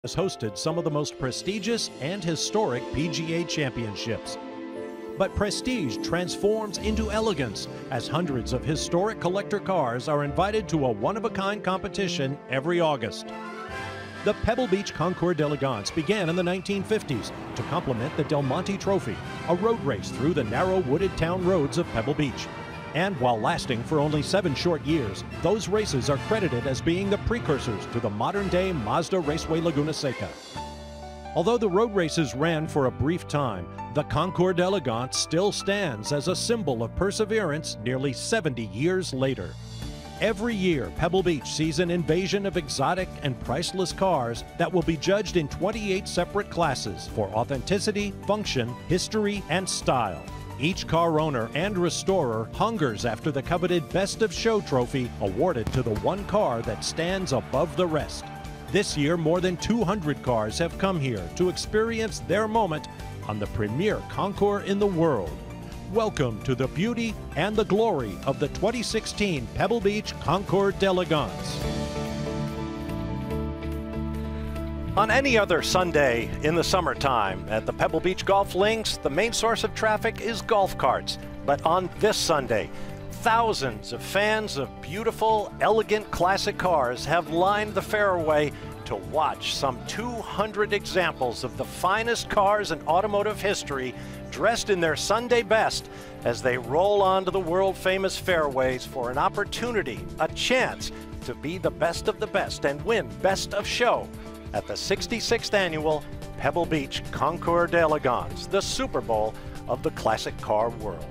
has hosted some of the most prestigious and historic PGA championships. But prestige transforms into elegance as hundreds of historic collector cars are invited to a one-of-a-kind competition every August. The Pebble Beach Concours d'Elegance began in the 1950s to complement the Del Monte Trophy, a road race through the narrow wooded town roads of Pebble Beach. And while lasting for only 7 short years, those races are credited as being the precursors to the modern-day Mazda Raceway Laguna Seca. Although the road races ran for a brief time, the Concours d'Elegance still stands as a symbol of perseverance nearly 70 years later. Every year, Pebble Beach sees an invasion of exotic and priceless cars that will be judged in 28 separate classes for authenticity, function, history, and style. Each car owner and restorer hungers after the coveted Best of Show trophy awarded to the one car that stands above the rest. This year, more than 200 cars have come here to experience their moment on the premier concours in the world. Welcome to the beauty and the glory of the 2016 Pebble Beach Concours d'Elegance. On any other Sunday in the summertime at the Pebble Beach Golf Links, the main source of traffic is golf carts. But on this Sunday, thousands of fans of beautiful, elegant classic cars have lined the fairway to watch some 200 examples of the finest cars in automotive history dressed in their Sunday best as they roll onto the world-famous fairways for an opportunity, a chance to be the best of the best and win Best of Show at the 66th Annual Pebble Beach Concours d'Elegance, the Super Bowl of the classic car world.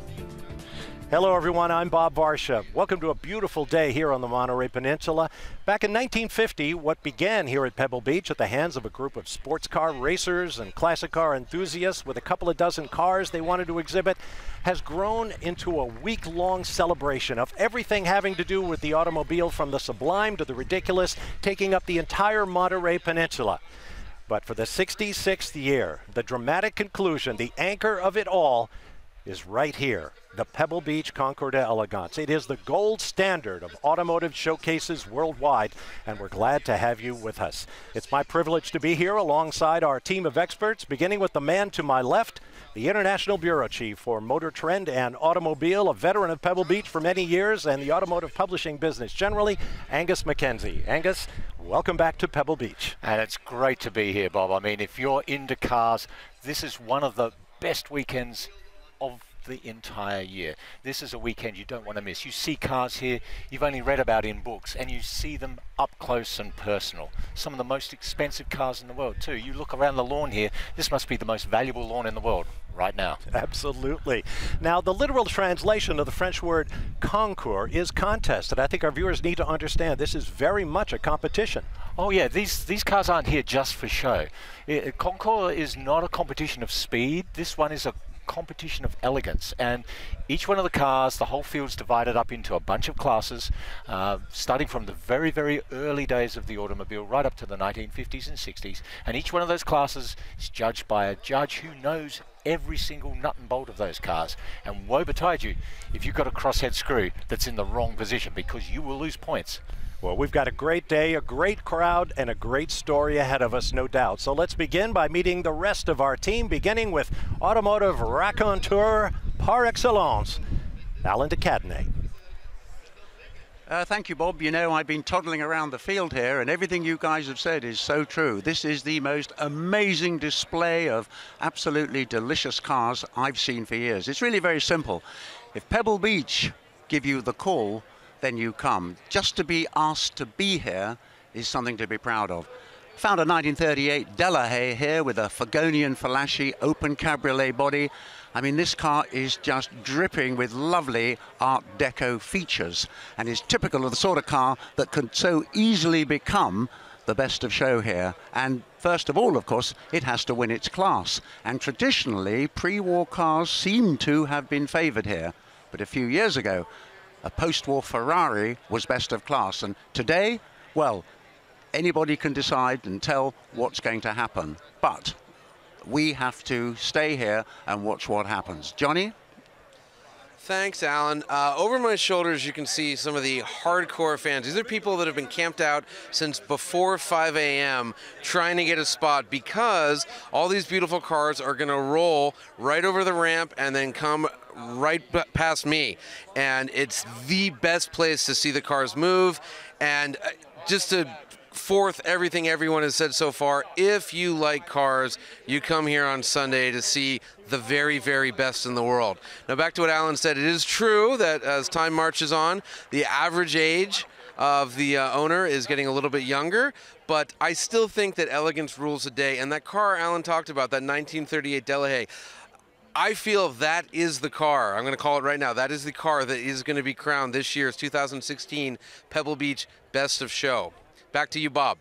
Hello everyone, I'm Bob Varsha. Welcome to a beautiful day here on the Monterey Peninsula. Back in 1950, what began here at Pebble Beach at the hands of a group of sports car racers and classic car enthusiasts with a couple of dozen cars they wanted to exhibit has grown into a week-long celebration of everything having to do with the automobile, from the sublime to the ridiculous, taking up the entire Monterey Peninsula. But for the 66th year, the dramatic conclusion, the anchor of it all, is right here, the Pebble Beach Concours d'Elegance. It is the gold standard of automotive showcases worldwide, and we're glad to have you with us. It's my privilege to be here alongside our team of experts, beginning with the man to my left, the International Bureau Chief for MotorTrend and Automobile, a veteran of Pebble Beach for many years and the automotive publishing business generally, Angus McKenzie. Angus, welcome back to Pebble Beach. And it's great to be here, Bob. I mean, if you're into cars, this is one of the best weekends of the entire year. This is a weekend you don't want to miss. You see cars here you've only read about in books, and you see them up close and personal. Some of the most expensive cars in the world too. You look around the lawn here, this must be the most valuable lawn in the world right now. Absolutely. Now, the literal translation of the French word concours is contest, and I think our viewers need to understand this is very much a competition. Oh yeah, these cars aren't here just for show. Concours is not a competition of speed. This one is a competition of elegance, and each one of the cars, the whole field's divided up into a bunch of classes, starting from the very, very early days of the automobile right up to the 1950s and 60s, and each one of those classes is judged by a judge who knows every single nut and bolt of those cars, and woe betide you if you've got a crosshead screw that's in the wrong position, because you will lose points. Well, we've got a great day, a great crowd, and a great story ahead of us, no doubt. So let's begin by meeting the rest of our team, beginning with automotive raconteur par excellence, Alan de Cadenet. Thank you, Bob. You know, I've been toddling around the field here, and everything you guys have said is so true. This is the most amazing display of absolutely delicious cars I've seen for years. It's really very simple. If Pebble Beach give you the call, then you come. Just to be asked to be here is something to be proud of. Found a 1938 Delahaye here with a Fagonian Falaschi open cabriolet body. I mean, this car is just dripping with lovely Art Deco features and is typical of the sort of car that can so easily become the best of show here. And first of all, of course, it has to win its class. And traditionally, pre-war cars seem to have been favored here. But a few years ago, a post-war Ferrari was best of class, and today, well, anybody can decide and tell what's going to happen. But we have to stay here and watch what happens. Johnny? Thanks, Alan. Over my shoulders, you can see some of the hardcore fans. These are people that have been camped out since before 5 a.m. trying to get a spot because all these beautiful cars are going to roll right over the ramp and then come right past me. And it's the best place to see the cars move. And just to forth everything everyone has said so far, if you like cars, you come here on Sunday to see the very, very best in the world. Now back to what Alan said, it is true that as time marches on, the average age of the owner is getting a little bit younger, but I still think that elegance rules the day. And that car Alan talked about, that 1938 Delahaye, I feel that is the car. I'm going to call it right now. That is the car that is going to be crowned this year's 2016 Pebble Beach Best of Show. Back to you, Bob.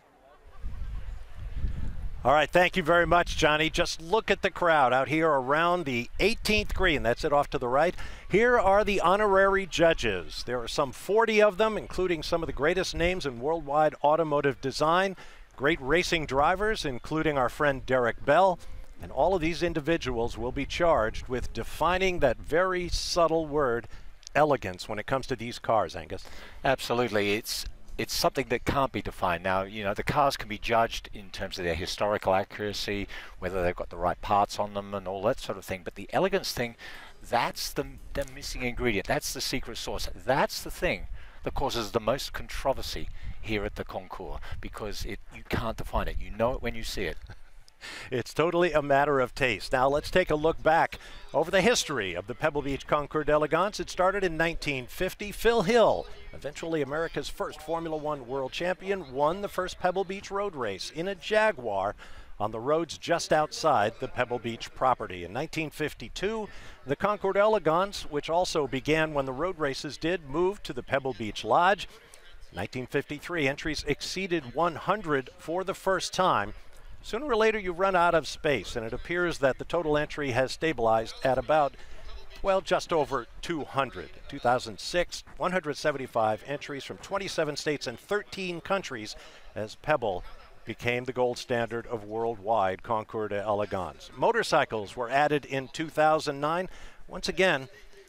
All right, thank you very much, Johnny. Just look at the crowd out here around the 18th green. That's it off to the right. Here are the honorary judges. There are some 40 of them, including some of the greatest names in worldwide automotive design, great racing drivers, including our friend Derek Bell. And all of these individuals will be charged with defining that very subtle word, elegance, when it comes to these cars, Angus. Absolutely. It's something that can't be defined. Now, you know, the cars can be judged in terms of their historical accuracy, whether they've got the right parts on them and all that sort of thing. But the elegance thing, that's the missing ingredient. That's the secret sauce. That's the thing that causes the most controversy here at the concours, because you can't define it. You know it when you see it. It's totally a matter of taste. Now let's take a look back over the history of the Pebble Beach Concours d'Elegance. It started in 1950. Phil Hill, eventually America's first Formula One world champion, won the first Pebble Beach road race in a Jaguar on the roads just outside the Pebble Beach property. In 1952, the Concours d'Elegance, which also began when the road races did, moved to the Pebble Beach Lodge. 1953, entries exceeded 100 for the first time. Sooner or later, you run out of space, and it appears that the total entry has stabilized at about, well, just over 200. 2006, 175 entries from 27 states and 13 countries as Pebble became the gold standard of worldwide Concours d'Elegance. Motorcycles were added in 2009. Once again,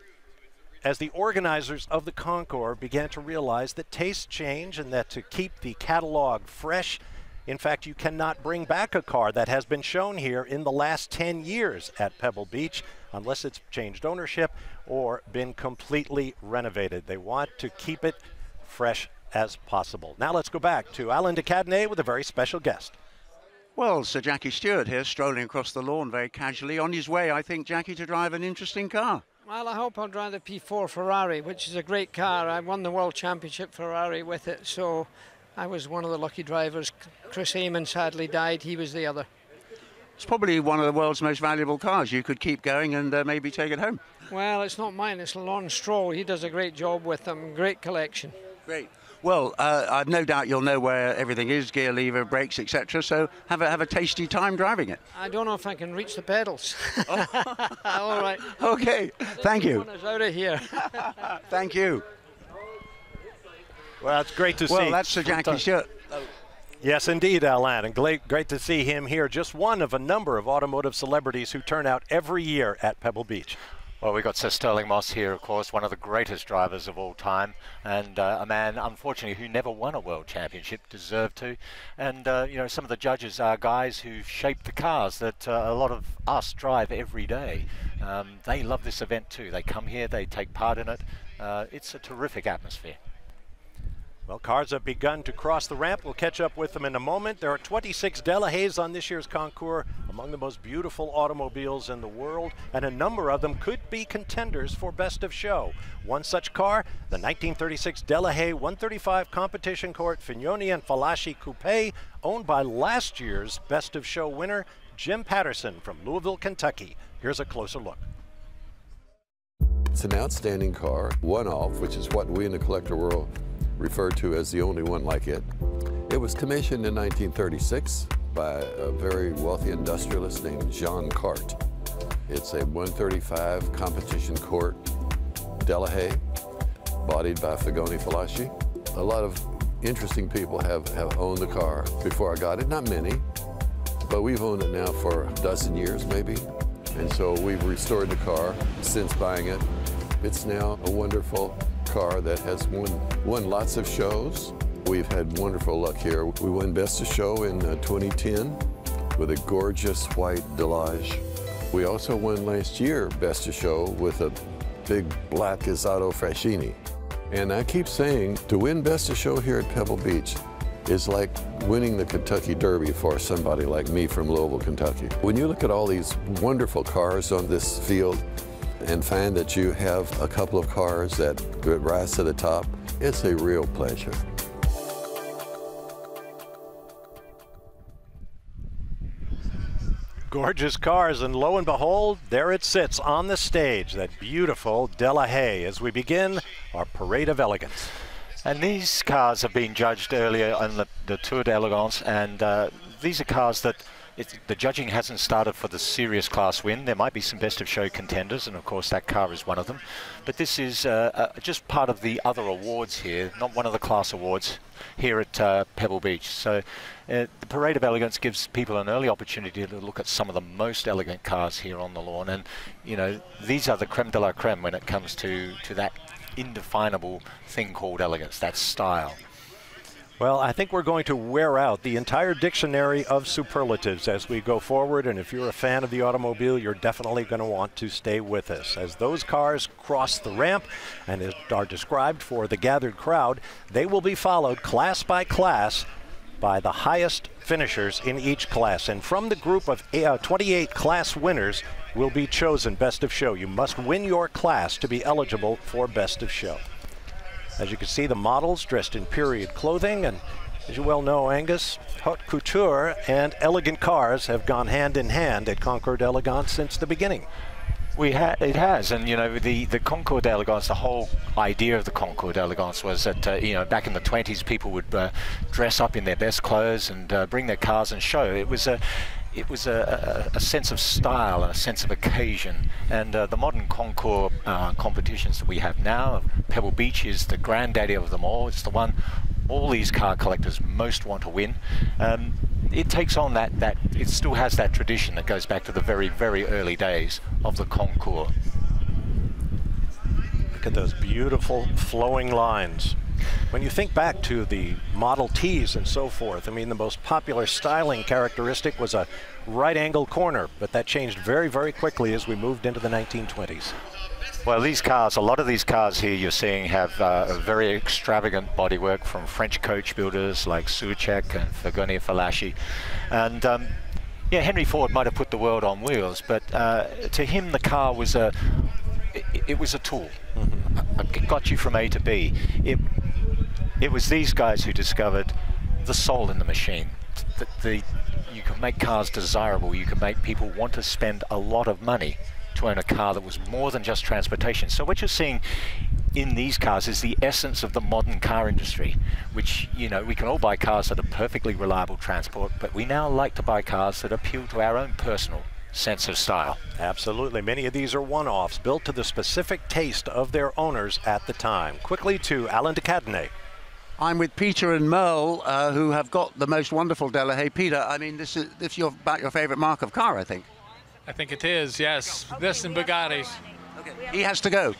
as the organizers of the concours began to realize that tastes change and that to keep the catalog fresh, in fact, you cannot bring back a car that has been shown here in the last 10 years at Pebble Beach unless it's changed ownership or been completely renovated. They want to keep it fresh as possible. Now let's go back to Alan de Cadenet with a very special guest. Well, Sir Jackie Stewart here, strolling across the lawn very casually, on his way, I think, Jackie, to drive an interesting car. Well, I hope I'll drive the P4 Ferrari, which is a great car. I won the World Championship Ferrari with it, so I was one of the lucky drivers. Chris Amon sadly died. He was the other. It's probably one of the world's most valuable cars. You could keep going and maybe take it home. Well, it's not mine. It's Lon Stroll. He does a great job with them. Great collection. Great. Well, I've no doubt you'll know where everything is, gear lever, brakes, etc. So have a tasty time driving it. I don't know if I can reach the pedals. All right. Okay. Thank you. Want us out of here. Thank you. Well, it's great to see. Well, that's Sir Jackie Stewart. Yes, indeed, Alan, and great to see him here. Just one of a number of automotive celebrities who turn out every year at Pebble Beach. Well, we've got Sir Sterling Moss here, of course, one of the greatest drivers of all time, and a man, unfortunately, who never won a world championship, deserved to. And, you know, some of the judges are guys who've shaped the cars that a lot of us drive every day. They love this event too. They come here, they take part in it. It's a terrific atmosphere. Well, cars have begun to cross the ramp. We'll catch up with them in a moment. There are 26 Delahayes on this year's concours, among the most beautiful automobiles in the world, and a number of them could be contenders for Best of Show. One such car, the 1936 Delahaye 135 Competition Court Fignoni and Falaschi Coupe, owned by last year's Best of Show winner, Jim Patterson from Louisville, Kentucky. Here's a closer look. It's an outstanding car, one-off, which is what we in the collector world refer to as the only one like it. It was commissioned in 1936 by a very wealthy industrialist named Jean Carte. It's a 135 competition court Delahaye, bodied by Fignoni Falaschi. A lot of interesting people have owned the car before I got it, not many, but we've owned it now for a dozen years maybe. And so we've restored the car since buying it. It's now a wonderful car that has won lots of shows. We've had wonderful luck here. We won Best of Show in 2010 with a gorgeous white Delage. We also won last year Best of Show with a big black Isato Fascini. And I keep saying, to win Best of Show here at Pebble Beach is like winning the Kentucky Derby for somebody like me from Louisville, Kentucky. When you look at all these wonderful cars on this field and find that you have a couple of cars that rise to the top, it's a real pleasure. Gorgeous cars, and lo and behold, there it sits on the stage, that beautiful Delahaye, as we begin our parade of elegance. And these cars have been judged earlier on the Tour d'Elegance, and these are cars that the judging hasn't started for the serious class win. There might be some best of show contenders, and of course that car is one of them. But this is just part of the other awards here, not one of the class awards here at Pebble Beach. So the Parade of Elegance gives people an early opportunity to look at some of the most elegant cars here on the lawn. And, you know, these are the creme de la creme when it comes to that indefinable thing called elegance, that style. Well, I think we're going to wear out the entire dictionary of superlatives as we go forward, and if you're a fan of the automobile, you're definitely going to want to stay with us. As those cars cross the ramp and are described for the gathered crowd, they will be followed class by class by the highest finishers in each class. And from the group of 28 class winners will be chosen Best of Show. You must win your class to be eligible for Best of Show. As you can see, the models dressed in period clothing, and as you well know, Angus, haute couture and elegant cars have gone hand in hand at Concours d'Elegance since the beginning. It has, and you know, the Concours d'Elegance, the whole idea of the Concours d'Elegance was that you know, back in the 20s, people would dress up in their best clothes and bring their cars and show. It was a sense of style and a sense of occasion. And the modern concours competitions that we have now, Pebble Beach is the granddaddy of them all. It's the one all these car collectors most want to win. It takes on it still has that tradition that goes back to the very, very early days of the concours. Look at those beautiful flowing lines. When you think back to the Model Ts and so forth, I mean, the most popular styling characteristic was a right-angle corner, but that changed very, very quickly as we moved into the 1920s. Well, these cars, a lot of these cars here you're seeing have a very extravagant bodywork from French coach builders like Soucek and Fagoni-Falaschi. And yeah, Henry Ford might have put the world on wheels, but to him the car was it was a tool. It got you from A to B. It was these guys who discovered the soul in the machine. You can make cars desirable. You can make people want to spend a lot of money to own a car that was more than just transportation. So what you're seeing in these cars is the essence of the modern car industry, which, you know, we can all buy cars that are perfectly reliable transport, but we now like to buy cars that appeal to our own personal sense of style. Absolutely. Many of these are one-offs, built to the specific taste of their owners at the time. Quickly to Alan de Cadenet. I'm with Peter and Merle, who have got the most wonderful Delahaye. Peter, I mean, this is about your favorite mark of car, I think. I think it is, yes. This and Bugattis. Okay. He has to go.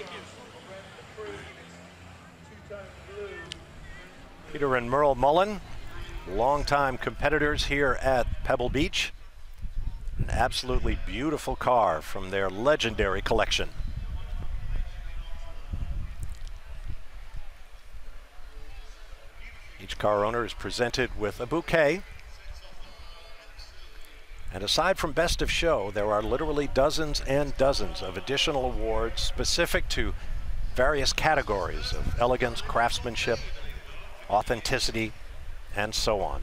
Peter and Merle Mullen, longtime competitors here at Pebble Beach. An absolutely beautiful car from their legendary collection. Each car owner is presented with a bouquet. And aside from Best of Show, there are literally dozens and dozens of additional awards specific to various categories of elegance, craftsmanship, authenticity, and so on.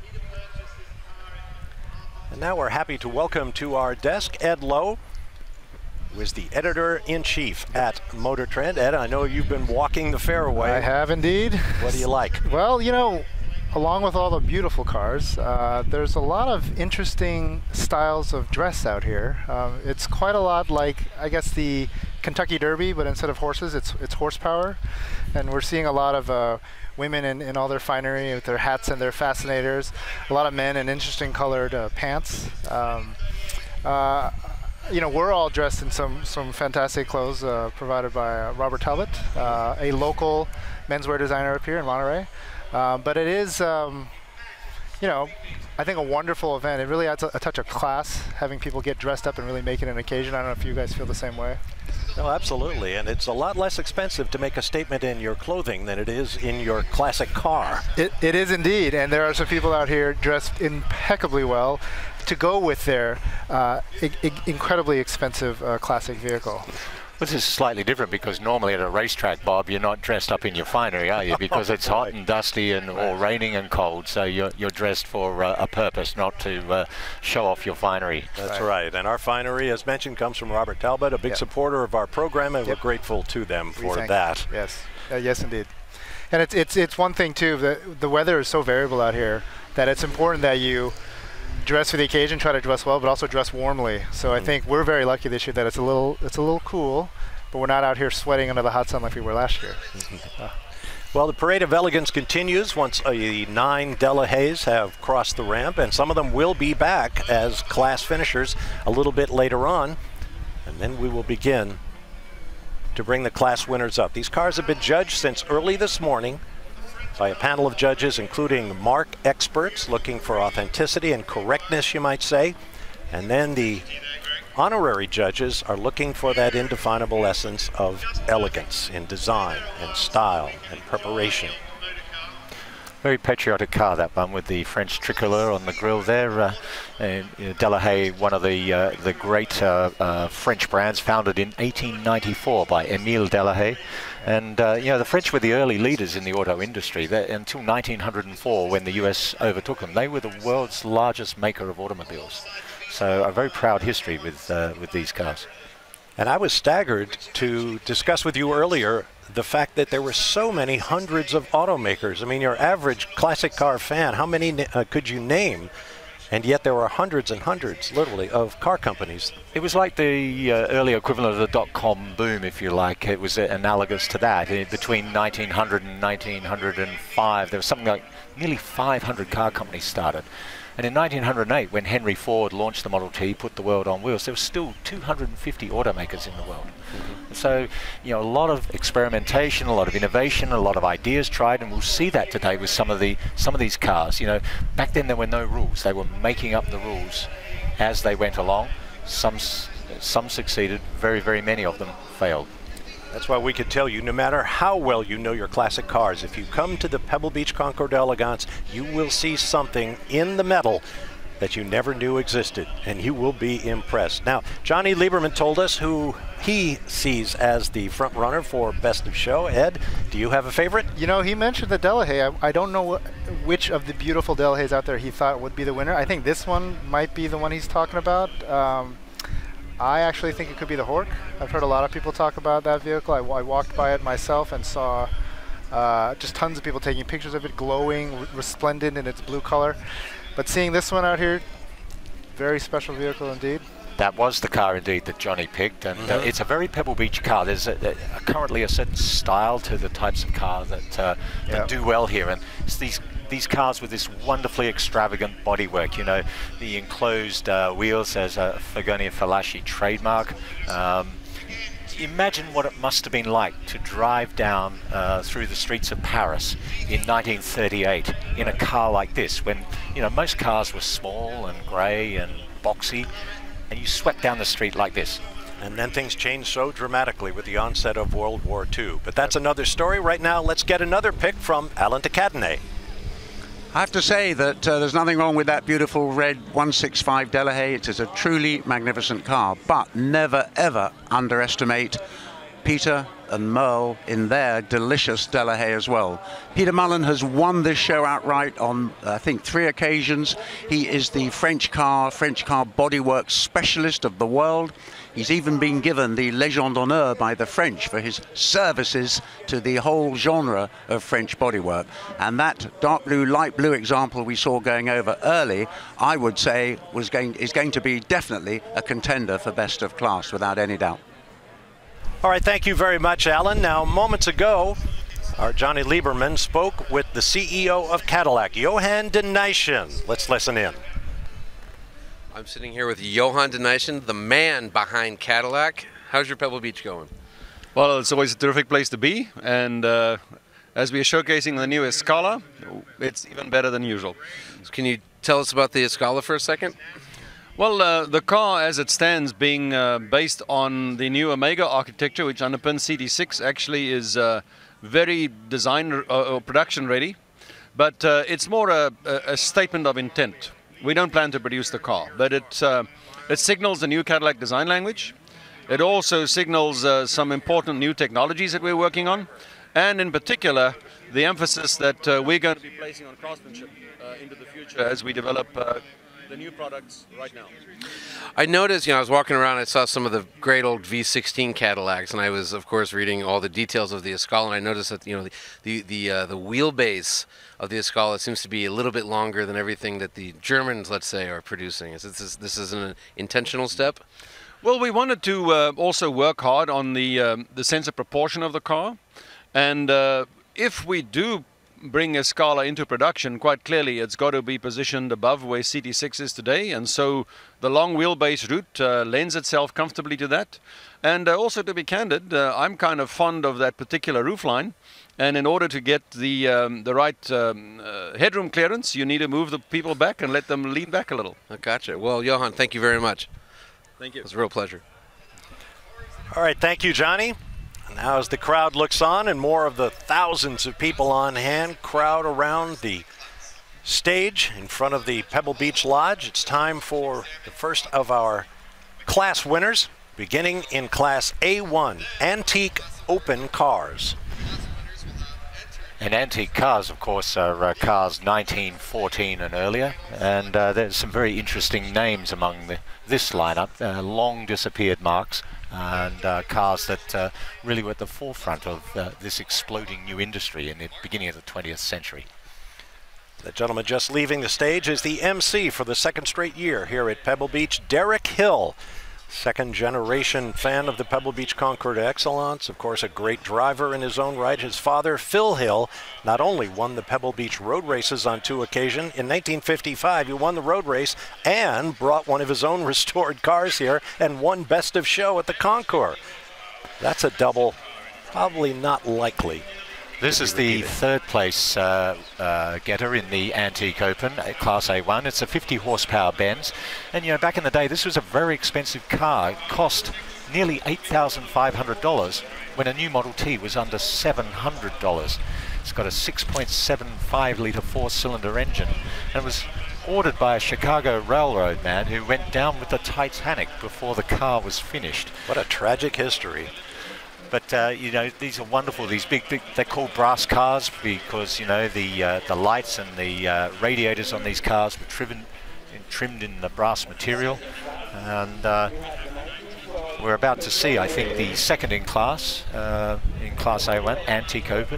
And now we're happy to welcome to our desk Ed Lowe, who is the editor-in-chief at MotorTrend. Ed, I know you've been walking the fairway. I have indeed. What do you like? Well, you know, along with all the beautiful cars, there's a lot of interesting styles of dress out here. It's quite a lot like, I guess, the Kentucky Derby, but instead of horses, it's horsepower. And we're seeing a lot of women in all their finery with their hats and their fascinators. A lot of men in interesting colored pants. you know, we're all dressed in some fantastic clothes provided by Robert Talbot, a local menswear designer up here in Monterey. But it is, you know, I think a wonderful event. It really adds a touch of class, having people get dressed up and really make it an occasion. I don't know if you guys feel the same way. No, absolutely, and it's a lot less expensive to make a statement in your clothing than it is in your classic car. It is indeed, and there are some people out here dressed impeccably well to go with their incredibly expensive classic vehicle. This is slightly different because normally at a racetrack, Bob, you're not dressed up in your finery, are you? Because it's hot and dusty and or raining and cold, so you're dressed for a purpose, not to show off your finery. That's right. And our finery, as mentioned, comes from Robert Talbot, a big supporter of our program, and we're grateful to them for that. Yes, yes, indeed. And it's one thing too. The weather is so variable out here that it's important that you dress for the occasion, try to dress well, but also dress warmly. So I think we're very lucky this year that it's a little cool, but we're not out here sweating under the hot sun like we were last year. Well, the Parade of Elegance continues once the 9 Delahaye's have crossed the ramp, and some of them will be back as class finishers a little bit later on, and then we will begin to bring the class winners up. These cars have been judged since early this morning by a panel of judges, including mark experts looking for authenticity and correctness, you might say. And then the honorary judges are looking for that indefinable essence of elegance in design and style and preparation. Very patriotic car, that one, with the French tricolor on the grille there. Delahaye, one of the great French brands, founded in 1894 by Émile Delahaye. And you know, the French were the early leaders in the auto industry. Until 1904, when the US overtook them, they were the world's largest maker of automobiles. So a very proud history with these cars. And I was staggered to discuss with you earlier the fact that there were so many hundreds of automakers. I mean, your average classic car fan, how many could you name? And yet there were hundreds and hundreds, literally, of car companies. It was like the early equivalent of the dot-com boom, if you like. It was analogous to that. Between 1900 and 1905, there was something like nearly 500 car companies started. And in 1908, when Henry Ford launched the Model T, put the world on wheels, there were still 250 automakers in the world. So, you know, a lot of experimentation, a lot of innovation, a lot of ideas tried, and we'll see that today with some of these cars. You know, back then there were no rules; they were making up the rules as they went along. Some succeeded, very many of them failed. That's why we could tell you, no matter how well you know your classic cars, if you come to the Pebble Beach Concours d'Elegance, you will see something in the metal that you never knew existed, and you will be impressed. Now, Johnny Lieberman told us who he sees as the front runner for Best of Show. Ed, do you have a favorite? You know, he mentioned the Delahaye. I don't know which of the beautiful Delahayes out there he thought would be the winner. I think this one might be the one he's talking about. I actually think it could be the Hork. I've heard a lot of people talk about that vehicle. I walked by it myself and saw just tons of people taking pictures of it, glowing, resplendent in its blue color. But seeing this one out here, very special vehicle indeed. That was the car indeed that Johnny picked, and it's a very Pebble Beach car. There's currently a certain style to the types of cars that do well here, and it's these cars with this wonderfully extravagant bodywork. You know, the enclosed wheels as a Fagonia Falaschi trademark. Imagine what it must have been like to drive down through the streets of Paris in 1938 in a car like this, when, you know, most cars were small and grey and boxy, and you swept down the street like this. And then things changed so dramatically with the onset of World War II. But that's another story. Right now, let's get another pick from Alan de Cadenet. I have to say that there's nothing wrong with that beautiful red 165 Delahaye. It is a truly magnificent car, but never ever underestimate Peter and Merle in their delicious Delahaye as well. Peter Mullen has won this show outright on, I think, 3 occasions. He is the French car bodywork specialist of the world. He's even been given the Légion d'honneur by the French for his services to the whole genre of French bodywork. And that dark blue, light blue example we saw going over early, I would say is going to be definitely a contender for best of class, without any doubt. All right, thank you very much, Alan. Now, moments ago, our Johnny Lieberman spoke with the CEO of Cadillac, Johan de Nysschen. Let's listen in. I'm sitting here with Johan de Nysschen, the man behind Cadillac. How's your Pebble Beach going? Well, it's always a terrific place to be, and as we are showcasing the new Escala, it's even better than usual. So can you tell us about the Escala for a second? Well, the car as it stands, being based on the new Omega architecture, which underpins CD6, actually is very design or production ready, but it's more a statement of intent. We don't plan to produce the car, but it signals the new Cadillac design language. It also signals some important new technologies that we're working on, and in particular, the emphasis that we're going to be placing on craftsmanship into the future as we develop the new products right now. I noticed, I was walking around, I saw some of the great old V16 Cadillacs, and I was, of course, reading all the details of the Escala, and I noticed that, the wheelbase of the Escala seems to be a little bit longer than everything that the Germans, let's say, are producing. This is an intentional step? Well, we wanted to also work hard on the sense of proportion of the car, and if we do bring Escala into production, quite clearly it's got to be positioned above where CD6 is today, and so the long wheelbase route lends itself comfortably to that. And also, to be candid, I'm kind of fond of that particular roofline, and in order to get the right headroom clearance, you need to move the people back and let them lean back a little. I gotcha. Well, Johan, thank you very much. Thank you. It was a real pleasure. All right, thank you, Johnny. Now as the crowd looks on and more of the thousands of people on hand crowd around the stage in front of the Pebble Beach Lodge, it's time for the first of our class winners, beginning in Class A1, Antique Open Cars. And antique cars, of course, are cars 1914 and earlier, and there's some very interesting names among this lineup, long disappeared marks, and cars that really were at the forefront of this exploding new industry in the beginning of the 20th century. The gentleman just leaving the stage is the MC for the second straight year here at Pebble Beach, Derek Hill. Second generation fan of the Pebble Beach Concours d'Excellence, of course a great driver in his own right. His father, Phil Hill, not only won the Pebble Beach road races on 2 occasions. In 1955 he won the road race and brought one of his own restored cars here and won Best of Show at the Concours. That's a double, probably not likely. This is the third place getter in the Antique Open, Class A1. It's a 50 horsepower Benz. And back in the day, this was a very expensive car. It cost nearly $8,500 when a new Model T was under $700. It's got a 6.75 litre 4-cylinder engine. And it was ordered by a Chicago railroad man who went down with the Titanic before the car was finished. What a tragic history. But these are wonderful. These big, they're called brass cars because the lights and the radiators on these cars were trimmed in the brass material. And we're about to see, I think, the second in Class A1, Antique Open.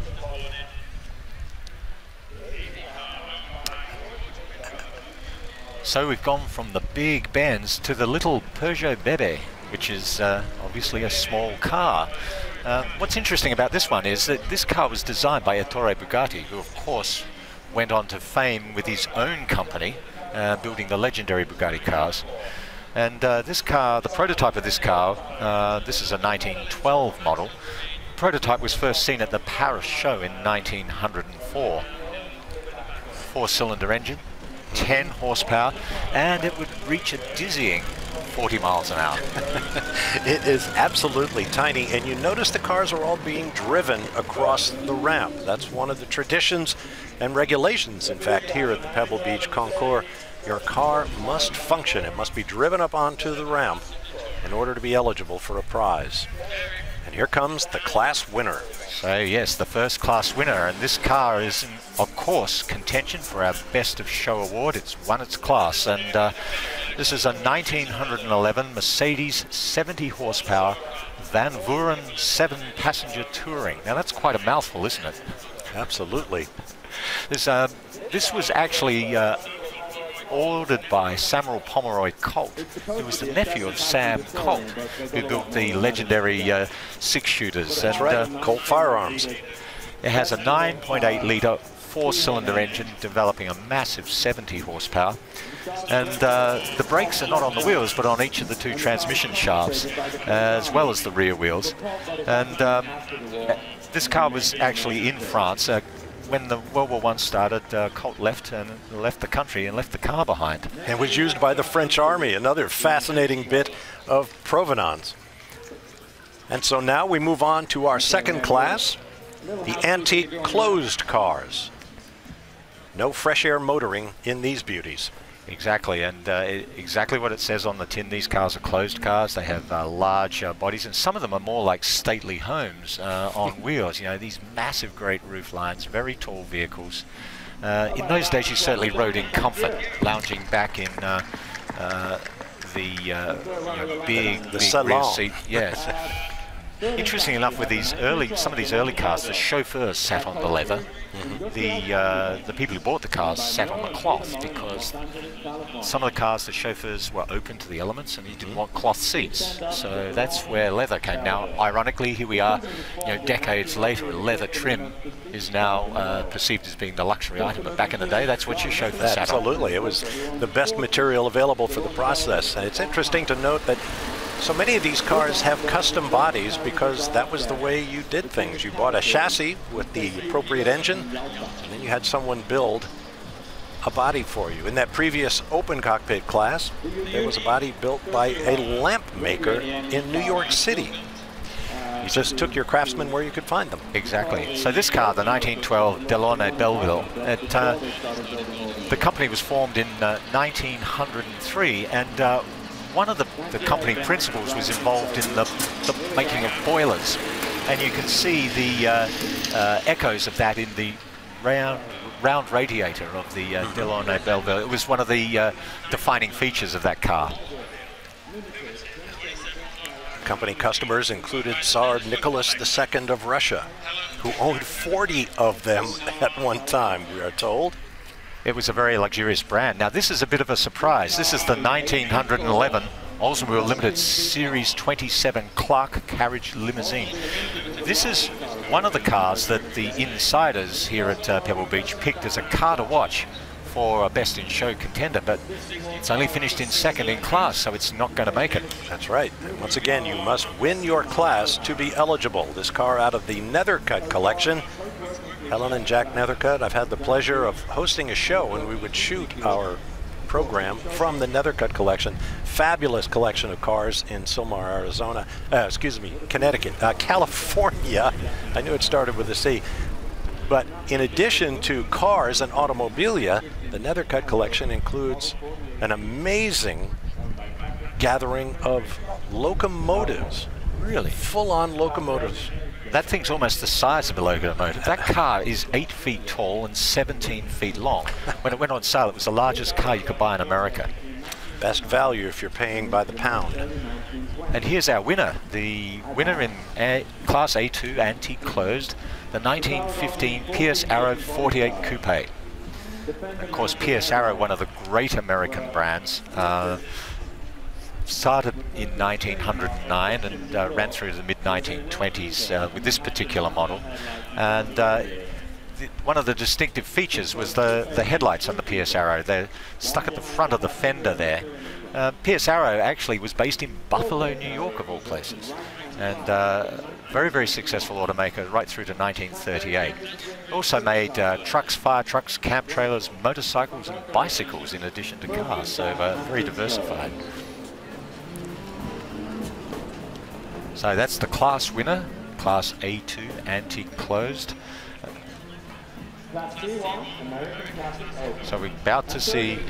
So we've gone from the big Benz to the little Peugeot Bebe, which is obviously a small car. What's interesting about this one is that this car was designed by Ettore Bugatti, who of course went on to fame with his own company, building the legendary Bugatti cars. And this car, the prototype of this car, this is a 1912 model. Prototype was first seen at the Paris show in 1904. 4-cylinder engine, 10 horsepower, and it would reach a dizzying 40 miles an hour. It is absolutely tiny, and you notice the cars are all being driven across the ramp. That's one of the traditions and regulations, in fact, here at the Pebble Beach Concours. Your car must function. It must be driven up onto the ramp in order to be eligible for a prize. And here comes the class winner. So yes, the first class winner, and this car is in, of course, contention for our Best of Show award. It's won its class, and this is a 1911 Mercedes 70 horsepower Van Vuren 7-passenger Touring. Now that's quite a mouthful, isn't it? Absolutely. This was actually ordered by Samuel Pomeroy Colt, who was the nephew of Sam Colt, who built the legendary 6-shooters. That's right, Colt Firearms. It has a 9.8 litre 4-cylinder engine developing a massive 70 horsepower. And the brakes are not on the wheels, but on each of the 2 transmission shafts, as well as the rear wheels. And this car was actually in France. When the World War I started, Colt left the country and left the car behind. And was used by the French Army, another fascinating bit of provenance. And so now we move on to our second class, the antique closed cars. No fresh air motoring in these beauties. Exactly, and exactly what it says on the tin. These cars are closed cars. They have large bodies, and some of them are more like stately homes on wheels. You know, these massive, great roof lines, very tall vehicles. In those days, you certainly rode in comfort, lounging back in the big rear seat. Yes. Interesting enough, with some of these early cars, the chauffeurs sat on the leather. The people who bought the cars sat on the cloth, because some of the cars, the chauffeurs were open to the elements, and you didn't want cloth seats. So that's where leather came. Now, ironically, here we are, decades later, leather trim is now perceived as being the luxury item. But back in the day, that's what your chauffeur sat on. Absolutely, it was the best material available for the process. And it's interesting to note that so many of these cars have custom bodies because that was the way you did things. You bought a chassis with the appropriate engine, and then you had someone build a body for you. In that previous open cockpit class, there was a body built by a lamp maker in New York City. You just took your craftsmen where you could find them. Exactly. So this car, the 1912 Delaunay Belleville, the company was formed in 1903, and one of the company principals was involved in the making of boilers, and you can see the echoes of that in the round radiator of the Delaunay Belleville. It was one of the defining features of that car. Company customers included Tsar Nicholas II of Russia, who owned 40 of them at one time, we are told. It was a very luxurious brand. Now, this is a bit of a surprise. This is the 1911 Oldsmobile Limited Series 27 Clark Carriage Limousine. This is one of the cars that the insiders here at Pebble Beach picked as a car to watch for a Best in Show contender, but it's only finished in second in class, so it's not going to make it. That's right. And once again, you must win your class to be eligible. This car out of the Nethercutt collection. Helen and Jack Nethercutt, I've had the pleasure of hosting a show when we would shoot our program from the Nethercutt collection. Fabulous collection of cars in Sylmar, Arizona. Connecticut. California. I knew it started with a C. But in addition to cars and automobilia, the Nethercutt collection includes an amazing gathering of locomotives. Really? Full-on locomotives. That thing's almost the size of a locomotive. That car is 8 feet tall and 17 feet long. When it went on sale, it was the largest car you could buy in America. Best value if you're paying by the pound. And here's our winner. The winner in Class A2 Antique Closed, the 1915 Pierce Arrow 48 Coupe. Of course, Pierce Arrow, one of the great American brands, started in 1909 and ran through to the mid-1920s with this particular model. And one of the distinctive features was the headlights on the Pierce Arrow. They're stuck at the front of the fender there. Pierce Arrow actually was based in Buffalo, New York, of all places. And very, very successful automaker right through to 1938. Also made trucks, fire trucks, camp trailers, motorcycles and bicycles in addition to cars, so very diversified. So that's the class winner, Class A2 Antique Closed. So we're about to see.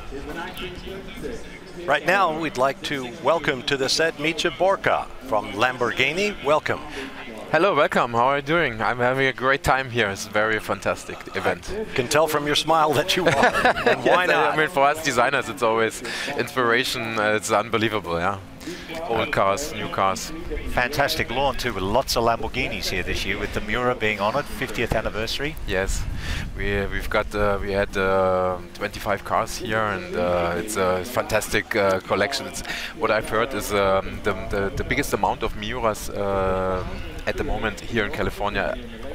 Right now, we'd like to welcome to the set Mitja Borka from Lamborghini. Welcome. Hello, welcome. How are you doing? I'm having a great time here. It's a very fantastic event. I can tell from your smile that you are. And why not? I mean, for us designers, it's always inspiration. It's unbelievable, yeah. Old cars, new cars. Fantastic lawn too, with lots of Lamborghinis here this year, with the Miura being honoured, 50th anniversary. Yes, we had 25 cars here, and it's a fantastic collection. It's what I've heard is the biggest amount of Miuras at the moment here in California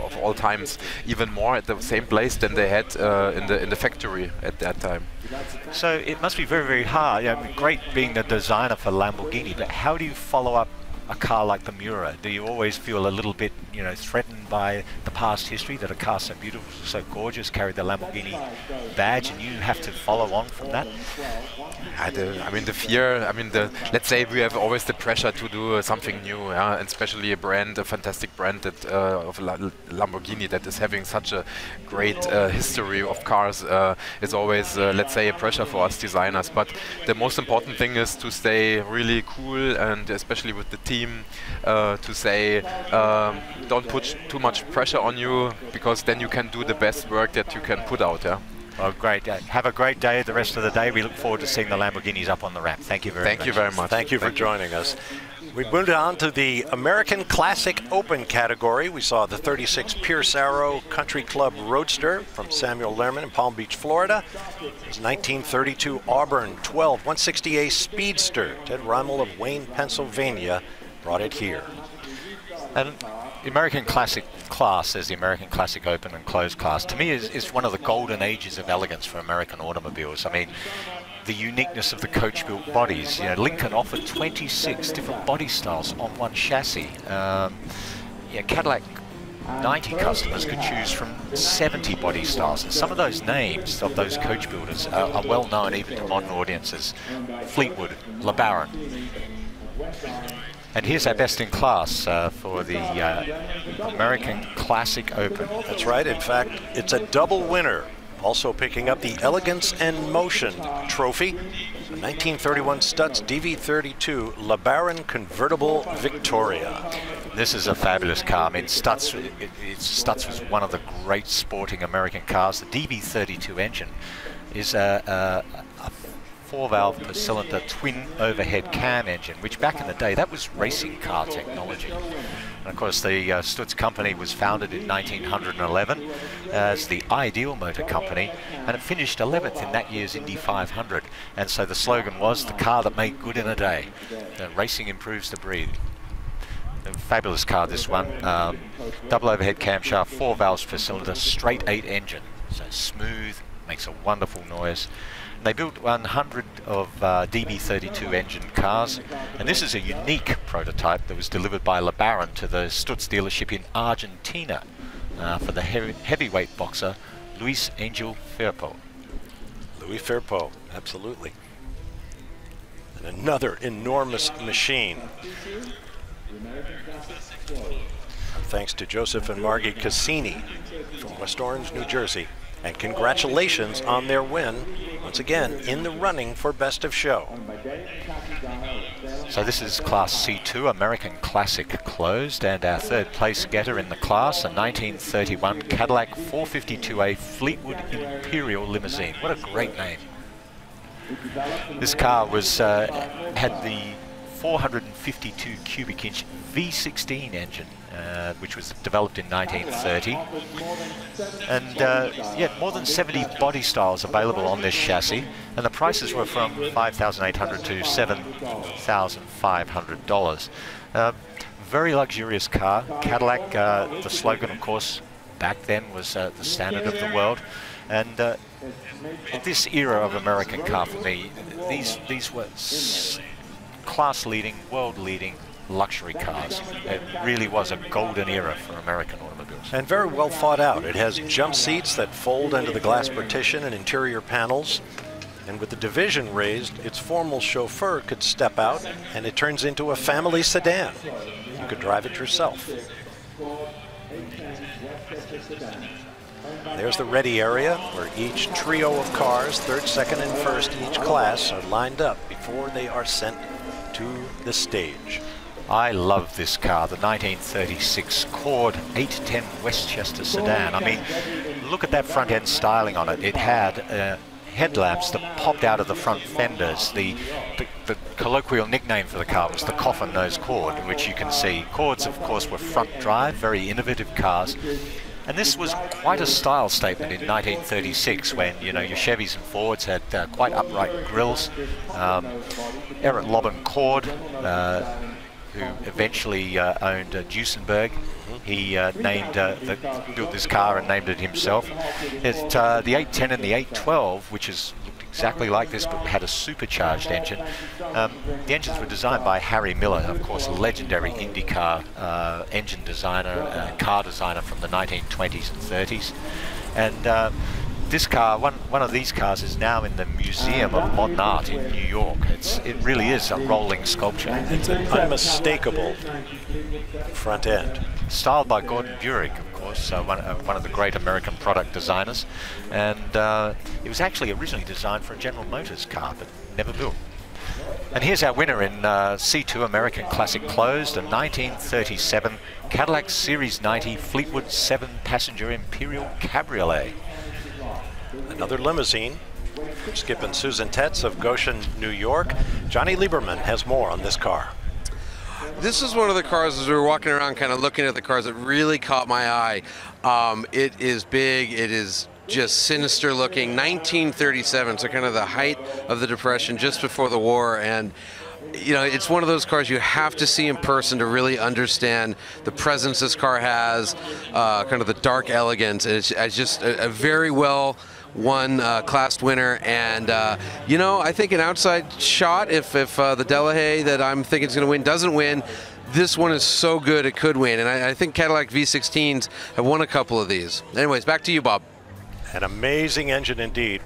of all times, even more at the same place than they had in the factory at that time. So it must be very, very hard. Great being the designer for Lamborghini, but how do you follow up a car like the Miura? Do you always feel a little bit, threatened by the past history that a car so beautiful, so gorgeous, carried the Lamborghini badge, and you have to follow on from that? The fear. Let's say we have always the pressure to do something new, and especially a fantastic brand that of Lamborghini that is having such a great history of cars. Is always, let's say, a pressure for us designers. But the most important thing is to stay really cool, and especially with the team, to say don't put too much pressure on you, because then you can do the best work that you can put out. Yeah. Well, great. Have a great day the rest of the day. We look forward to seeing the Lamborghinis up on the ramp. Thank you very much. Thank you very much. Thank you for joining us. We moved on to the American Classic Open category. We saw the 36 Pierce Arrow Country Club Roadster from Samuel Lehrman in Palm Beach, Florida. It was 1932 Auburn 12 160A Speedster. Ted Rimmel of Wayne, Pennsylvania brought it here. And the American Classic class, as the American Classic Open and Closed class, to me is one of the golden ages of elegance for American automobiles. I mean, the uniqueness of the coach-built bodies. Lincoln offered 26 different body styles on one chassis. Cadillac 90 customers could choose from 70 body styles, and some of those names of those coach builders are well known even to modern audiences. Fleetwood, LeBaron. And here's our best in class for the American Classic Open. That's right. In fact, it's a double winner. Also picking up the Elegance and Motion Trophy, the 1931 Stutz DV32 LeBaron Convertible Victoria. This is a fabulous car. I mean, Stutz was one of the great sporting American cars. The DV32 engine is a 4-valve per cylinder twin overhead cam engine, which back in the day, that was racing car technology. And of course, the Stutz company was founded in 1911 as the Ideal Motor Company, and it finished 11th in that year's Indy 500. And so the slogan was, the car that made good in a day. Racing improves the breed. A fabulous car, this one. Double overhead camshaft, 4 valves per cylinder, straight 8 engine. So smooth, makes a wonderful noise. They built 100 of DB32 engine cars, and this is a unique prototype that was delivered by LeBaron to the Stutz dealership in Argentina for the heavyweight boxer Luis Angel Firpo. Louis Firpo, absolutely. And another enormous machine. Thanks to Joseph and Margie Cassini from West Orange, New Jersey. And congratulations on their win, once again, in the running for Best of Show. So this is Class C2, American Classic Closed, and our third place getter in the class, a 1931 Cadillac 452A Fleetwood Imperial Limousine. What a great name. This car was had the 452 cubic inch V16 engine, which was developed in 1930. And more than 70 body styles available on this chassis, and the prices were from $5,800 to $7,500. Very luxurious car. Cadillac, the slogan, of course, back then was the standard of the world. And this era of American car, for me, these were class-leading, world-leading luxury cars. It really was a golden era for American automobiles. And very well thought out. It has jump seats that fold into the glass partition and interior panels. And with the division raised, its formal chauffeur could step out and it turns into a family sedan. You could drive it yourself. There's the ready area where each trio of cars, third, second, and first in each class, are lined up before they are sent to the stage. I love this car, the 1936 Cord 810 Westchester sedan. I mean, look at that front end styling on it. It had headlamps that popped out of the front fenders. The colloquial nickname for the car was the coffin nose Cord, in which you can see Cords, of course, were front drive, very innovative cars. And this was quite a style statement in 1936 when, you know, your Chevys and Fords had quite upright grills. Eric Lobban Cord, who eventually owned Duesenberg. He built this car and named it himself. It's the 810 and the 812, which is looked exactly like this, but had a supercharged engine. The engines were designed by Harry Miller, of course, a legendary IndyCar engine designer, car designer from the 1920s and 30s. And this car, one of these cars, is now in the Museum of Modern Art in New York. It really is a rolling sculpture. It's an unmistakable front end. Styled by Gordon Burek, of course, one of the great American product designers. And it was actually originally designed for a General Motors car, but never built. And here's our winner in C2 American Classic Closed, a 1937 Cadillac Series 90 Fleetwood 7-passenger Imperial Cabriolet. Another limousine. Skip and Susan Tetz of Goshen, New York. Johnny Lieberman has more on this car. This is one of the cars, as we were walking around kind of looking at the cars, that really caught my eye. It is big, it is just sinister looking. 1937, so kind of the height of the Depression, just before the war. And you know, it's one of those cars you have to see in person to really understand the presence this car has, kind of the dark elegance. It's just a very well won class winner, and you know, I think an outside shot, if the Delahaye that I'm thinking is going to win doesn't win, this one is so good it could win. And I think Cadillac V16s have won a couple of these. Anyways, back to you, Bob. An amazing engine indeed.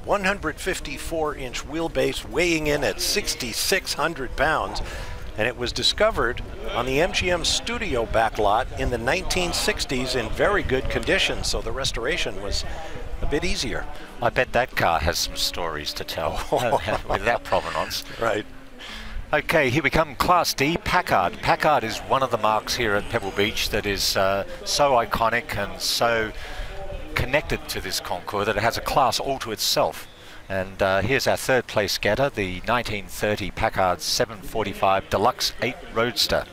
154-inch wheelbase, weighing in at 6,600 pounds. And it was discovered on the MGM studio backlot in the 1960s in very good condition, so the restoration was a bit easier. I bet that car has some stories to tell with that provenance. Right. Okay, here we come, Class D, Packard. Packard is one of the marques here at Pebble Beach that is so iconic and so connected to this concours that it has a class all to itself. And here's our third place getter, the 1930 Packard 745 Deluxe 8 Roadster.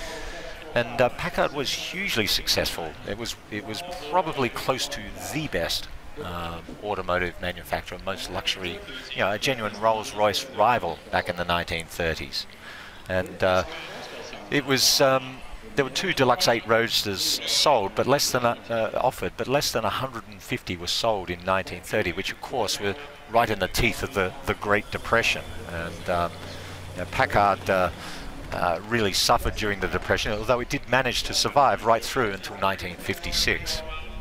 And Packard was hugely successful. It was probably close to the best automotive manufacturer, most luxury, you know, a genuine Rolls-Royce rival back in the 1930s. And it was there were 2 Deluxe 8 Roadsters sold, but less than offered, but less than 150 were sold in 1930, which of course were right in the teeth of the Great Depression. And you know, Packard really suffered during the Depression, although it did manage to survive right through until 1956.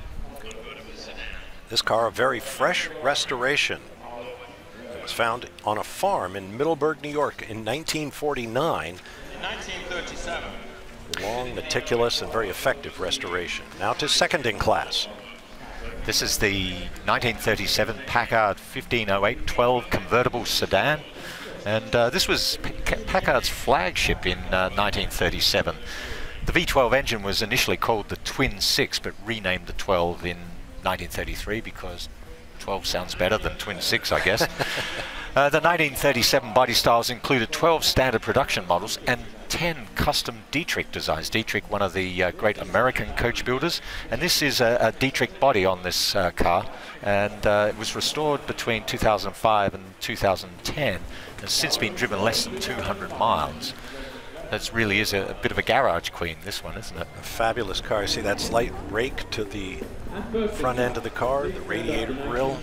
This car, a very fresh restoration. It was found on a farm in Middleburg, New York in 1949. In 1937. Long, meticulous, and very effective restoration. Now to second in class. This is the 1937 Packard 1508-12 convertible sedan. And this was Packard's flagship in 1937. The V12 engine was initially called the Twin 6, but renamed the 12 in 1933 because 12 sounds better than Twin 6, I guess. The 1937 body styles included 12 standard production models and 10 custom Dietrich designs. Dietrich, one of the great American coach builders, and this is a Dietrich body on this car, and it was restored between 2005 and 2010 and has since been driven less than 200 miles. That really is a bit of a garage queen, this one, isn't it? A fabulous car. You see that slight rake to the front end of the car, the radiator grille.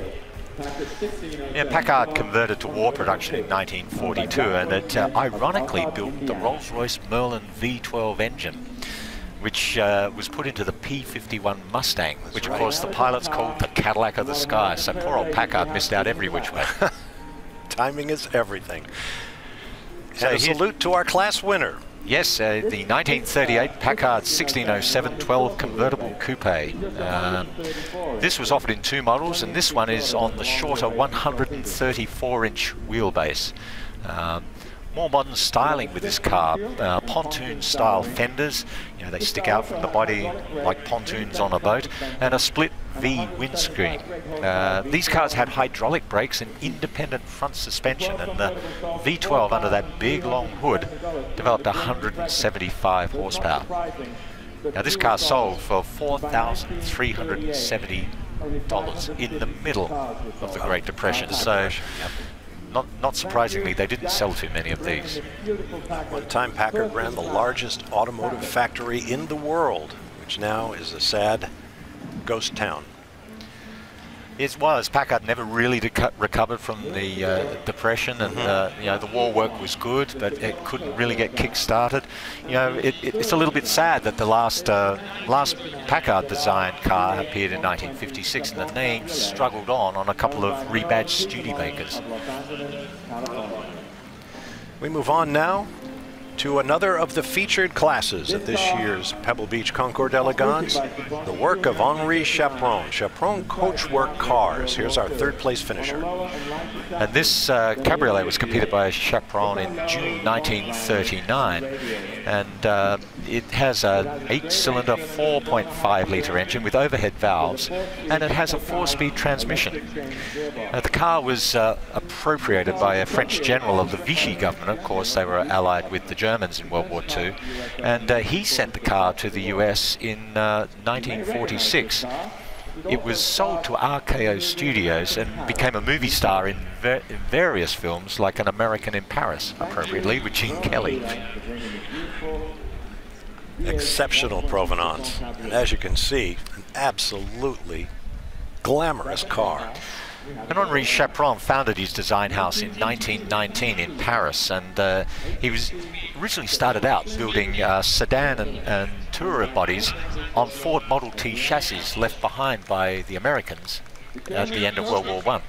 Yeah, Packard converted to war production in 1942, and it ironically built the Rolls-Royce Merlin V12 engine, which was put into the P-51 Mustang, which of course the pilots called the Cadillac of the sky. So poor old Packard missed out every which way. Timing is everything. So and a salute to our class winner. Yes, the 1938 Packard 1607-12 convertible coupe. This was offered in 2 models, and this one is on the shorter 134-inch wheelbase. More modern styling with this car, pontoon-style fenders, you know, they stick out from the body like pontoons on a boat, and a split V windscreen. These cars had hydraulic brakes and independent front suspension, and the V12 under that big long hood developed 175 horsepower. Now this car sold for $4,370 in the middle of the Great Depression, so not surprisingly, they didn't sell too many of these. One time Packard ran the largest automotive factory in the world, which now is a sad ghost town. It was. Packard never really recovered from the depression, and you know, the war work was good, but it couldn't really get kick-started. You know, it's a little bit sad that the last Packard designed car appeared in 1956, and the name struggled on a couple of rebadged Studebakers. We move on now to another of the featured classes at this year's Pebble Beach Concours d'Elegance, the work of Henri Chaperon, Chaperon Coachwork Cars. Here's our third place finisher. And this cabriolet was completed by Chaperon in June 1939, and it has an 8-cylinder 4.5 litre engine with overhead valves, and it has a 4-speed transmission. The car was appropriated by a French general of the Vichy government. Of course, they were allied with the Germans in World War II, and he sent the car to the US in 1946. It was sold to RKO Studios and became a movie star in various films, like An American in Paris, appropriately, with Gene Kelly. Exceptional provenance, and as you can see, an absolutely glamorous car. And Henri Chaperon founded his design house in 1919 in Paris, and he was originally started out building sedan and tourer bodies on Ford Model T chassis left behind by the Americans at the end of World War I.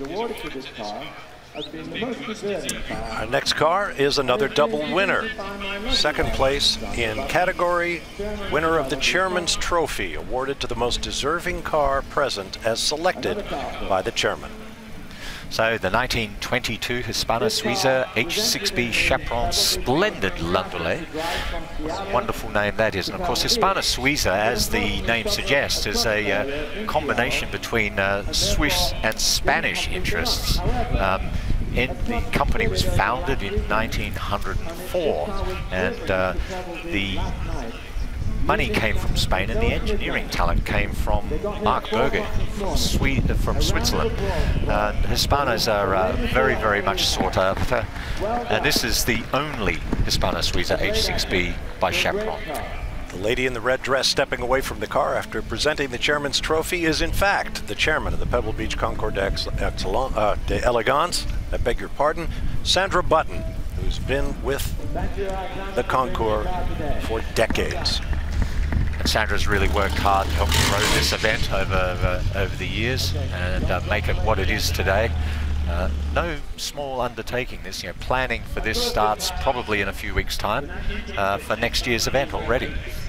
Our next car is another double winner. Second place in category winner of the Chairman's Trophy, awarded to the most deserving car present as selected by the chairman. So the 1922 Hispano-Suiza H6B Chaperon Splendid Landaulet. What a wonderful name that is. And of course, Hispano-Suiza, as the name suggests, is a combination between Swiss and Spanish interests. The company was founded in 1904, and the money came from Spain, and the engineering talent came from Mark Berger from Switzerland. Hispanos are very, very much sought after, and this is the only Hispano-Suiza H6B by Chaperon. The lady in the red dress stepping away from the car after presenting the Chairman's Trophy is in fact the chairman of the Pebble Beach Concours d'Elegance, I beg your pardon, Sandra Button, who's been with the concours for decades. And Sandra's really worked hard to help grow this event over the years and make it what it is today. No small undertaking this, you know, planning for this starts probably in a few weeks' time for next year's event already.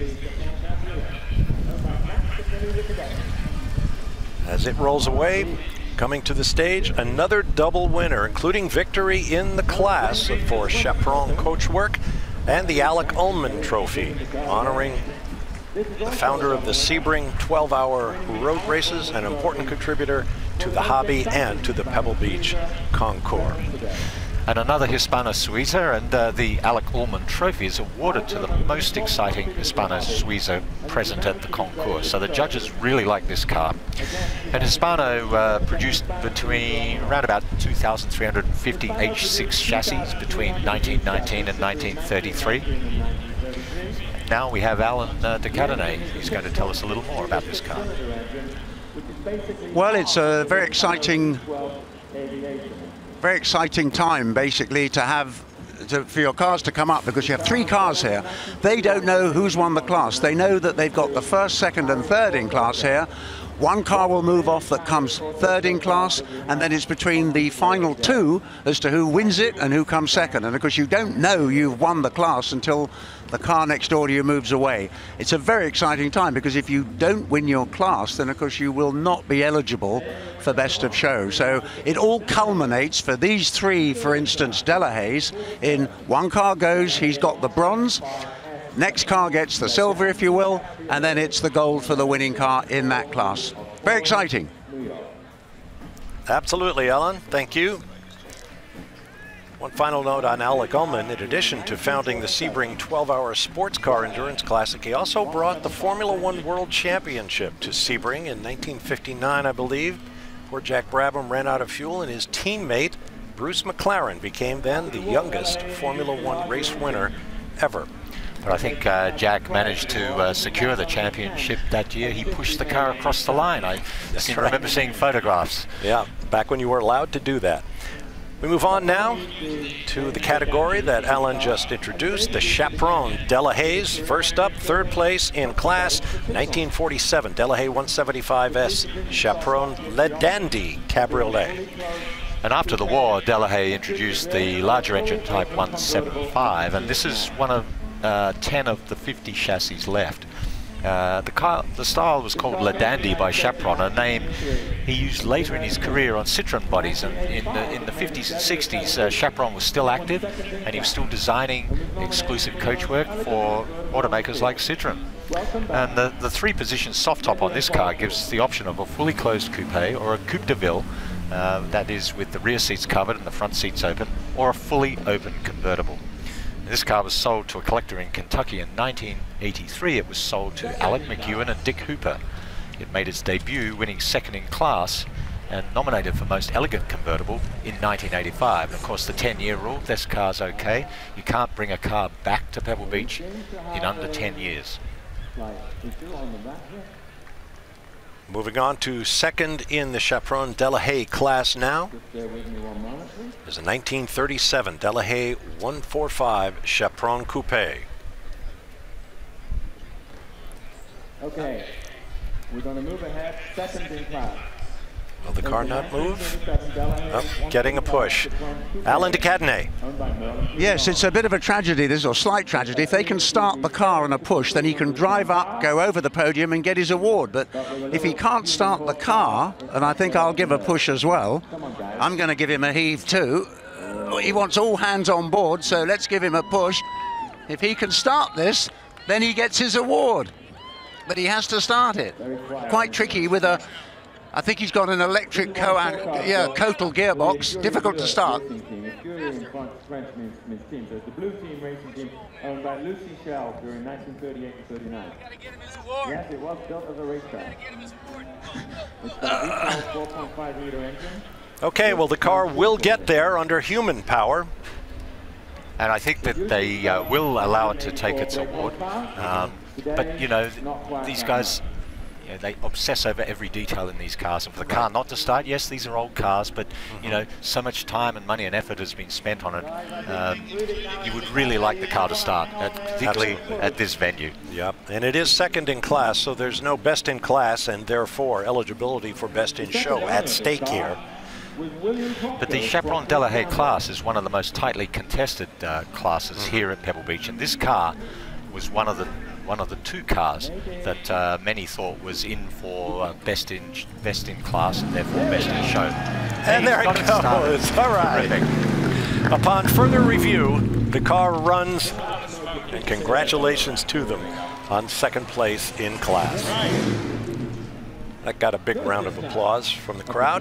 As it rolls away, coming to the stage, another double winner, including victory in the class for Chaperon Coachwork and the Alec Ullman Trophy, honoring the founder of the Sebring 12-hour road races, an important contributor to the hobby and to the Pebble Beach Concours. And another Hispano-Suiza, and the Alec Ullman Trophy is awarded to the most exciting Hispano-Suiza present at the concours. So the judges really like this car. And Hispano produced around about 2,350 H6 chassis between 1919 and 1933. Now we have Alan de Cadenet. He's going to tell us a little more about this car. Well, it's a very exciting time, basically, for your cars to come up, because you have 3 cars here. They don't know who's won the class. They know that they've got the first, second, and third in class here. One car will move off that comes third in class, and then it's between the final 2 as to who wins it and who comes second. And of course, you don't know you've won the class until the car next door to you moves away. It's a very exciting time, because if you don't win your class, then of course you will not be eligible for best of show. So it all culminates for these 3, for instance, Delahaye's, in one car goes, he's got the bronze, next car gets the silver, if you will, and then it's the gold for the winning car in that class. Very exciting. Absolutely, Alan. Thank you. One final note on Alec Ullman. In addition to founding the Sebring 12-hour sports car endurance classic, he also brought the Formula One World Championship to Sebring in 1959, I believe. Poor Jack Brabham ran out of fuel, and his teammate Bruce McLaren became then the youngest Formula One race winner ever. But I think Jack managed to secure the championship that year. He pushed the car across the line. I remember seeing photographs. Yeah, back when you were allowed to do that. We move on now to the category that Alan just introduced, the Chaperon Delahaye's. First up, third place in class, 1947 Delahaye 175S Chaperon Le Dandy Cabriolet. And after the war, Delahaye introduced the larger engine type 175, and this is one of 10 of the 50 chassis left. The style was called Le Dandy by Chaperon, a name he used later in his career on Citroën bodies. And in the 50s and 60s, Chaperon was still active, and he was still designing exclusive coachwork for automakers like Citroën. And the three-position soft top on this car gives us the option of a fully closed coupe or a coupe de ville, that is with the rear seats covered and the front seats open, or a fully open convertible. This car was sold to a collector in Kentucky in 1983. It was sold to Alec McEwen and Dick Hooper. It made its debut, winning second in class, and nominated for Most Elegant Convertible in 1985. And of course, the 10-year rule, this car's okay. You can't bring a car back to Pebble Beach in under 10 years. Moving on to second in the Chaperon Delahaye class now is a 1937 Delahaye 145 Chaperon Coupe. Okay, we're going to move ahead, second in class. Will the car not move? Oh, getting a push. Alan de Cadenet. Yes, it's a bit of a tragedy, this, or slight tragedy. If they can start the car on a push, then he can drive up, go over the podium and get his award. But if he can't start the car, and I think I'll give a push as well, I'm going to give him a heave too. He wants all hands on board, so let's give him a push. If he can start this, then he gets his award. But he has to start it. Quite tricky with a... I think he's got an electric Cotal gearbox. Difficult to start. The blue team racing team owned by Lucy Shell during 1938 and 39. Yes, it was built as a racetrack. It's got a 4.5 liter engine. Okay, well, the car will get there under human power. And I think that they will allow it to take its award. But, you know, these guys... You know, they obsess over every detail in these cars, and for the car not to start, yes, these are old cars, but you know, so much time and money and effort has been spent on it. You would really like the car to start, particularly at this venue. Yep, and it is second in class, so there's no best in class, and therefore eligibility for best in show at stake here. But the Chaperon Delahaye class is one of the most tightly contested classes here at Pebble Beach, and this car was one of the two cars that many thought was in for best in class and therefore best in show. And there it goes. All right. Terrific. Upon further review, the car runs, and congratulations to them on second place in class. That got a big round of applause from the crowd.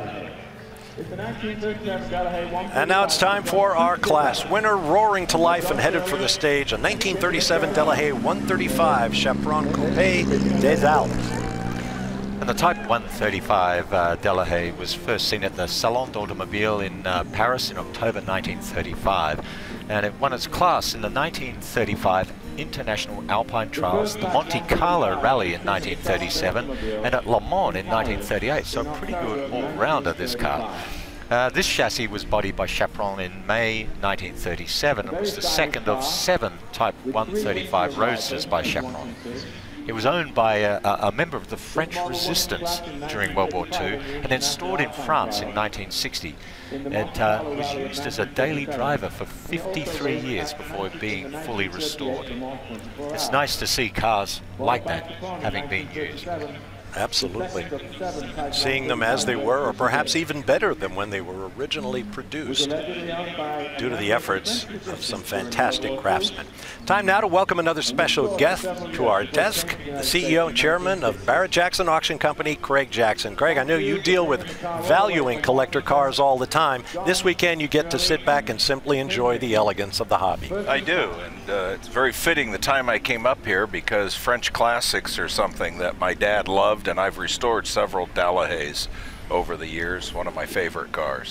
And now it's time for our class winner, roaring to life and headed for the stage, a 1937 Delahaye 135 Chaperon Coupe des Alpes. And the Type 135 Delahaye was first seen at the Salon d'Automobile in Paris in October 1935, and it won its class in the 1935 International Alpine Trials, the Monte Carlo Rally in 1937, and at Le Mans in 1938, so a pretty good all-rounder, this car. This chassis was bodied by Chaperon in May 1937 and was the second of 7 Type 135 Roadsters by Chaperon. It was owned by a member of the French Resistance during World War II and then stored in France in 1960. It was used as a daily driver for 53 years before being fully restored. It's nice to see cars like that having been used. Absolutely. Seeing them as they were, or perhaps even better than when they were originally produced, due to the efforts of some fantastic craftsmen. Time now to welcome another special guest to our desk, the CEO and chairman of Barrett-Jackson Auction Company, Craig Jackson. Craig, I know you deal with valuing collector cars all the time. This weekend you get to sit back and simply enjoy the elegance of the hobby. I do, and it's very fitting the time I came up here because French classics are something that my dad loved, and I've restored several Delahayes over the years, one of my favorite cars.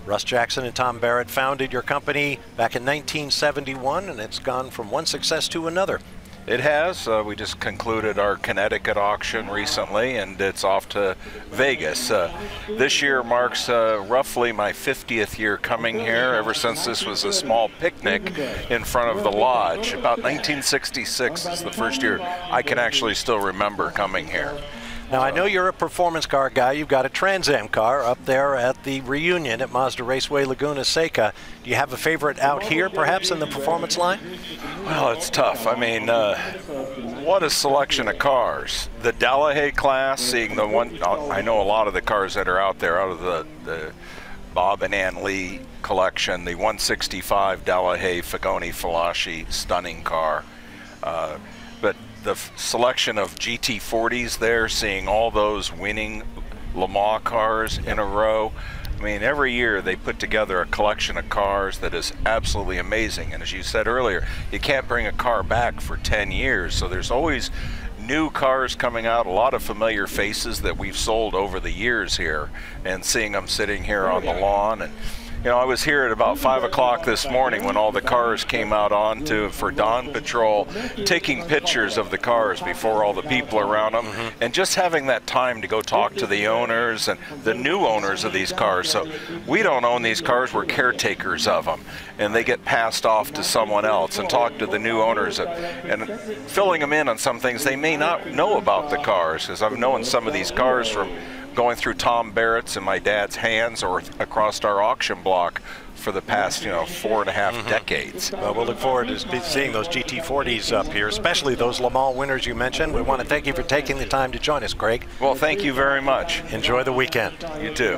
Russ Jackson and Tom Barrett founded your company back in 1971, and it's gone from one success to another. It has. We just concluded our Connecticut auction recently, and it's off to Vegas. This year marks roughly my 50th year coming here, ever since this was a small picnic in front of the lodge. About 1966 is the first year I can actually still remember coming here. Now, I know you're a performance car guy. You've got a Trans Am car up there at the reunion at Mazda Raceway Laguna Seca. Do you have a favorite out here, perhaps, in the performance line? Well, it's tough. I mean, what a selection of cars. The Delahaye class, seeing the one, I know a lot of the cars that are out there, out of the Bob and Ann Lee collection, the 165 Delahaye Fagoni Falashi, stunning car. But the selection of GT40s there, seeing all those winning Le Mans cars in a row. I mean, every year they put together a collection of cars that is absolutely amazing. And as you said earlier, you can't bring a car back for 10 years. So there's always new cars coming out, a lot of familiar faces that we've sold over the years here, and seeing them sitting here on the lawn. And you know, I was here at about 5 o'clock this morning when all the cars came out for Dawn Patrol, taking pictures of the cars before all the people around them, and just having that time to go talk to the owners and the new owners of these cars. So we don't own these cars, we're caretakers of them, and they get passed off to someone else, and talk to the new owners and filling them in on some things they may not know about the cars, because I've known some of these cars from going through Tom Barrett's and my dad's hands or across our auction block for the past, 4.5 decades. Well, we'll look forward to seeing those GT40s up here, especially those Le Mans winners you mentioned. We want to thank you for taking the time to join us, Craig. Well, thank you very much. Enjoy the weekend. You too.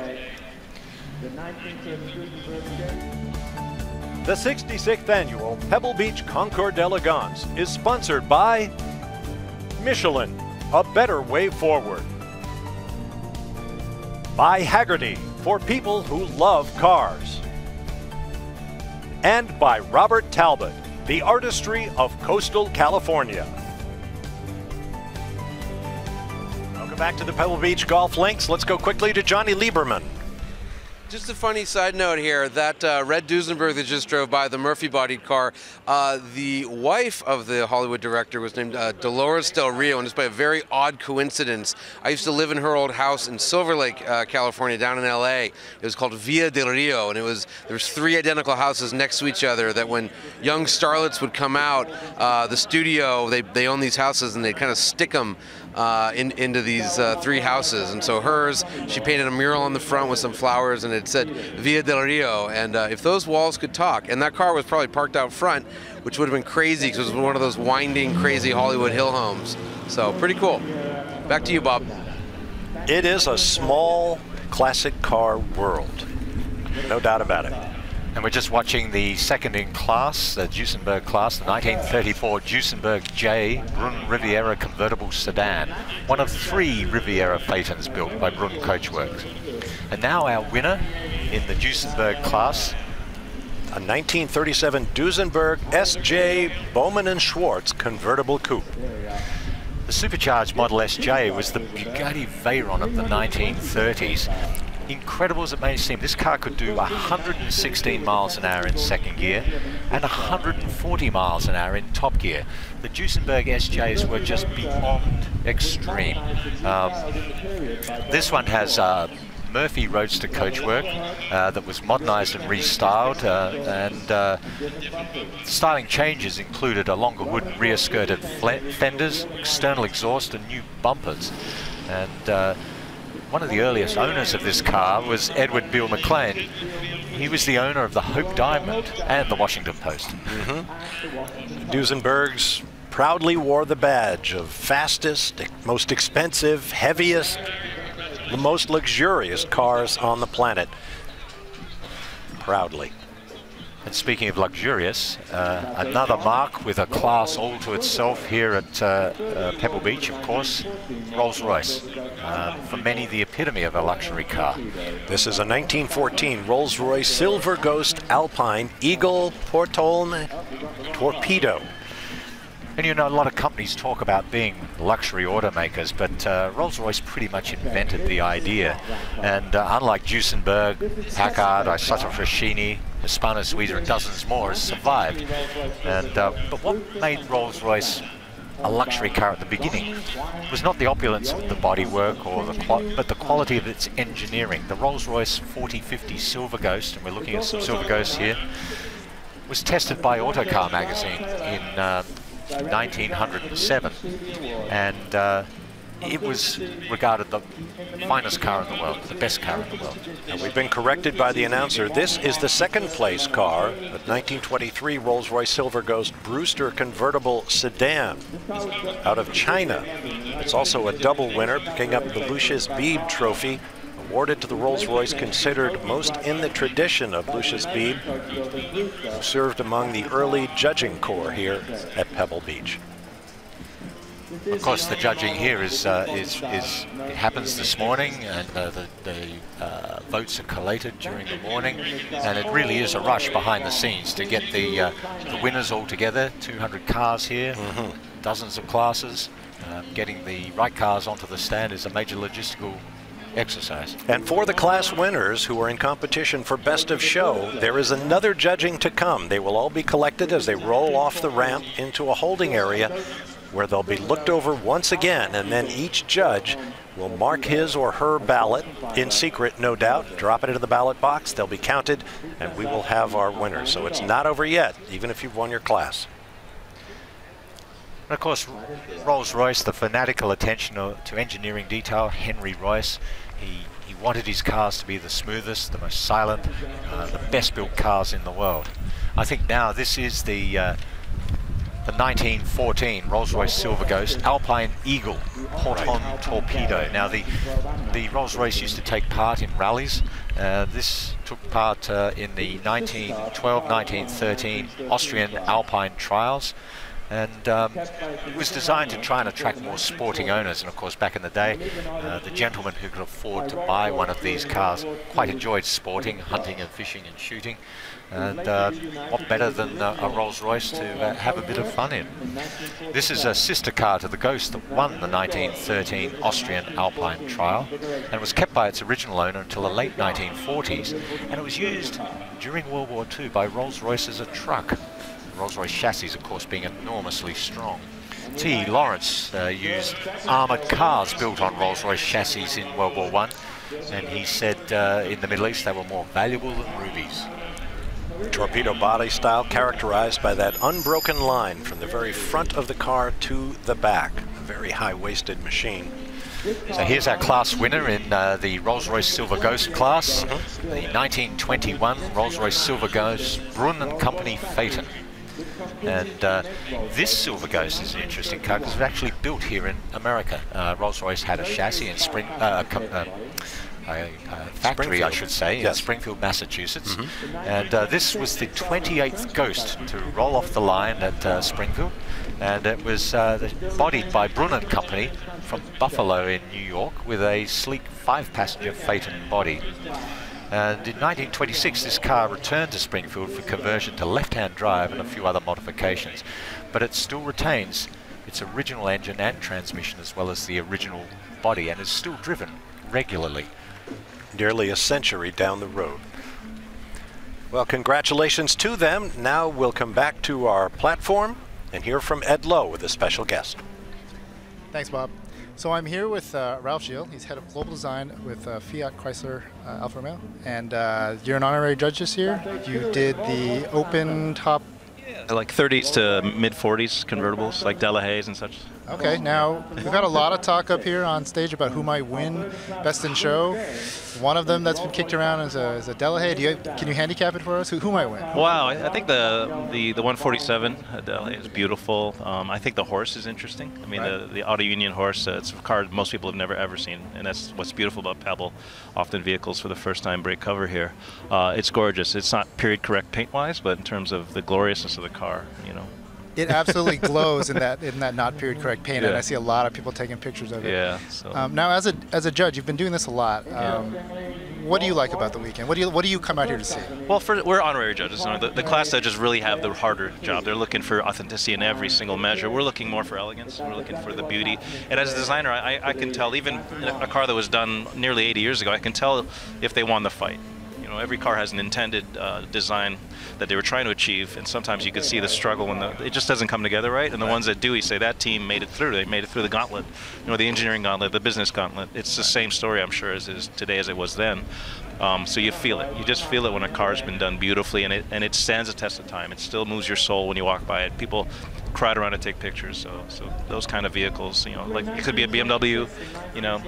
The 66th annual Pebble Beach Concours d'Elegance is sponsored by Michelin, a better way forward. By Haggerty, for people who love cars. And by Robert Talbot, the artistry of coastal California. Welcome back to the Pebble Beach Golf Links. Let's go quickly to Johnny Lieberman. Just a funny side note here, that red Duesenberg that just drove by, the Murphy-bodied car, the wife of the Hollywood director was named Dolores Del Rio, and just by a very odd coincidence, I used to live in her old house in Silver Lake, California, down in LA. It was called Villa Del Rio, and there was 3 identical houses next to each other that when young starlets would come out, the studio, they own these houses, and they'd kind of stick them into these 3 houses. And so hers, she painted a mural on the front with some flowers, and it said Villa Del Rio. And if those walls could talk, and that car was probably parked out front, which would have been crazy because it was one of those winding, crazy Hollywood hill homes. So pretty cool. Back to you, Bob. It is a small classic car world, no doubt about it. And we're just watching the second in class, the Duesenberg class, the 1934 Duesenberg J Brun Riviera convertible sedan, one of 3 Riviera Phaetons built by Brun Coachworks. And now our winner in the Duesenberg class, a 1937 Duesenberg SJ Bowman & Schwartz convertible coupe. The supercharged Model SJ was the Bugatti Veyron of the 1930s. Incredible as it may seem, this car could do 116 miles an hour in second gear and 140 miles an hour in top gear. The Duesenberg SJs were just beyond extreme. This one has Murphy Roadster coachwork that was modernized and restyled, and styling changes included a longer hood and rear skirted fenders, external exhaust and new bumpers. And one of the earliest owners of this car was Edward Bill McLean. He was the owner of the Hope Diamond and the Washington Post. Duesenbergs proudly wore the badge of fastest, most expensive, heaviest, the most luxurious cars on the planet. Proudly. And speaking of luxurious, another mark with a class all to itself here at Pebble Beach, of course, Rolls-Royce. For many, the epitome of a luxury car. This is a 1914 Rolls-Royce Silver Ghost Alpine Eagle Portolne Torpedo. And you know, a lot of companies talk about being luxury automakers, but Rolls-Royce pretty much invented the idea. And unlike Duesenberg, Packard, Isotta Fraschini, Hispano Suiza, and dozens more has survived. And but what made Rolls-Royce a luxury car at the beginning was not the opulence of the bodywork or but the quality of its engineering. The Rolls-Royce 4050 Silver Ghost, and we're looking at some Silver Ghosts here, was tested by Autocar magazine in 1907, and it was regarded the finest car in the world, the best car in the world. And we've been corrected by the announcer. This is the second place car, the 1923 Rolls-Royce Silver Ghost Brewster convertible sedan out of China. It's also a double winner, picking up the Lucius Beebe Trophy, awarded to the Rolls-Royce considered most in the tradition of Lucius Beebe, who served among the early judging corps here at Pebble Beach. Of course, the judging here it happens this morning, and the votes are collated during the morning, and it really is a rush behind the scenes to get the winners all together. 200 cars here, dozens of classes. Getting the right cars onto the stand is a major logistical exercise. And for the class winners who are in competition for Best of Show, there is another judging to come. They will all be collected as they roll off the ramp into a holding area where they'll be looked over once again, and then each judge will mark his or her ballot in secret, no doubt, drop it into the ballot box. They'll be counted, and we will have our winners. So it's not over yet, even if you've won your class. And of course, Rolls-Royce, the fanatical attention to engineering detail, Henry Royce, he wanted his cars to be the smoothest, the most silent, the best built cars in the world. I think now this is the 1914 Rolls-Royce Silver Ghost Alpine Eagle Horton Torpedo. Now the Rolls-Royce used to take part in rallies. This took part in the 1912-1913 Austrian Alpine trials, and it was designed to try and attract more sporting owners. And of course, back in the day, the gentlemen who could afford to buy one of these cars quite enjoyed sporting, hunting and fishing and shooting. And what better than a Rolls-Royce to have a bit of fun in. This is a sister car to the Ghost that won the 1913 Austrian Alpine trial, and was kept by its original owner until the late 1940s, and it was used during World War II by Rolls-Royce as a truck. Rolls-Royce chassis, of course, being enormously strong. T. Lawrence used armoured cars built on Rolls-Royce chassis in World War I, and he said in the Middle East they were more valuable than rubies. Torpedo body style characterized by that unbroken line from the very front of the car to the back. A very high-waisted machine. So here's our class winner in the Rolls-Royce Silver Ghost class, the 1921 Rolls-Royce Silver Ghost Brunn & Company Phaeton. And this Silver Ghost is an interesting car because it's actually built here in America. Rolls-Royce had a chassis in factory, I should say, in Springfield, Massachusetts. And this was the 28th Ghost to roll off the line at Springfield. And it was bodied by Brunn & Company from Buffalo in New York with a sleek 5-passenger Phaeton body. And in 1926, this car returned to Springfield for conversion to left-hand drive and a few other modifications. But it still retains its original engine and transmission as well as the original body, and is still driven regularly. Nearly a century down the road. Well, congratulations to them. Now we'll come back to our platform and hear from Ed Lowe with a special guest. Thanks, Bob. So I'm here with Ralph Gilles. He's head of global design with Fiat Chrysler Alfa Romeo. And you're an honorary judge this year. You did the open top. Like 30s to mid-40s convertibles, like Delahaye's and such. Okay, now we've had a lot of talk up here on stage about who might win Best in Show. One of them that's been kicked around is a Delahaye. Can you handicap it for us? Who might win? Wow, I think the 147 Delahaye is beautiful. I think the horse is interesting. I mean, the Auto Union horse, it's a car most people have never ever seen, and that's what's beautiful about Pebble. Often vehicles for the first time break cover here. It's gorgeous. It's not period correct paint-wise, but in terms of the gloriousness of the car, you know. It absolutely glows in that not period correct paint, and I see a lot of people taking pictures of it. Yeah. So. Now, as a judge, you've been doing this a lot. what do you like about the weekend? What do you come out here to see? Well, we're honorary judges. You know, the class judges really have the harder job. They're looking for authenticity in every single measure. We're looking more for elegance. We're looking for the beauty. And as a designer, I can tell, even a car that was done nearly 80 years ago, I can tell if they won the fight. You know, every car has an intended design that they were trying to achieve, and sometimes you can see the struggle when it just doesn't come together right. And the ones that do, you say that team made it through. They made it through the gauntlet, you know, the engineering gauntlet, the business gauntlet. It's the same story, I'm sure, as it is today as it was then. So you feel it. You just feel it when a car's been done beautifully, and it stands the test of time. It still moves your soul when you walk by it. People crowd around to take pictures. So those kind of vehicles, you know, like it could be a BMW, you know,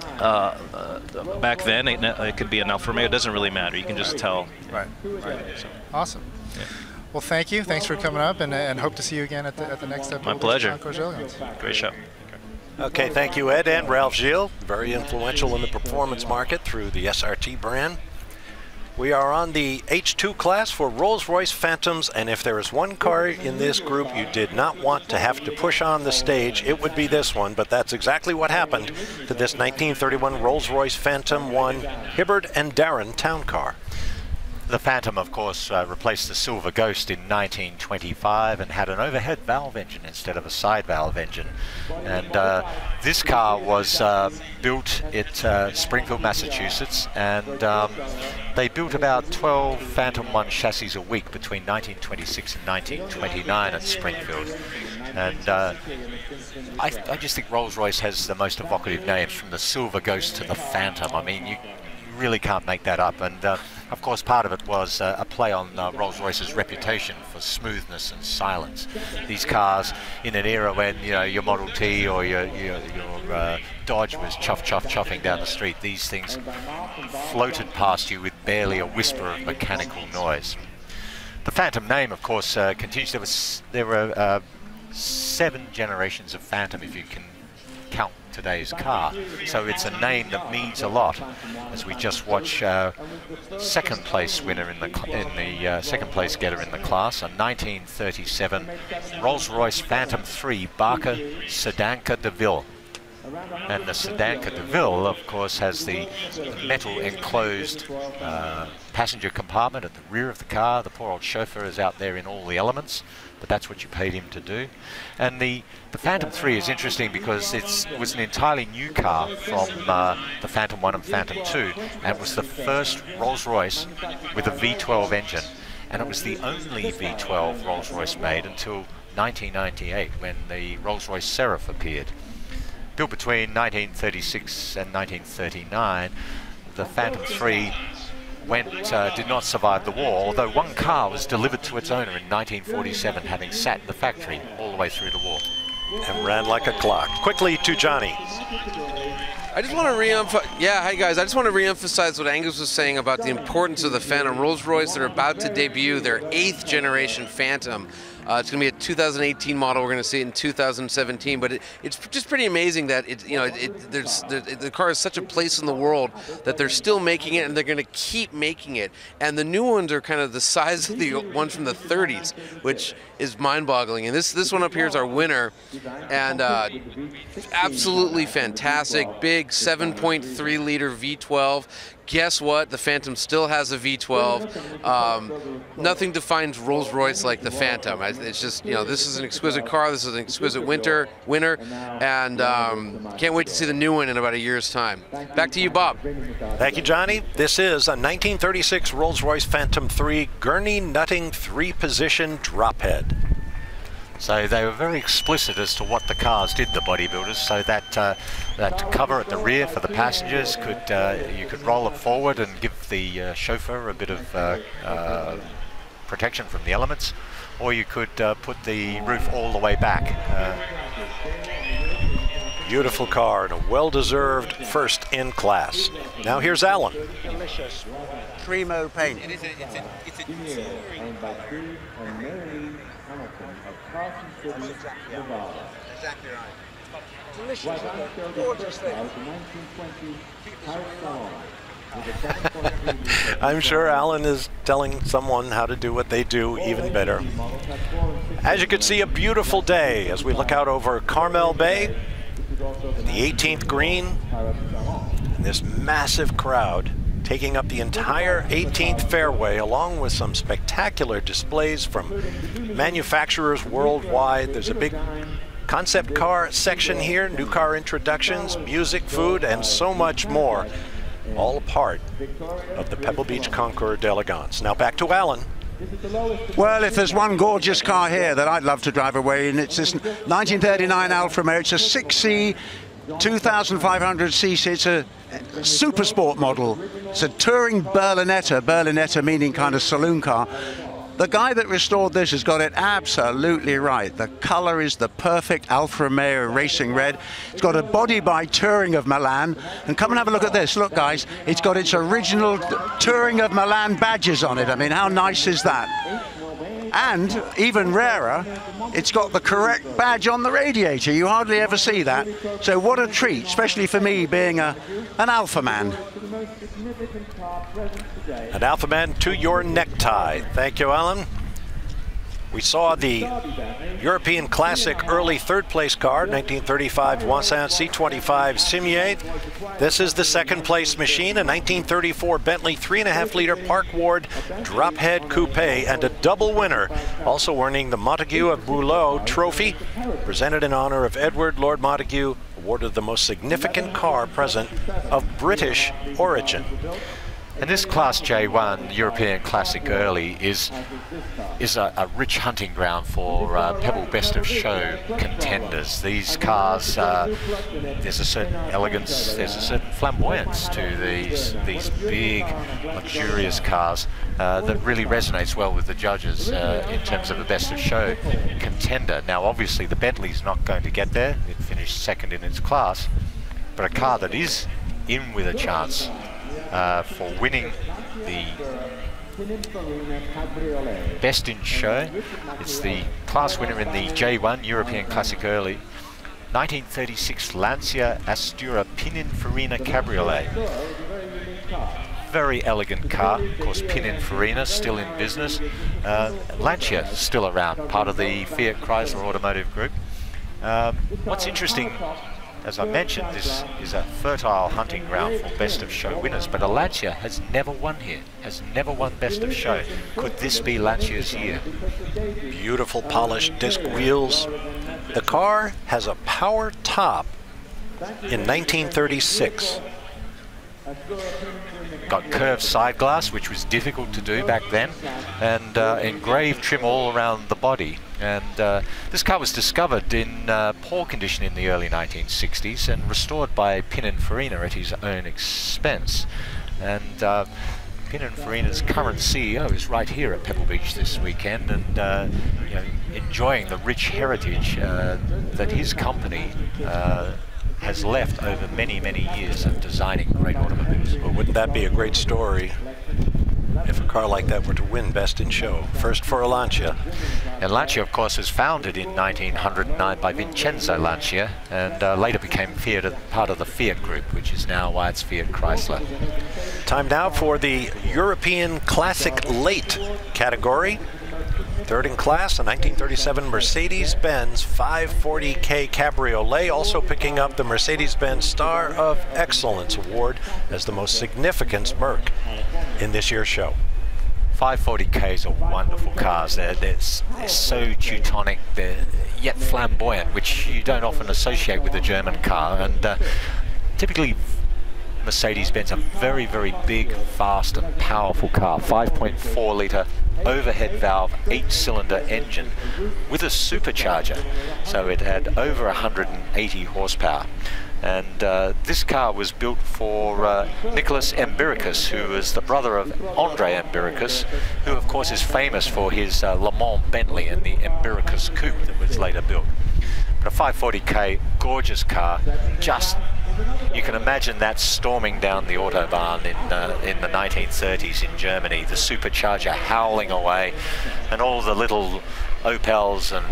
back then it could be an Alfa Romeo. It doesn't really matter. You can just tell. Right. So. Awesome. Yeah. Well, thank you. Thanks for coming up, and hope to see you again at the next episode. My pleasure. Concours Elegance. Great show. Okay, thank you, Ed and Ralph Gilles. Very influential in the performance market through the SRT brand. We are on the H2 class for Rolls-Royce Phantoms, and if there is one car in this group you did not want to have to push on the stage, it would be this one, but that's exactly what happened to this 1931 Rolls-Royce Phantom 1 Hibbard and Darren town car. The Phantom, of course, replaced the Silver Ghost in 1925 and had an overhead valve engine instead of a side valve engine. And this car was built at Springfield, Massachusetts, and they built about 12 Phantom 1 chassis a week between 1926 and 1929 at Springfield. And I just think Rolls-Royce has the most evocative names, from the Silver Ghost to the Phantom. I mean, you really can't make that up. And of course, part of it was a play on Rolls-Royce's reputation for smoothness and silence. These cars, in an era when, you know, your Model T or your Dodge was chuffing down the street, these things floated past you with barely a whisper of mechanical noise. The Phantom name, of course, continues. There were 7 generations of Phantom, if you can count today's car, so it's a name that means a lot. As we just watch second place winner in the second place getter in the class, a 1937 Rolls-Royce Phantom 3 Barker Sedanka DeVille. And the Sedanka DeVille, of course, has the metal enclosed passenger compartment at the rear of the car. The poor old chauffeur is out there in all the elements, but that's what you paid him to do. And the Phantom 3 is interesting because it was an entirely new car from the Phantom 1 and Phantom 2, and it was the first Rolls-Royce with a V12 engine. And it was the only V12 Rolls-Royce made until 1998, when the Rolls-Royce Seraph appeared. Built between 1936 and 1939, the Phantom 3 did not survive the war, although one car was delivered to its owner in 1947, having sat in the factory all the way through the war. And ran like a clock. Quickly to Johnny. I just want to re-emphasize, hi guys, I just want to re-emphasize what Angus was saying about the importance of the Phantom. Rolls-Royce, they're about to debut their 8th generation Phantom. It's going to be a 2018 model. We're going to see it in 2017, but it's just pretty amazing that the car has such a place in the world that they're still making it, and they're going to keep making it. And the new ones are kind of the size of the ones from the 30s, which is mind-boggling. And this one up here is our winner, and absolutely fantastic, big 7.3 liter V12. Guess what? The Phantom still has a V12. Nothing defines Rolls-Royce like the Phantom. It's just, this is an exquisite car. This is an exquisite winner, and can't wait to see the new one in about a year's time. Back to you, Bob. Thank you, Johnny. This is a 1936 Rolls-Royce Phantom 3 gurney nutting 3-position drophead. So they were very explicit as to what the cars did, the bodybuilders, so that cover at the rear for the passengers, you could roll it forward and give the chauffeur a bit of protection from the elements, or you could put the roof all the way back. Beautiful car and a well-deserved first in class. Now here's Alan. Delicious. Primo paint. Owned by Steve and Mary Hamilton of Carson City, Nevada. Exactly right. Delicious. Gorgeous thing. 1920 House Salon. I'm sure Alan is telling someone how to do what they do even better. As you can see, a beautiful day as we look out over Carmel Bay, the 18th green, and this massive crowd taking up the entire 18th fairway, along with some spectacular displays from manufacturers worldwide. There's a big concept car section here, new car introductions, music, food, and so much more, all a part of the Pebble Beach Concours d'Elegance. Now back to Alan. Well, if there's one gorgeous car here that I'd love to drive away in, it's this 1939 Alfa Romeo. It's a 6C, 2,500cc. It's a super sport model. It's a touring Berlinetta, Berlinetta meaning kind of saloon car. The guy that restored this has got it absolutely right. The color is the perfect Alfa Romeo racing red. It's got a body by Touring of Milan. And come and have a look at this. Look, guys, it's got its original Touring of Milan badges on it. I mean, how nice is that? And even rarer, it's got the correct badge on the radiator. You hardly ever see that. So what a treat, especially for me being an Alfa man. An Alfa man to your necktie. Thank you, Alan. We saw the European Classic early third place car, 1935 Voisin C25 Cimier. This is the second place machine, a 1934 Bentley 3.5-liter Park Ward drop head coupe, and a double winner, also earning the Montague of Bouleau trophy, presented in honor of Edward Lord Montague, awarded the most significant car present of British origin. And this Class J1 European Classic Early is a rich hunting ground for Pebble Best of Show contenders. These cars, there's a certain elegance, there's a certain flamboyance to these big, luxurious cars that really resonates well with the judges in terms of a Best of Show contender. Now, obviously, the Bentley's not going to get there. It finished second in its class, but a car that is in with a chance for winning the Best in Show. It's the class winner in the J1 European Classic Early, 1936 Lancia Astura Pininfarina Cabriolet. Very elegant car. Of course, Pininfarina still in business. Lancia still around, part of the Fiat Chrysler Automotive Group. What's interesting, as I mentioned, this is a fertile hunting ground for Best of Show winners, but a Lancia has never won here, has never won Best of Show. Could this be Lancia's year? Beautiful polished disc wheels. The car has a power top in 1936. Got curved side glass, which was difficult to do back then, and engraved trim all around the body. And this car was discovered in poor condition in the early 1960s and restored by Pininfarina at his own expense. And Pininfarina's current CEO is right here at Pebble Beach this weekend, and you know, enjoying the rich heritage that his company has left over many, many years of designing great automobiles. Well, wouldn't that be a great story if a car like that were to win Best in Show? First for a Lancia. And Lancia, of course, was founded in 1909 by Vincenzo Lancia, and later became part of the Fiat Group, which is now why it's Fiat Chrysler. Time now for the European Classic Late category. Third in class, a 1937 Mercedes-Benz 540K Cabriolet, also picking up the Mercedes-Benz Star of Excellence Award as the most significant Merc in this year's show. 540Ks are wonderful cars. They're so Teutonic, they're yet flamboyant, which you don't often associate with a German car. And typically, Mercedes-Benz a very, very big, fast and powerful car. 5.4 litre overhead valve 8-cylinder engine with a supercharger, so it had over 180 horsepower. And this car was built for Nicholas Embericus, who is the brother of Andre Embericus, who of course is famous for his Le Mans Bentley and the Embericus coupe that was later built. But a 540K, gorgeous car. Just, you can imagine that storming down the Autobahn in the 1930s in Germany, the supercharger howling away, and all the little Opels and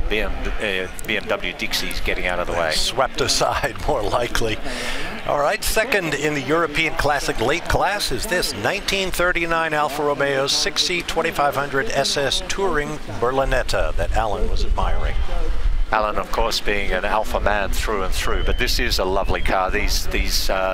BMW Dixies getting out of the way. Swept aside, more likely. All right, second in the European Classic Late class is this 1939 Alfa Romeo 6C 2500 SS Touring Berlinetta that Alan was admiring. Alan, of course, being an Alfa man through and through, but this is a lovely car. These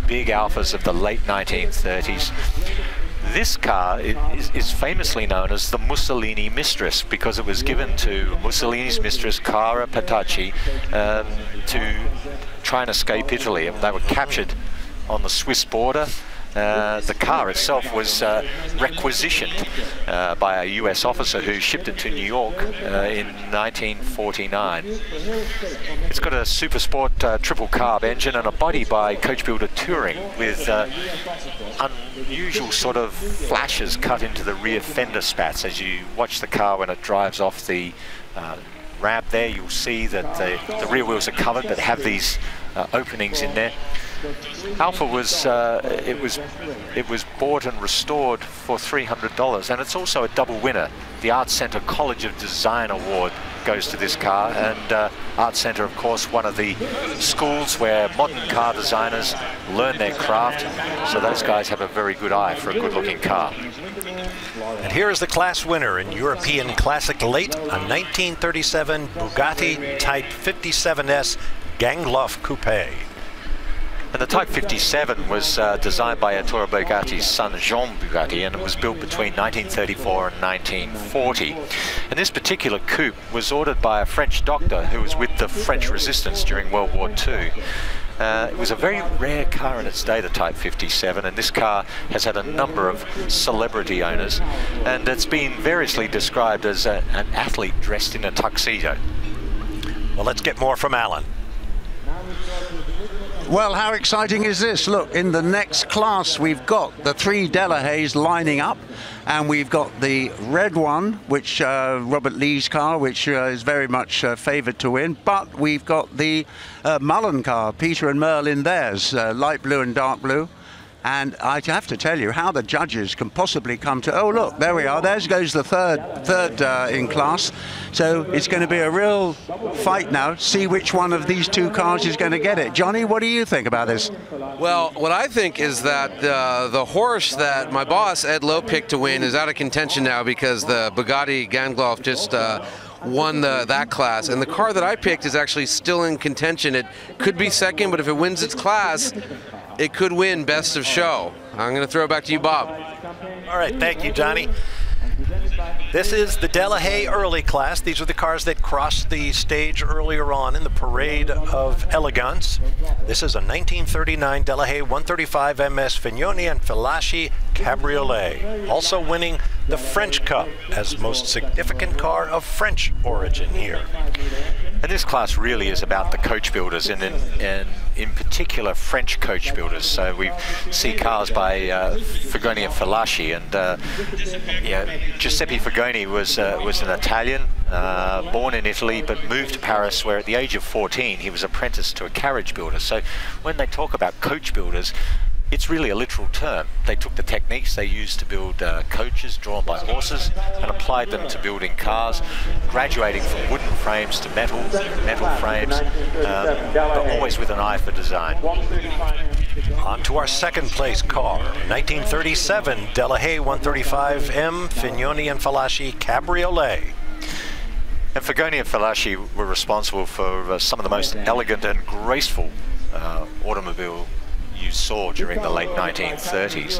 big alphas of the late 1930s. This car is famously known as the Mussolini Mistress because it was given to Mussolini's mistress, Cara Petacci, to try and escape Italy. They were captured on the Swiss border. The car itself was requisitioned by a US officer who shipped it to New York in 1949. It's got a Super Sport triple carb engine and a body by coach builder Touring with unusual sort of flashes cut into the rear fender spats. As you watch the car when it drives off the ramp there, you'll see that the rear wheels are covered but have these openings in there. Alpha was it was bought and restored for $300, and it's also a double winner. The Art Center College of Design Award goes to this car, and Art Center, of course, one of the schools where modern car designers learn their craft, so those guys have a very good eye for a good-looking car. And here is the class winner in European Classic Late, a 1937 Bugatti Type 57S Gangloff Coupe. And the Type 57 was designed by Ettore Bugatti's son Jean Bugatti, and it was built between 1934 and 1940. And this particular coupe was ordered by a French doctor who was with the French resistance during World War II. It was a very rare car in its day, the Type 57, and this car has had a number of celebrity owners, and it's been variously described as an athlete dressed in a tuxedo. Well, let's get more from Alan. Well, how exciting is this? Look, in the next class we've got the 3 Delahaye's lining up, and we've got the red one, which Robert Lee's car, which is very much favoured to win, but we've got the Mullen car, Peter and Merle in theirs, light blue and dark blue. And I have to tell you how the judges can possibly come to, oh look, there we are, there goes the third in class. So it's going to be a real fight now, see which one of these 2 cars is going to get it. Johnny, what do you think about this? Well, what I think is that the horse that my boss, Ed Lowe, picked to win is out of contention now because the Bugatti Gangloff just won that class. And the car that I picked is actually still in contention. It could be second, but if it wins its class, it could win Best of Show. I'm going to throw it back to you, Bob. All right, thank you, Johnny. This is the Delahaye early class. These are the cars that crossed the stage earlier on in the Parade of Elegance. This is a 1939 Delahaye 135 MS Fignoni and Falaschi Cabriolet, also winning the French Cup as most significant car of French origin here. And this class really is about the coach builders, and in particular French coach builders. So we see cars by Figoni and Falaschi, and Giuseppe Figoni was an Italian, born in Italy but moved to Paris, where at the age of 14 he was apprenticed to a carriage builder. So when they talk about coach builders, it's really a literal term. They took the techniques they used to build coaches drawn by horses and applied them to building cars, graduating from wooden frames to metal frames, but always with an eye for design. On to our second place car, 1937 Delahaye 135M Fignoni and Falaschi Cabriolet. And Figoni and Falaschi were responsible for some of the most elegant and graceful automobile you saw during the late 1930s.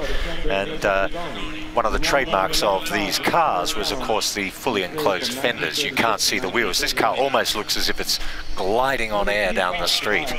And one of the trademarks of these cars was, of course, the fully enclosed fenders. You can't see the wheels. This car almost looks as if it's gliding on air down the street.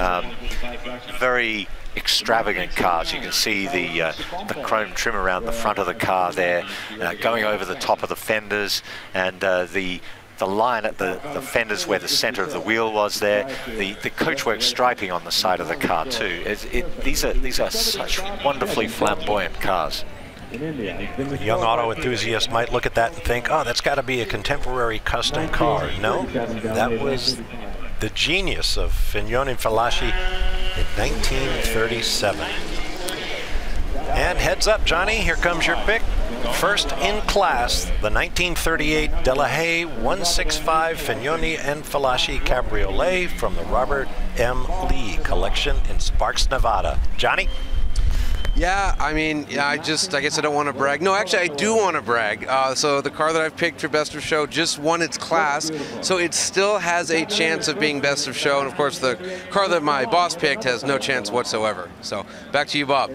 Very extravagant cars. You can see the chrome trim around the front of the car there, going over the top of the fenders, and the line at the fenders where the center of the wheel was there, the coachwork striping on the side of the car too. These are such wonderfully flamboyant cars. A young auto enthusiast might look at that and think, oh, that's got to be a contemporary custom car. No, that was the genius of Fignoni and Falaschi in 1937. And heads up, Johnny, here comes your pick. First in class, the 1938 Delahaye 165 Fignoni and Falaschi Cabriolet from the Robert M. Lee collection in Sparks, Nevada. Johnny? Yeah, I mean, yeah, I guess I don't want to brag. No, actually, I do want to brag. So the car that I've picked for Best of Show just won its class, so it still has a chance of being Best of Show. And of course, the car that my boss picked has no chance whatsoever. So back to you, Bob.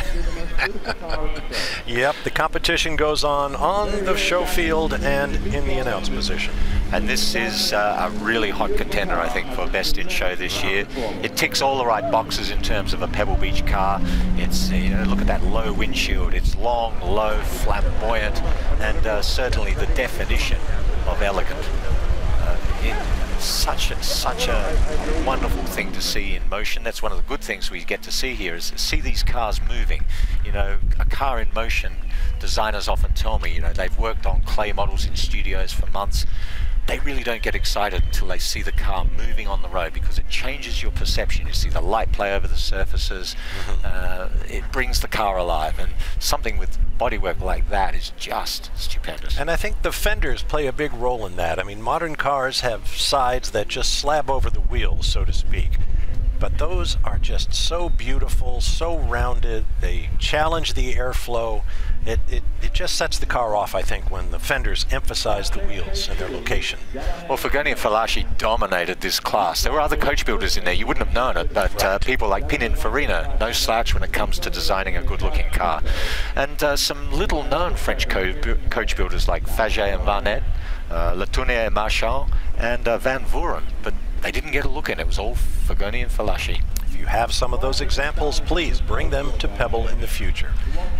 Yep, the competition goes on the show field and in the announce position. And this is a really hot contender, I think, for Best in Show this year. It ticks all the right boxes in terms of a Pebble Beach car. It's, you know, look at that low windshield. It's long, low, flamboyant, and certainly the definition of elegant. It's such a wonderful thing to see in motion. That's one of the good things we get to see here, is see these cars moving. You know, a car in motion, designers often tell me, you know, they've worked on clay models in studios for months. They really don't get excited until they see the car moving on the road, because it changes your perception. You see the light play over the surfaces. It brings the car alive, and something with bodywork like that is just stupendous. And I think the fenders play a big role in that. I mean, modern cars have sides that just slab over the wheels, so to speak. But those are just so beautiful, so rounded. They challenge the airflow. It just sets the car off, I think, when the fenders emphasize the wheels and their location. Well, Fagoni and Falaschi dominated this class. There were other coach builders in there. You wouldn't have known it, but people like Pininfarina, no slouch when it comes to designing a good-looking car. And some little-known French coach builders like Faget and Varnet, Latournier and Marchand, and Van Vuren. But they didn't get a look in. It was all Fagoni and Falaschi. If you have some of those examples, please bring them to Pebble in the future.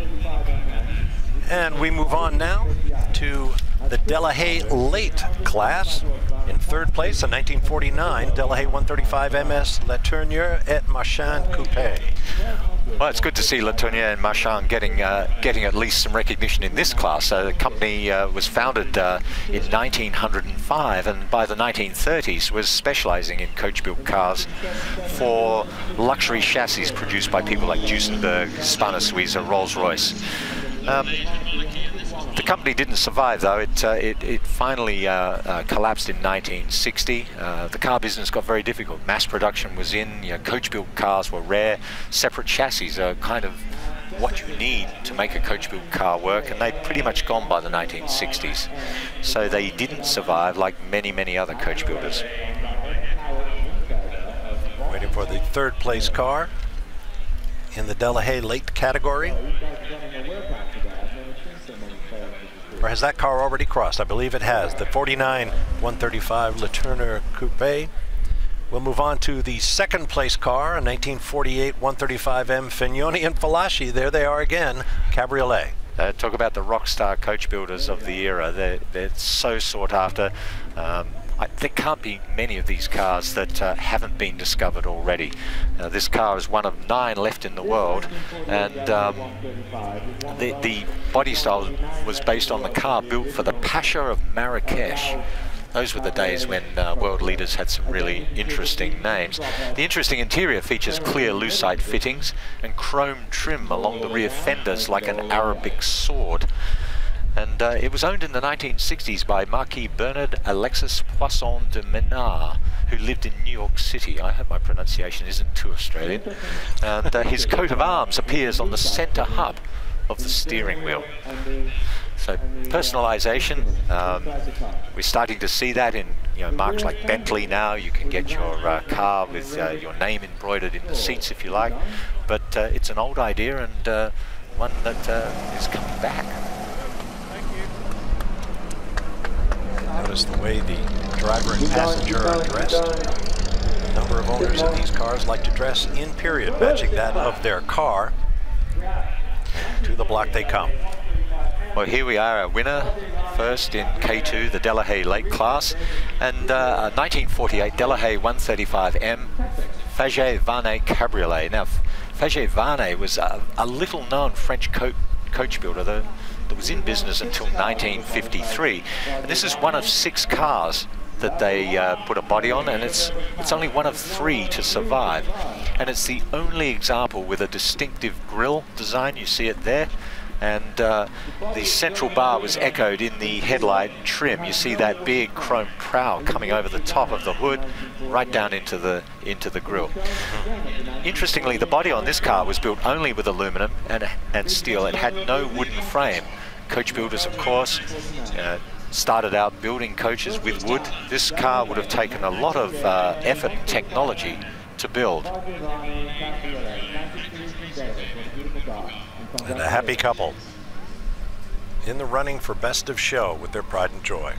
And we move on now to the Delahaye Late class. In third place, a 1949 Delahaye 135 MS Latournier et Marchand Coupe. Well, it's good to see Latournier and Marchand getting at least some recognition in this class. The company was founded in 1905, and by the 1930s was specializing in coach-built cars for luxury chassis produced by people like Duesenberg, Spanner Suisse, Rolls-Royce. The company didn't survive, though. It finally collapsed in 1960. The car business got very difficult. Mass production was in. You know, coach-built cars were rare. Separate chassis are kind of what you need to make a coach-built car work, and they'd pretty much gone by the 1960s. So they didn't survive like many, many other coach builders. Waiting for the third place car in the Delahaye Late category. Or has that car already crossed? I believe it has. The 49 135 Latournier Coupe. We'll move on to the second place car, a 1948 135M Fagoni and Falaschi. There they are again, Cabriolet. Talk about the rock star coach builders of the era. They're so sought after. There can't be many of these cars that haven't been discovered already. This car is one of 9 left in the world, and the body style was based on the car built for the Pasha of Marrakesh. Those were the days when world leaders had some really interesting names. The interesting interior features clear lucite fittings and chrome trim along the rear fenders like an Arabic sword. And it was owned in the 1960s by Marquis Bernard Alexis Poisson de Menard, who lived in New York City. I hope my pronunciation isn't too Australian. And his coat of arms appears on the center hub of the steering wheel. So personalization, we're starting to see that in marques like Bentley now. You can get your car with your name embroidered in the seats if you like. But it's an old idea, and one that is coming back. Notice the way the driver and passenger are dressed. A number of owners of these cars like to dress in period, matching that of their car. To the block they come. Well, here we are, a winner first in K2, the Delahaye Late class, and a 1948 Delahaye 135M Faget Varnet Cabriolet. Now, Faget Varnet was a little-known French coach builder that was in business until 1953. And this is one of 6 cars that they put a body on, and it's only one of 3 to survive. And it's the only example with a distinctive grille design. You see it there. And the central bar was echoed in the headlight trim. You see that big chrome prow coming over the top of the hood, right down into the grille. Interestingly, the body on this car was built only with aluminum and steel. It had no wooden frame. Coach builders, of course, started out building coaches with wood. This car would have taken a lot of effort and technology to build. And a happy couple in the running for best of show with their pride and joy.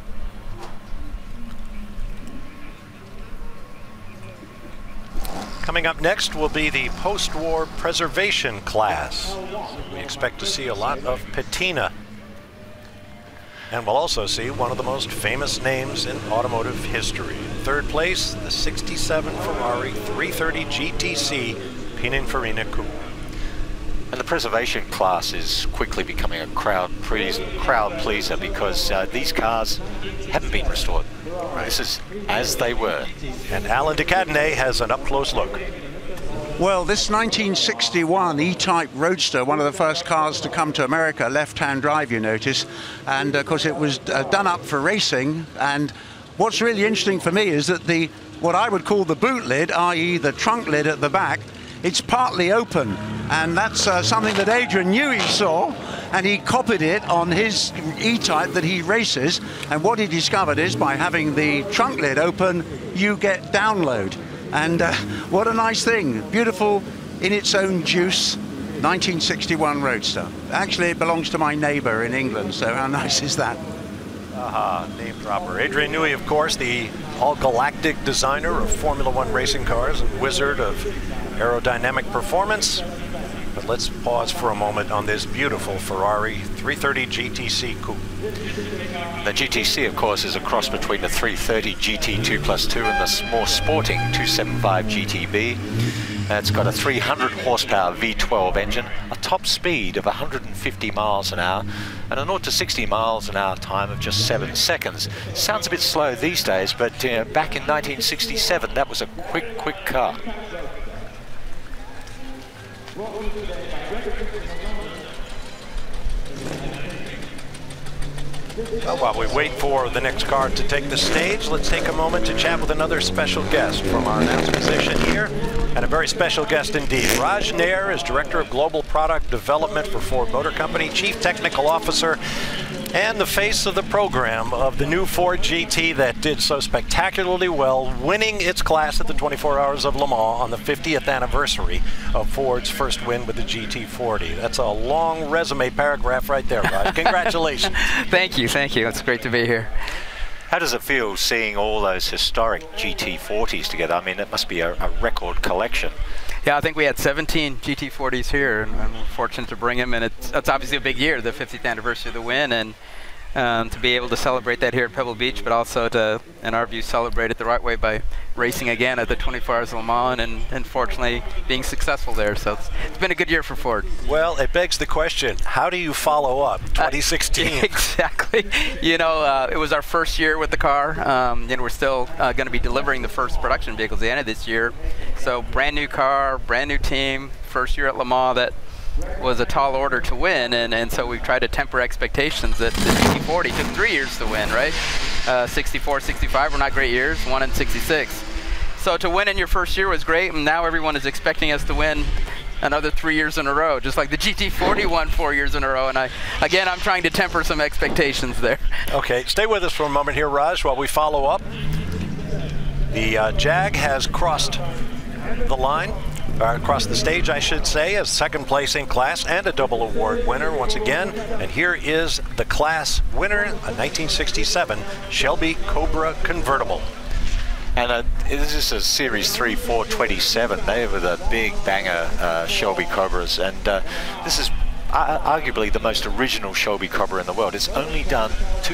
Coming up next will be the post-war preservation class. We expect to see a lot of patina. And we'll also see one of the most famous names in automotive history. In third place, the '67 Ferrari 330 GTC Pininfarina Coupe. And the preservation class is quickly becoming a crowd pleaser because these cars haven't been restored. Right. This is as they were. And Alan de Cadenet has an up-close look. Well, this 1961 E-Type Roadster, one of the first cars to come to America, left-hand drive, you notice, and of course it was done up for racing. And what's really interesting for me is that what I would call the boot lid, i.e. the trunk lid at the back, it's partly open, and that's something that Adrian Newey saw, and he copied it on his E-Type that he races. And what he discovered is by having the trunk lid open, you get download. And what a nice thing. Beautiful in its own juice, 1961 Roadster. Actually, it belongs to my neighbor in England, so how nice is that? Name dropper. Adrian Newey, of course, the all-galactic designer of Formula One racing cars and wizard of aerodynamic performance. But let's pause for a moment on this beautiful Ferrari 330 GTC Coupe. The GTC, of course, is a cross between the 330 GT2+2 and the more sporting 275 GTB. It's got a 300 horsepower V12 engine, a top speed of 150 miles an hour, and a 0 to 60 miles an hour time of just 7 seconds. Sounds a bit slow these days, but back in 1967, that was a quick car. Well, while we wait for the next car to take the stage, let's take a moment to chat with another special guest from our announced position here, and a very special guest indeed. Raj Nair is Director of Global Product Development for Ford Motor Company, Chief Technical Officer, and the face of the program of the new Ford GT that did so spectacularly well, winning its class at the 24 Hours of Le Mans on the 50th anniversary of Ford's first win with the GT40. That's a long resume paragraph right there, Raj. Congratulations. Thank you. It's great to be here. How does it feel seeing all those historic GT40s together? I mean, it must be a record collection. Yeah, I think we had 17 GT40s here, and we're fortunate to bring them, and it's obviously a big year, the 50th anniversary of the win, and to be able to celebrate that here at Pebble Beach, but also to, in our view, celebrate it the right way by racing again at the 24 Hours of Le Mans, and fortunately being successful there. So it's been a good year for Ford. Well, it begs the question, how do you follow up 2016? Exactly. You know, it was our first year with the car, and we're still going to be delivering the first production vehicles at the end of this year. So brand new car, brand new team, first year at Le Mans. That was a tall order to win, and so we tried to temper expectations that the GT40 took 3 years to win, right? 64, 65 were not great years, 1 and 66. So to win in your first year was great, and now everyone is expecting us to win another 3 years in a row, just like the GT40 won 4 years in a row, and I'm trying to temper some expectations there. Okay, stay with us for a moment here, Raj, while we follow up. The Jag has crossed the line, across the stage, I should say, as second place in class and a double award winner once again. And here is the class winner, a 1967 Shelby Cobra convertible. And this is a Series 3 427. They were the big banger Shelby Cobras, and this is arguably the most original Shelby Cobra in the world. It's only done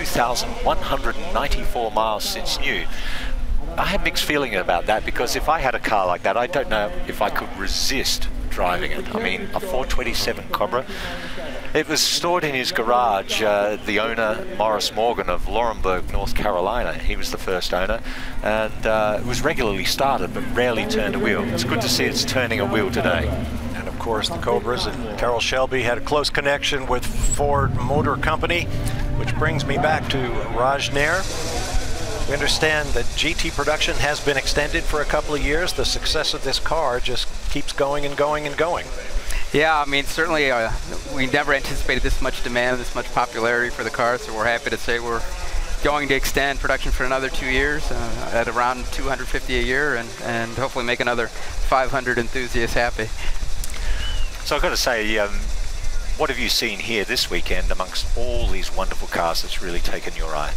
2,194 miles since new. I have mixed feeling about that, because if I had a car like that, I don't know if I could resist driving it. I mean, a 427 Cobra. It was stored in his garage. The owner, Morris Morgan of Laurinburg, North Carolina, he was the first owner, and it was regularly started but rarely turned a wheel. It's good to see it's turning a wheel today. And of course, the Cobras, and Carroll Shelby had a close connection with Ford Motor Company, which brings me back to Raj Nair. We understand that GT production has been extended for a couple of years. The success of this car just keeps going and going and going. Yeah, I mean, certainly we never anticipated this much demand, this much popularity for the car, so we're happy to say we're going to extend production for another 2 years at around 250 a year, and hopefully make another 500 enthusiasts happy. So I've got to say, what have you seen here this weekend amongst all these wonderful cars that's really taken your eye?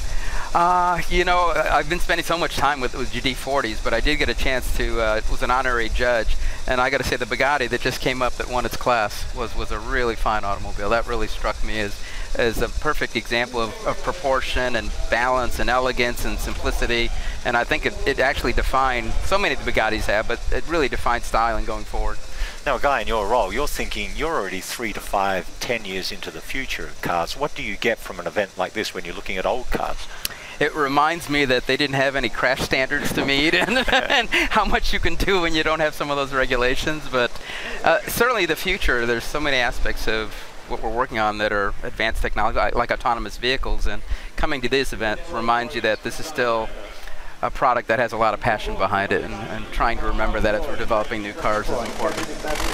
You know, I've been spending so much time with GT40s, but I did get a chance to, was an honorary judge, and I got to say the Bugatti that just came up that won its class was a really fine automobile. That really struck me as a perfect example of proportion and balance and elegance and simplicity, and I think it actually defined, so many of the Bugattis have, but it really defined styling going forward. Now, a guy in your role, you're thinking you're already 3 to 5, 10 years into the future of cars. What do you get from an event like this when you're looking at old cars? It reminds me that they didn't have any crash standards to meet and how much you can do when you don't have some of those regulations. But certainly the future, there's so many aspects of what we're working on that are advanced technology, like autonomous vehicles. And coming to this event reminds you that this is still a product that has a lot of passion behind it, and trying to remember that as we're developing new cars is important.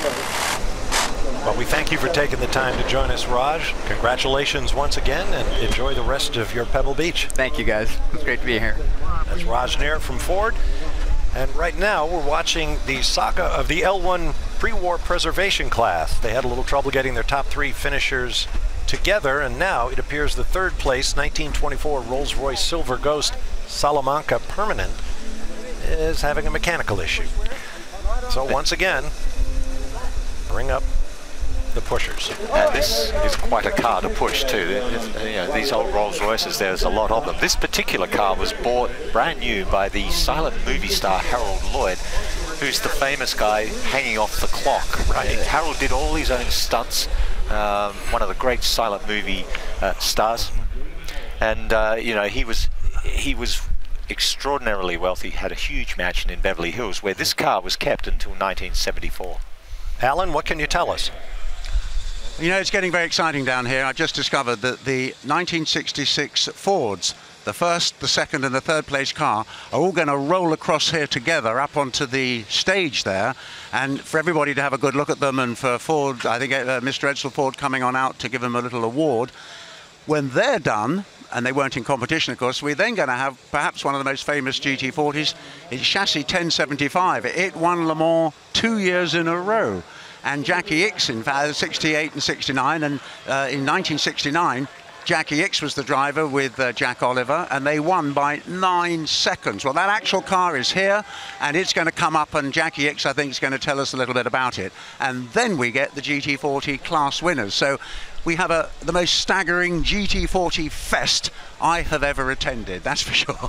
Well, we thank you for taking the time to join us, Raj. Congratulations once again, and enjoy the rest of your Pebble Beach. Thank you, guys. It's great to be here. That's Raj Nair from Ford. And right now, we're watching the saga of the L1 pre-war preservation class. They had a little trouble getting their top 3 finishers together, and now it appears the 3rd place 1924 Rolls-Royce Silver Ghost Salamanca Permanent is having a mechanical issue. So once again, bring up the pushers. And this is quite a car to push too. You know, these old Rolls Royces, there's a lot of them. This particular car was bought brand new by the silent movie star Harold Lloyd, who's the famous guy hanging off the clock. Right? Harold did all his own stunts, one of the great silent movie stars, and you know, he was extraordinarily wealthy, had a huge mansion in Beverly Hills where this car was kept until 1974. Alan, what can you tell us? You know, it's getting very exciting down here. I just discovered that the 1966 Fords, the 1st, the 2nd and the 3rd place car, are all going to roll across here together up onto the stage there, and for everybody to have a good look at them, and for Ford, I think Mr. Edsel Ford coming on out to give them a little award. When they're done, and they weren't in competition, of course, we're then going to have perhaps one of the most famous GT40s. It's chassis 1075. It won Le Mans 2 years in a row. And Jackie Ickx, in fact, 68 and 69, and in 1969, Jackie Ickx was the driver with Jack Oliver, and they won by 9 seconds. Well, that actual car is here, and it's going to come up, and Jackie Ickx, I think, is going to tell us a little bit about it. And then we get the GT40 class winners. So we have the most staggering GT40 fest I have ever attended, that's for sure.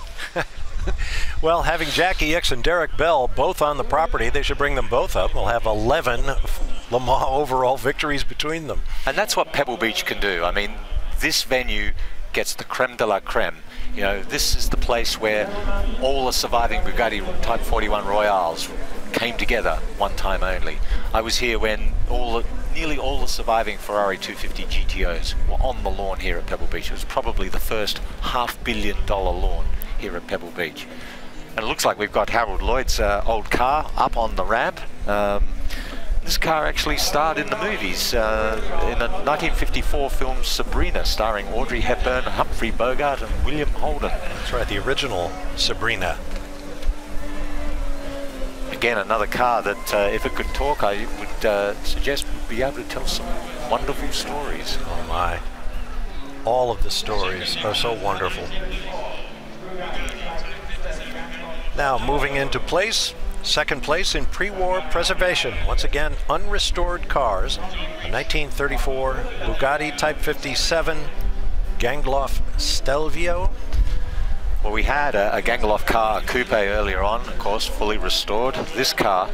Well, having Jackie Ickx and Derek Bell both on the property, they should bring them both up. We'll have 11 Le Mans overall victories between them. And that's what Pebble Beach can do. I mean, this venue gets the creme de la creme. You know, this is the place where all the surviving Bugatti Type 41 Royales came together one time only. I was here when nearly all the surviving Ferrari 250 GTOs were on the lawn here at Pebble Beach. It was probably the first $500 million lawn here at Pebble Beach. And it looks like we've got Harold Lloyd's old car up on the ramp. This car actually starred in the movies, in a 1954 film Sabrina, starring Audrey Hepburn, Humphrey Bogart and William Holden. That's right, the original Sabrina. Again, another car that, if it could talk, I would suggest would be able to tell some wonderful stories. Oh my. All of the stories are so wonderful. Now, moving into place, 2nd place in pre-war preservation. Once again, unrestored cars. A 1934 Bugatti Type 57 Gangloff Stelvio. Well, we had a Gangloff car, a coupe earlier on, of course, fully restored. This car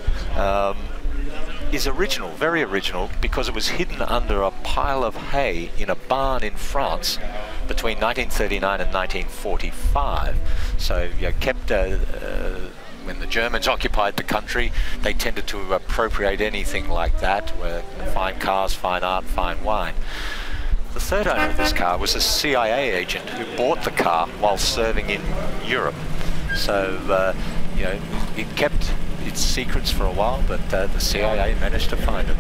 is original, very original, because it was hidden under a pile of hay in a barn in France between 1939 and 1945. So, you know, kept when the Germans occupied the country, they tended to appropriate anything like that, where fine cars, fine art, fine wine. The third owner of this car was a CIA agent who bought the car while serving in Europe. So, you know, it kept its secrets for a while, but the CIA managed to find it.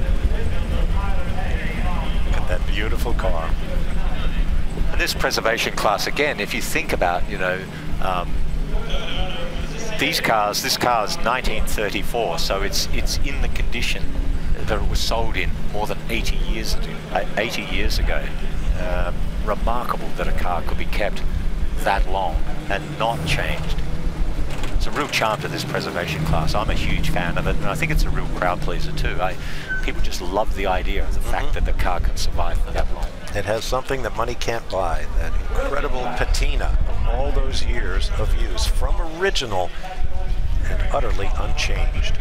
Look at that beautiful car. And this preservation class, again, if you think about, you know, these cars, this car is 1934, so it's in the condition that it was sold in more than 80 years ago. Remarkable that a car could be kept that long and not changed. It's a real charm to this preservation class. I'm a huge fan of it, and I think it's a real crowd pleaser too. People just love the idea of the fact that the car can survive for that long. It has something that money can't buy, that incredible patina of all those years of use, from original and utterly unchanged.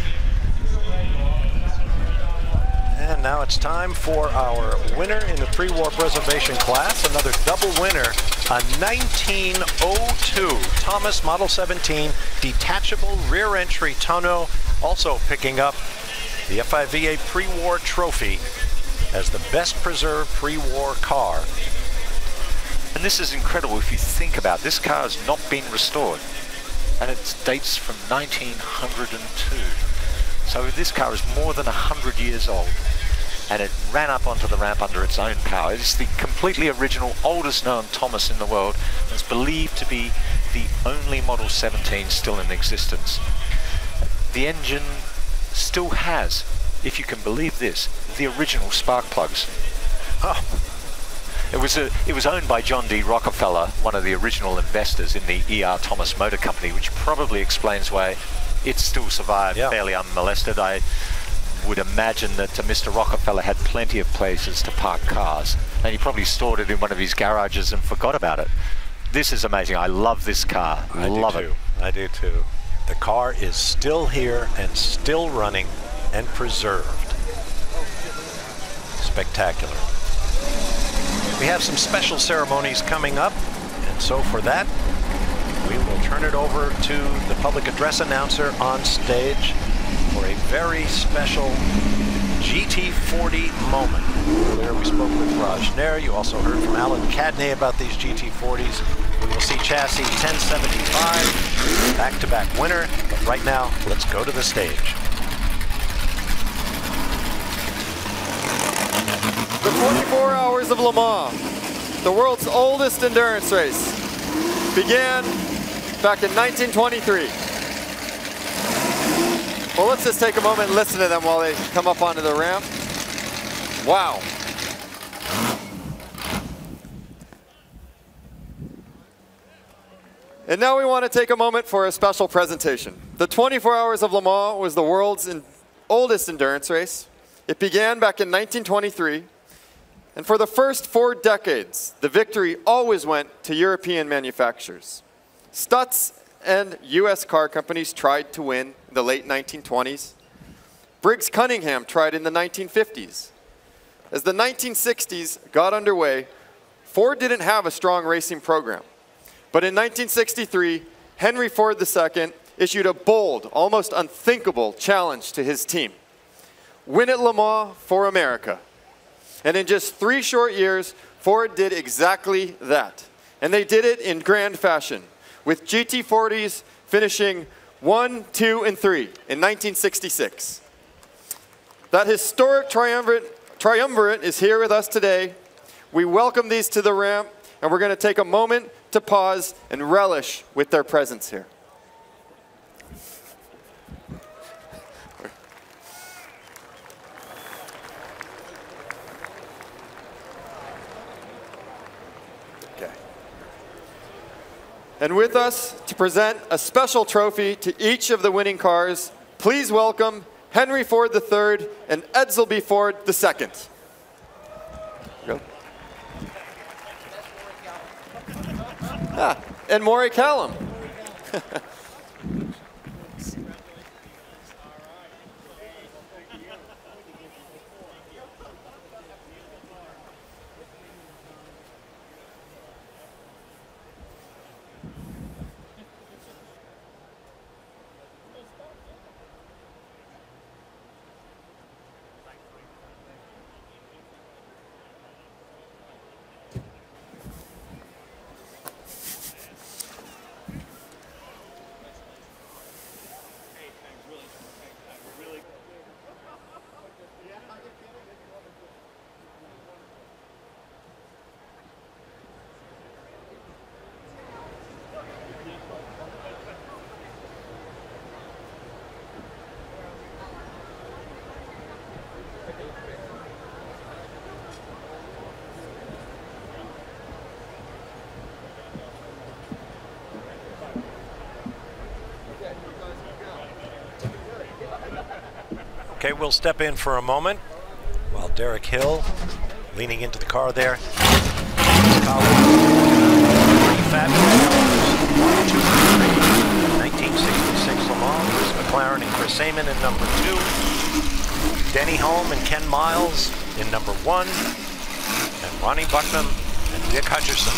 And now it's time for our winner in the pre-war preservation class, another double winner, a 1902 Thomas Model 17 detachable rear entry tonneau, also picking up the FIVA pre-war trophy as the best preserved pre-war car. And this is incredible if you think about it. This car has not been restored, and it dates from 1902. So this car is more than 100 years old, and it ran up onto the ramp under its own power. It is the completely original, oldest known Thomas in the world, and it's believed to be the only Model 17 still in existence. The engine still has, if you can believe this, the original spark plugs. Oh. It was owned by John D. Rockefeller, one of the original investors in the E.R. Thomas Motor Company, which probably explains why it still survived fairly unmolested. I would imagine that Mr. Rockefeller had plenty of places to park cars, and he probably stored it in one of his garages and forgot about it. This is amazing. I love this car. I love it. I do too. The car is still here and still running and preserved. Spectacular. We have some special ceremonies coming up, and so for that, we will turn it over to the public address announcer on stage for a very special GT40 moment. Earlier we spoke with Raj Nair. You also heard from Alan Cadney about these GT40s. We will see chassis 1075, back-to-back winner. But right now, let's go to the stage. The 24 Hours of Le Mans, the world's oldest endurance race, began back in 1923. Well, let's just take a moment and listen to them while they come up onto the ramp. Wow. And now we want to take a moment for a special presentation. The 24 Hours of Le Mans was the world's oldest endurance race. It began back in 1923. And for the first 4 decades, the victory always went to European manufacturers. Stutz and US car companies tried to win in the late 1920s. Briggs Cunningham tried in the 1950s. As the 1960s got underway, Ford didn't have a strong racing program. But in 1963, Henry Ford II issued a bold, almost unthinkable challenge to his team. Win at Le Mans for America. And in just 3 short years, Ford did exactly that. And they did it in grand fashion, with GT40s finishing 1, 2, and 3 in 1966. That historic triumvirate is here with us today. We welcome these to the ramp, and we're going to take a moment to pause and relish with their presence here. And with us to present a special trophy to each of the winning cars, please welcome Henry Ford III and Edsel Ford II. Go. And Maury Callum. Okay, we'll step in for a moment while Derek Hill, leaning into the car there. Fabulous. 1966 Le Mans, Bruce McLaren and Chris Amon in number 2. Denny Holm and Ken Miles in number 1. And Ronnie Bucknam and Dick Hutcherson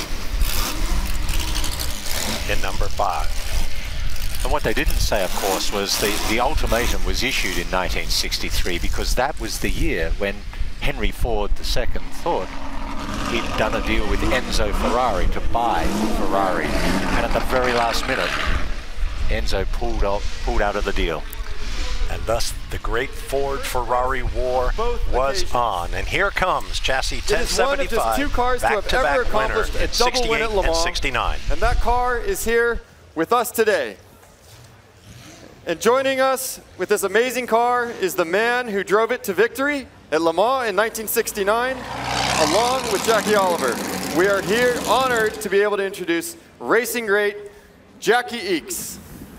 in number 5. And what they didn't say, of course, was the ultimatum was issued in 1963 because that was the year when Henry Ford II thought he'd done a deal with Enzo Ferrari to buy Ferrari. And at the very last minute, Enzo pulled out of the deal. And thus the great Ford-Ferrari war was on. And here comes chassis 1075. It is one of just 2 cars to have ever accomplished a double win at Le Mans. 69. And that car is here with us today. And joining us with this amazing car is the man who drove it to victory at Le Mans in 1969, along with Jackie Oliver. We are here honored to be able to introduce racing great Jackie Ickx.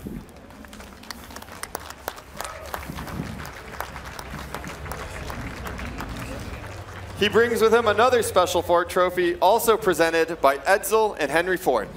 He brings with him another special Ford trophy, also presented by Edsel and Henry Ford.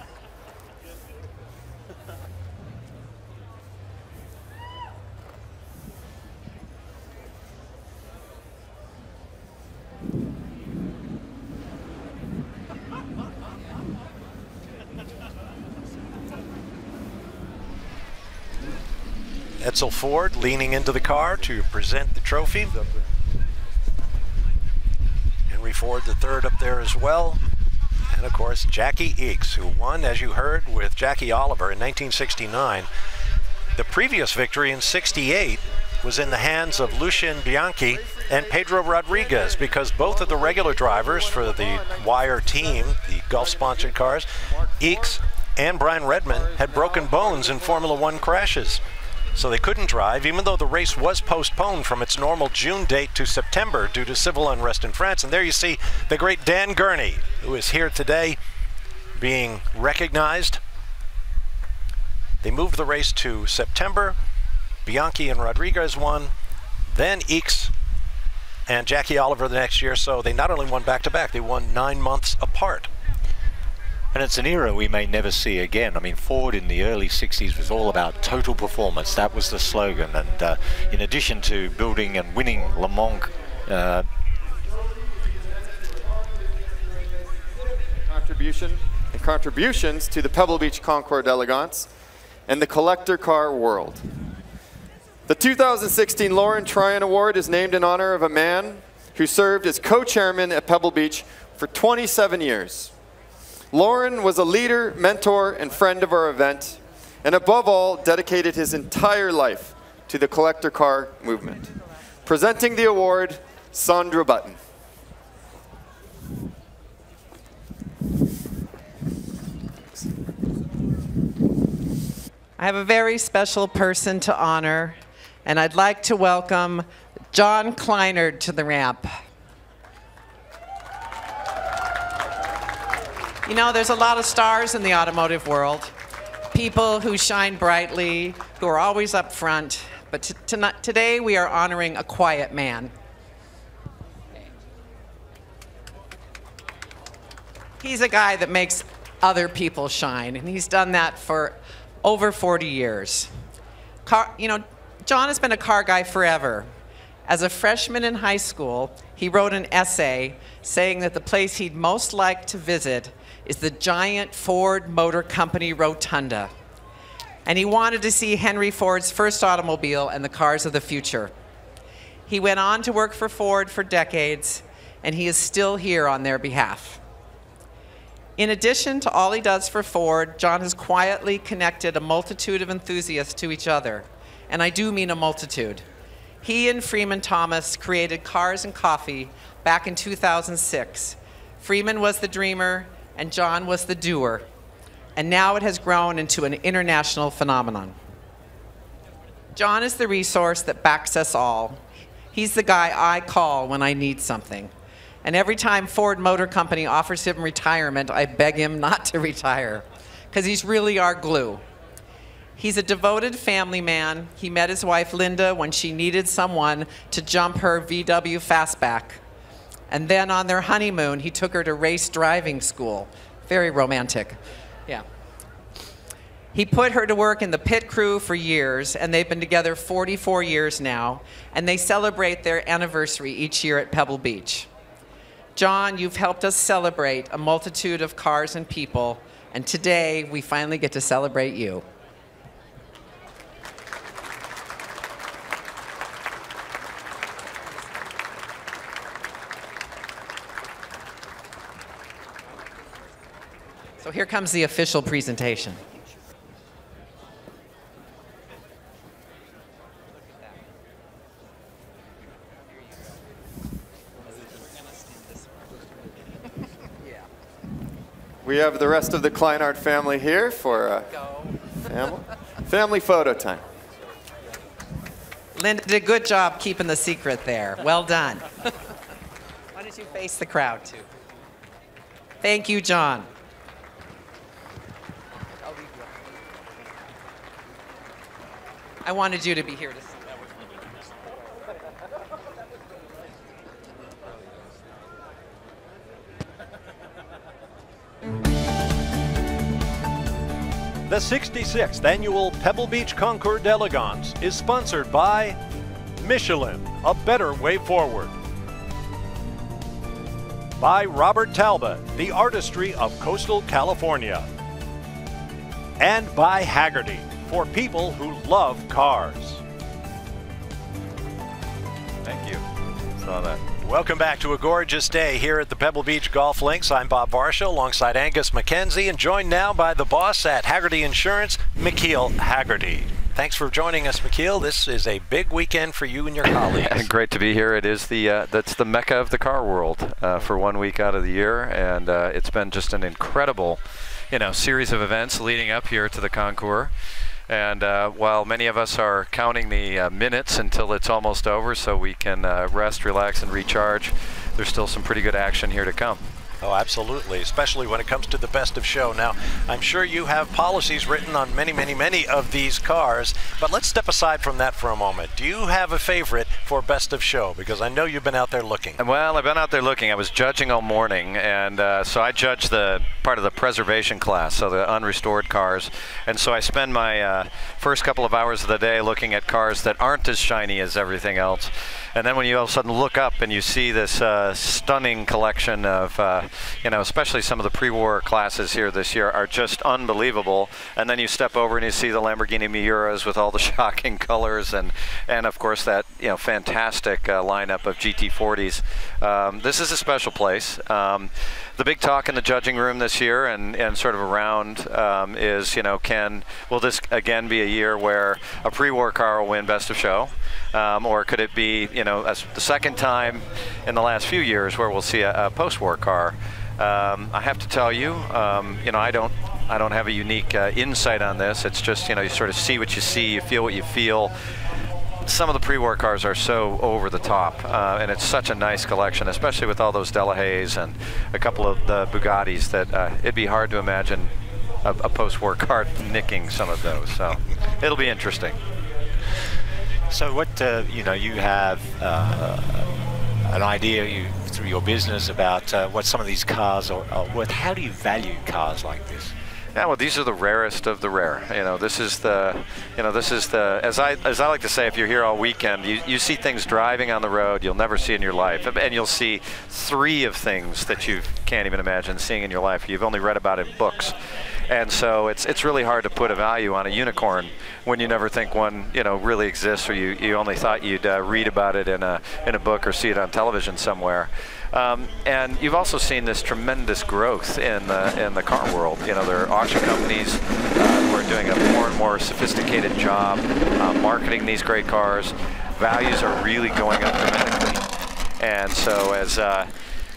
Edsel Ford leaning into the car to present the trophy. Henry Ford III up there as well. And of course, Jackie Ickx, who won, as you heard, with Jackie Oliver in 1969. The previous victory in 68 was in the hands of Lucien Bianchi and Pedro Rodriguez, because both of the regular drivers for the Wire team, the Gulf-sponsored cars, Ickx and Brian Redman, had broken bones in Formula One crashes. So they couldn't drive, even though the race was postponed from its normal June date to September due to civil unrest in France. And there you see the great Dan Gurney, who is here today being recognized. They moved the race to September. Bianchi and Rodriguez won, then Ickx and Jackie Oliver the next year. So they not only won back-to-back, they won 9 months apart. And it's an era we may never see again. I mean, Ford in the early 60s was all about total performance. That was the slogan. And in addition to building and winning Le Mans, contributions to the Pebble Beach Concours d'Elegance and the collector car world. The 2016 Lauren Tryon Award is named in honor of a man who served as co-chairman at Pebble Beach for 27 years. Lauren was a leader, mentor, and friend of our event, and above all, dedicated his entire life to the collector car movement. Presenting the award, Sandra Button. I have a very special person to honor, and I'd like to welcome John Kleinert to the ramp. You know, there's a lot of stars in the automotive world, people who shine brightly, who are always up front, but today we are honoring a quiet man. He's a guy that makes other people shine, and he's done that for over 40 years. You know, John has been a car guy forever. As a freshman in high school, he wrote an essay saying that the place he'd most like to visit is the giant Ford Motor Company rotunda. And he wanted to see Henry Ford's first automobile and the cars of the future. He went on to work for Ford for decades, and he is still here on their behalf. In addition to all he does for Ford, John has quietly connected a multitude of enthusiasts to each other. And I do mean a multitude. He and Freeman Thomas created Cars and Coffee back in 2006. Freeman was the dreamer, and John was the doer. And now it has grown into an international phenomenon. John is the resource that backs us all. He's the guy I call when I need something. And every time Ford Motor Company offers him retirement, I beg him not to retire, because he's really our glue. He's a devoted family man. He met his wife Linda when she needed someone to jump her VW Fastback. And then on their honeymoon, he took her to race driving school. Very romantic. Yeah. He put her to work in the pit crew for years, and they've been together 44 years now, and they celebrate their anniversary each year at Pebble Beach. John, you've helped us celebrate a multitude of cars and people, and today we finally get to celebrate you. So here comes the official presentation. We have the rest of the Kleinart family here for family photo time. Linda did a good job keeping the secret there. Well done. Why don't you face the crowd, too? Thank you, John. I wanted you to be here to see. The 66th Annual Pebble Beach Concours d'Elegance is sponsored by Michelin, a better way forward. By Robert Talbot, the artistry of coastal California. And by Haggerty, for people who love cars. Thank you. Saw that. Welcome back to a gorgeous day here at the Pebble Beach Golf Links. I'm Bob Varsha alongside Angus McKenzie and joined now by the boss at Haggerty Insurance, McKeel Haggerty. Thanks for joining us, McKeel. This is a big weekend for you and your colleagues. Great to be here. It is that's the mecca of the car world for 1 week out of the year, and it's been just an incredible, series of events leading up here to the concours. And while many of us are counting the minutes until it's almost over so we can rest, relax, and recharge, there's still some pretty good action here to come. Oh, absolutely, especially when it comes to the best of show. Now, I'm sure you have policies written on many, many, many of these cars, but let's step aside from that for a moment. Do you have a favorite for best of show? Because I know you've been out there looking. Well, I've been out there looking. I was judging all morning, and so I judge the part of the preservation class, so the unrestored cars. And so I spend my first couple of hours of the day looking at cars that aren't as shiny as everything else. And then when you all of a sudden look up and you see this stunning collection of, especially some of the pre-war classes here this year are just unbelievable. And then you step over and you see the Lamborghini Miuras with all the shocking colors and of course that, fantastic lineup of GT40s. This is a special place. The big talk in the judging room this year and sort of around is, will this again be a year where a pre-war car will win best of show? Or could it be, the second time in the last few years where we'll see a post-war car? I have to tell you, I don't have a unique insight on this. It's just, you sort of see what you see, you feel what you feel. Some of the pre-war cars are so over the top, and it's such a nice collection, especially with all those Delahaye's and a couple of the Bugattis that it'd be hard to imagine a post-war car nicking some of those. So it'll be interesting. So what, you have an idea through your business about what some of these cars are worth. How do you value cars like this? Yeah, well, these are the rarest of the rare. This is the, as I like to say, if you're here all weekend, you see things driving on the road you'll never see in your life, and you'll see 3 of things that you can't even imagine seeing in your life. You've only read about in books. And so it's really hard to put a value on a unicorn when you never think one really exists, or you only thought you'd read about it in a book or see it on television somewhere. And you've also seen this tremendous growth in the car world. There are auction companies who are doing a more and more sophisticated job marketing these great cars. Values are really going up dramatically. And so as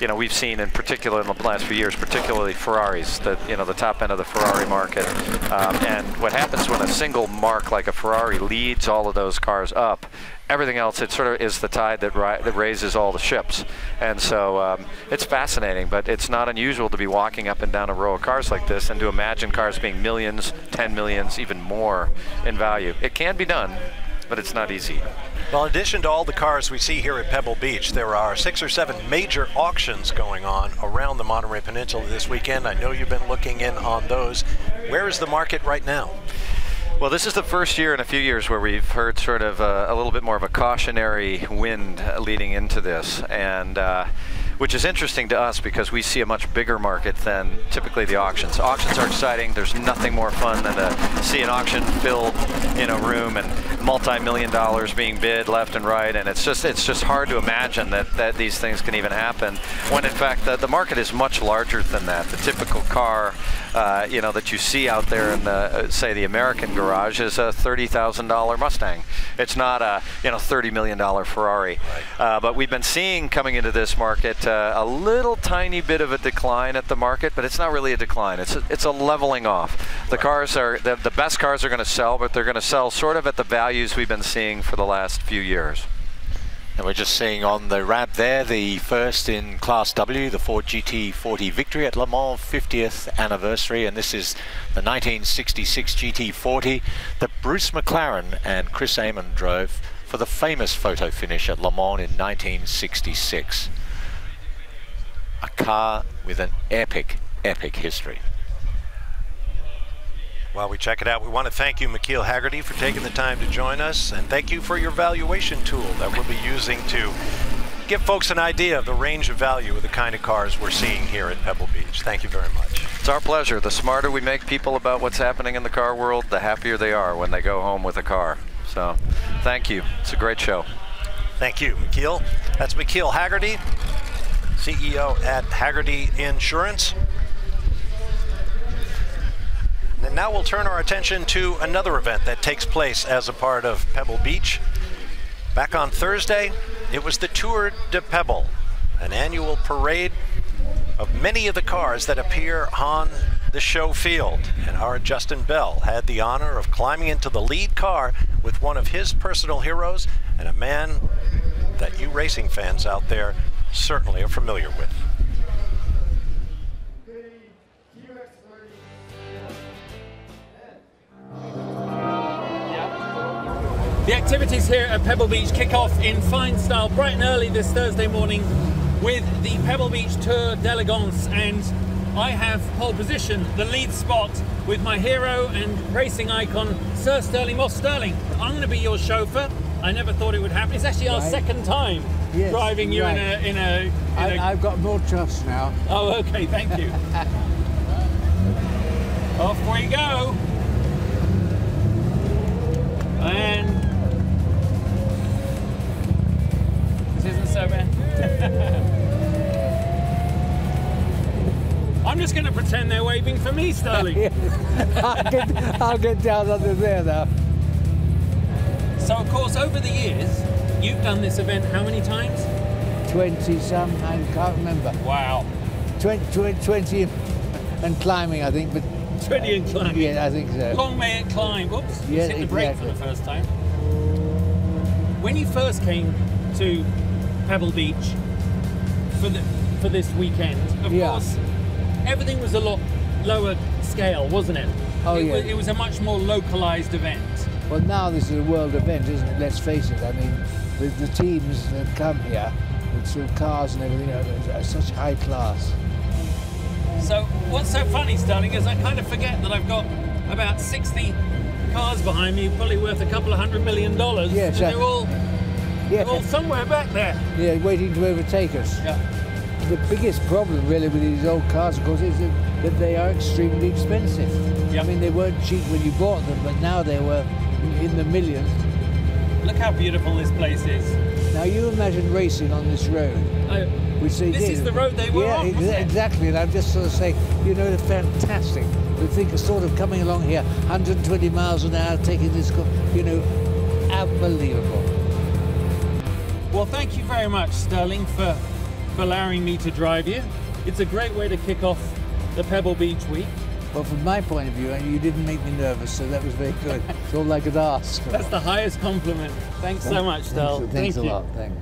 you know, we've seen in particular in the last few years, particularly Ferraris, the top end of the Ferrari market. And what happens when a single mark like a Ferrari leads all of those cars up, everything else, it sort of is the tide that raises all the ships. And so it's fascinating, but it's not unusual to be walking up and down a row of cars like this and to imagine cars being millions, 10 millions, even more in value. It can be done, but it's not easy. Well, in addition to all the cars we see here at Pebble Beach, there are 6 or 7 major auctions going on around the Monterey Peninsula this weekend. I know you've been looking in on those. Where is the market right now? Well, this is the first year in a few years where we've heard sort of a little bit more of a cautionary wind leading into this, and which is interesting to us because we see a much bigger market than typically the auctions. Auctions are exciting. There's nothing more fun than to see an auction filled in a room and multi-million dollars being bid left and right, and it's just hard to imagine that these things can even happen when in fact the market is much larger than that. The typical car that you see out there in the say the American garage is a $30,000 Mustang. It's not a $30 million Ferrari. Right. But we've been seeing coming into this market a little tiny bit of a decline at the market, but it's not really a decline. It's a leveling off. The cars are the best cars are going to sell, but they're going to sell sort of at the values we've been seeing for the last few years. And we're just seeing on the ramp there the first in Class W, the Ford GT40 victory at Le Mans 50th anniversary, and this is the 1966 GT40 that Bruce McLaren and Chris Amon drove for the famous photo finish at Le Mans in 1966. A car with an epic, epic history. While we check it out, we want to thank you, McKeel Haggerty, for taking the time to join us, and thank you for your valuation tool that we'll be using to give folks an idea of the range of value of the kind of cars we're seeing here at Pebble Beach. Thank you very much. It's our pleasure. The smarter we make people about what's happening in the car world, the happier they are when they go home with a car. So, thank you. It's a great show. Thank you, McKeel. That's McKeel Haggerty, CEO at Haggerty Insurance. And now we'll turn our attention to another event that takes place as a part of Pebble Beach. Back on Thursday, it was the Tour de Pebble, an annual parade of many of the cars that appear on the show field. And our Justin Bell had the honor of climbing into the lead car with one of his personal heroes and a man that you racing fans out there certainly are familiar with. The activities here at Pebble Beach kick off in fine style bright and early this Thursday morning with the Pebble Beach Tour d'Elegance, and I have pole position, the lead spot, with my hero and racing icon, Sir Stirling Moss. Stirling, I'm going to be your chauffeur. I never thought it would happen. It's actually our second time driving you in a I've got more trust now. Oh, okay, thank you. Off we go. And this isn't so bad. I'm just going to pretend they're waving for me, Stirling. I'll get down under there now. So, of course, over the years, you've done this event how many times? 20-some, I can't remember. Wow. 20 and climbing, I think, but 20 and climbing. Yeah, I think so. Long may it climb. Whoops, yeah, hit the brake for the first time. When you first came to Pebble Beach for this weekend, of course, everything was a lot lower scale, wasn't it? Oh, It was a much more localized event. Well, now this is a world event, isn't it? Let's face it. I mean, the teams that come here, with sort of cars and everything, are such high class. So what's so funny, Stirling, is I kind of forget that I've got about 60 cars behind me, probably worth a couple of $100 million. Yeah, and they're all somewhere back there. Yeah, waiting to overtake us. Yeah. The biggest problem really with these old cars, of course, is that they are extremely expensive. Yep. I mean, they weren't cheap when you bought them, but now they were in the millions. Look how beautiful this place is. Now you imagine racing on this road, which they did. This is the road they were on, wasn't it? Exactly, and I'm just sort of saying, they're fantastic. We think of sort of coming along here, 120 miles an hour, taking this, unbelievable. Well, thank you very much, Stirling, for for allowing me to drive you. It's a great way to kick off the Pebble Beach week. Well, from my point of view, you didn't make me nervous, so that was very good. It's all I could ask. That's the highest compliment. Thanks so much, Del. Thanks a lot. Thanks.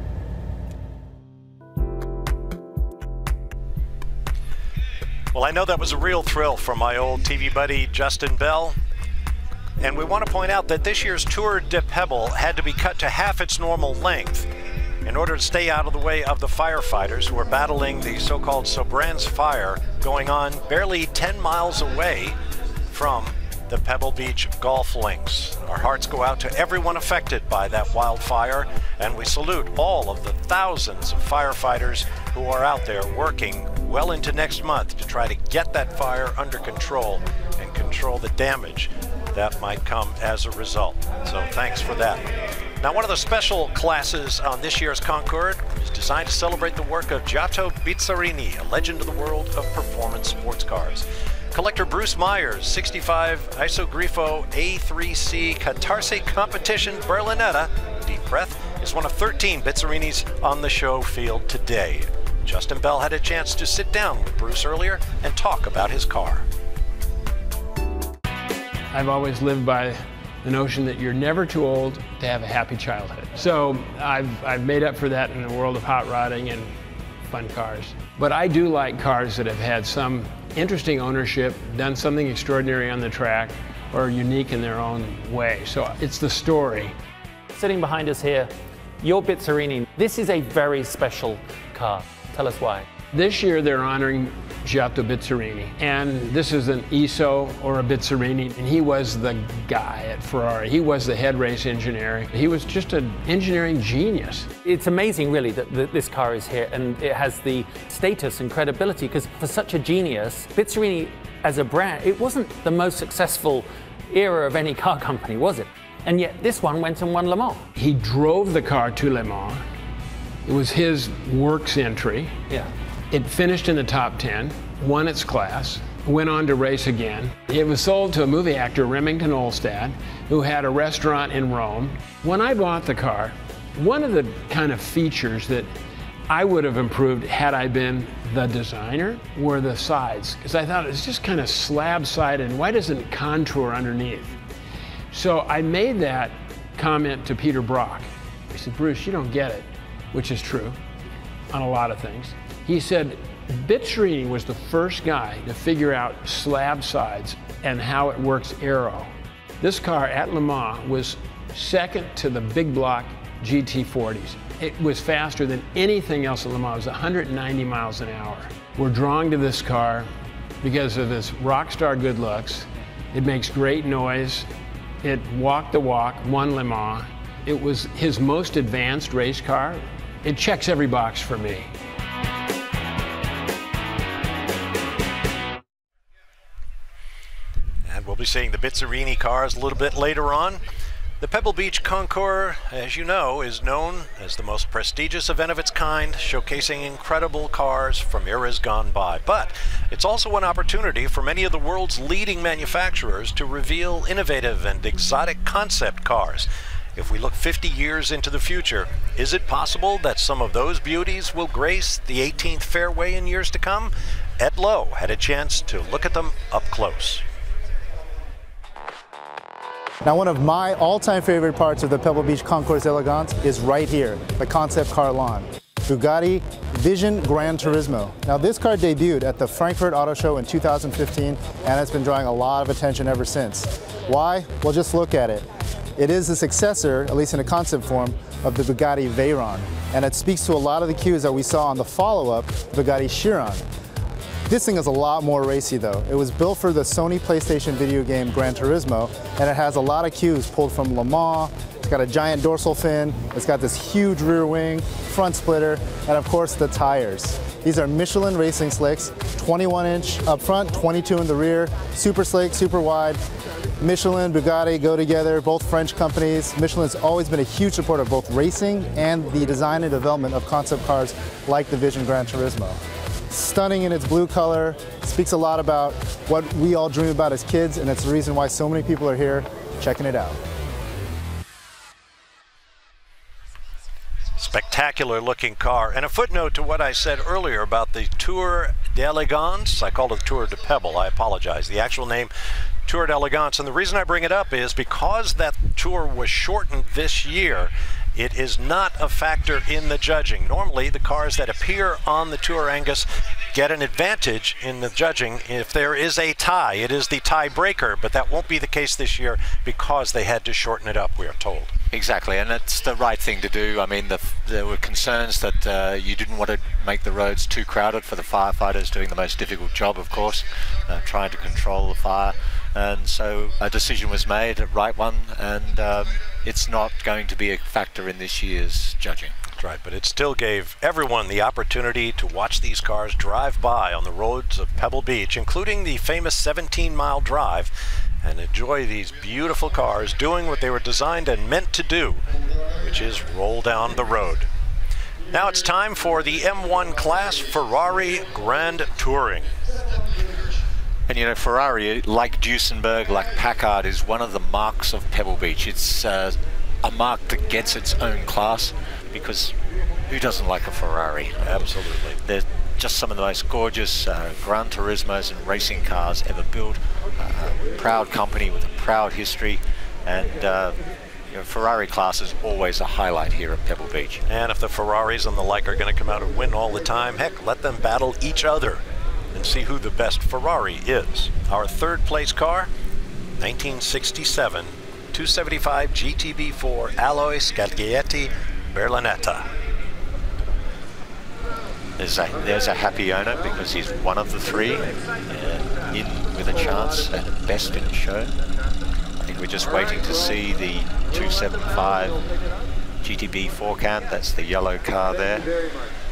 Well, I know that was a real thrill for my old TV buddy, Justin Bell. And we want to point out that this year's Tour de Pebble had to be cut to half its normal length in order to stay out of the way of the firefighters who are battling the so-called Sobrans fire going on barely 10 miles away from the Pebble Beach golf links. Our hearts go out to everyone affected by that wildfire, and we salute all of the thousands of firefighters who are out there working well into next month to try to get that fire under control and control the damage that might come as a result. So thanks for that. Now, one of the special classes on this year's Concours is designed to celebrate the work of Giotto Bizzarini, a legend of the world of performance sports cars. Collector Bruce Myers' 65 Isogrifo A3C Catarse Competition Berlinetta, deep breath, is one of 13 Bizzarinis on the show field today. Justin Bell had a chance to sit down with Bruce earlier and talk about his car. I've always lived by the notion that you're never too old to have a happy childhood. So I've made up for that in the world of hot rodding and fun cars. But I do like cars that have had some interesting ownership, done something extraordinary on the track, or unique in their own way. So it's the story. Sitting behind us here, your Bizzarini. This is a very special car. Tell us why. This year they're honoring Giotto Bizzarini, and this is an ESO or a Bizzarini, and he was the guy at Ferrari. He was the head race engineer. He was just an engineering genius. It's amazing, really, that this car is here, and it has the status and credibility, because for such a genius, Bizzarini as a brand, it wasn't the most successful era of any car company, was it? And yet this one went and won Le Mans. He drove the car to Le Mans. It was his works entry. Yeah. It finished in the top 10, won its class, went on to race again. It was sold to a movie actor, Remington Olstad, who had a restaurant in Rome. When I bought the car, one of the kind of features that I would have improved had I been the designer were the sides, because I thought it's just kind of slab-sided. Why doesn't it contour underneath? So I made that comment to Peter Brock. He said, Bruce, you don't get it, which is true on a lot of things. He said, Bizzarini was the first guy to figure out slab sides and how it works aero. This car at Le Mans was second to the big block GT40s. It was faster than anything else at Le Mans. It was 190 miles an hour. We're drawn to this car because of its rock star good looks. It makes great noise. It walked the walk, won Le Mans. It was his most advanced race car. It checks every box for me. And we'll be seeing the Bizzarini cars a little bit later on. The Pebble Beach Concours, as you know, is known as the most prestigious event of its kind, showcasing incredible cars from eras gone by. But it's also an opportunity for many of the world's leading manufacturers to reveal innovative and exotic concept cars. If we look 50 years into the future, is it possible that some of those beauties will grace the 18th fairway in years to come? Ed Lowe had a chance to look at them up close. Now, one of my all-time favorite parts of the Pebble Beach Concours Elegance is right here, the concept car lawn. Bugatti Vision Gran Turismo. Now, this car debuted at the Frankfurt Auto Show in 2015, and it's been drawing a lot of attention ever since. Why? Well, just look at it. It is the successor, at least in a concept form, of the Bugatti Veyron, and it speaks to a lot of the cues that we saw on the follow-up, Bugatti Chiron. This thing is a lot more racy though. It was built for the Sony PlayStation video game Gran Turismo, and it has a lot of cues pulled from Le Mans. It's got a giant dorsal fin, it's got this huge rear wing, front splitter, and of course the tires. These are Michelin racing slicks, 21-inch up front, 22 in the rear, super slick, super wide. Michelin, Bugatti go together, both French companies. Michelin's always been a huge supporter of both racing and the design and development of concept cars like the Vision Gran Turismo. Stunning in its blue color, speaks a lot about what we all dream about as kids, and it's the reason why so many people are here checking it out. Spectacular looking car. And a footnote to what I said earlier about the Tour d'Elegance. I called it the Tour de Pebble. I apologize. The actual name, Tour d'Elegance. And the reason I bring it up is because that tour was shortened this year, it is not a factor in the judging. Normally, the cars that appear on the Tour Angus get an advantage in the judging if there is a tie. It is the tiebreaker, but that won't be the case this year because they had to shorten it up, we are told. Exactly, and it's the right thing to do. I mean, there were concerns that you didn't want to make the roads too crowded for the firefighters doing the most difficult job, of course, trying to control the fire. And so a decision was made, a right one, and it's not going to be a factor in this year's judging. That's right, but it still gave everyone the opportunity to watch these cars drive by on the roads of Pebble Beach, including the famous 17-mile drive, and enjoy these beautiful cars doing what they were designed and meant to do, which is roll down the road. Now it's time for the M1 class Ferrari Grand Touring. And you know, Ferrari, like Duesenberg, like Packard, is one of the marks of Pebble Beach. It's a mark that gets its own class, because who doesn't like a Ferrari? Absolutely. They're just some of the most gorgeous Gran Turismos and racing cars ever built. A proud company with a proud history, and you know, Ferrari class is always a highlight here at Pebble Beach. And if the Ferraris and the like are going to come out and win all the time, heck, let them battle each other and see who the best Ferrari is. Our third place car, 1967 275 GTB4 Alloy Scaglietti Berlinetta. There's a happy owner because he's one of the three in with a chance at best in the show. I think we're just waiting to see the 275 GTB 4CAN. That's the yellow car there.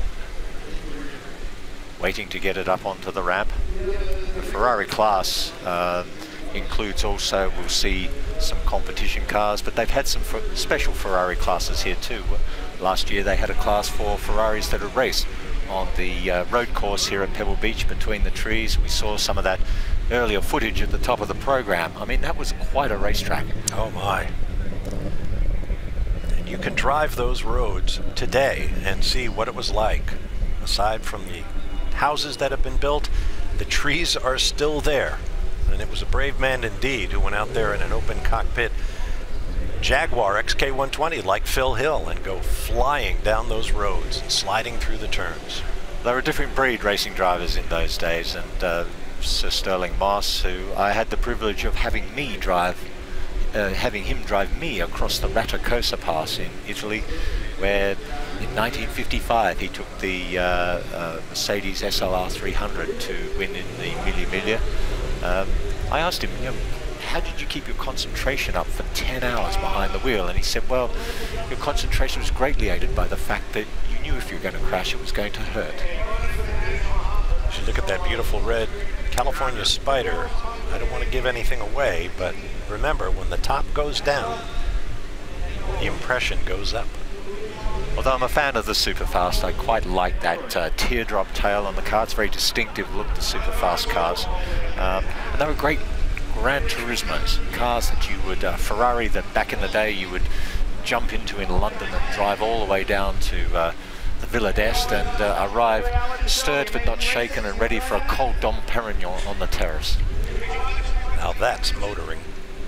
Waiting to get it up onto the ramp. The Ferrari class includes also, we'll see some competition cars, but they've had some special Ferrari classes here too. Last year they had a class for Ferraris that had raced on the road course here at Pebble Beach between the trees. We saw some of that earlier footage at the top of the program. I mean, that was quite a racetrack. Oh my. And you can drive those roads today and see what it was like. Aside from the houses that have been built, the trees are still there. And it was a brave man indeed who went out there in an open cockpit Jaguar XK120 like Phil Hill and go flying down those roads and sliding through the turns. They were a different breed, racing drivers in those days, and Sir Sterling Moss, who I had the privilege of having him drive me across the Ratacosa Pass in Italy, where in 1955 he took the Mercedes SLR 300 to win in the Mille Miglia. I asked him, you know, how did you keep your concentration up for 10 hours behind the wheel? And he said, well, your concentration was greatly aided by the fact that you knew if you were going to crash, it was going to hurt. You should look at that beautiful red California Spider. I don't want to give anything away, but remember, when the top goes down, the impression goes up. Although I'm a fan of the Superfast, I quite like that teardrop tail on the car. It's very distinctive look, the Superfast cars. And they were great Gran Turismos, cars that you would, Ferrari that back in the day you would jump into in London and drive all the way down to the Villa d'Este and arrive stirred but not shaken and ready for a cold Dom Perignon on the terrace. Now that's motoring.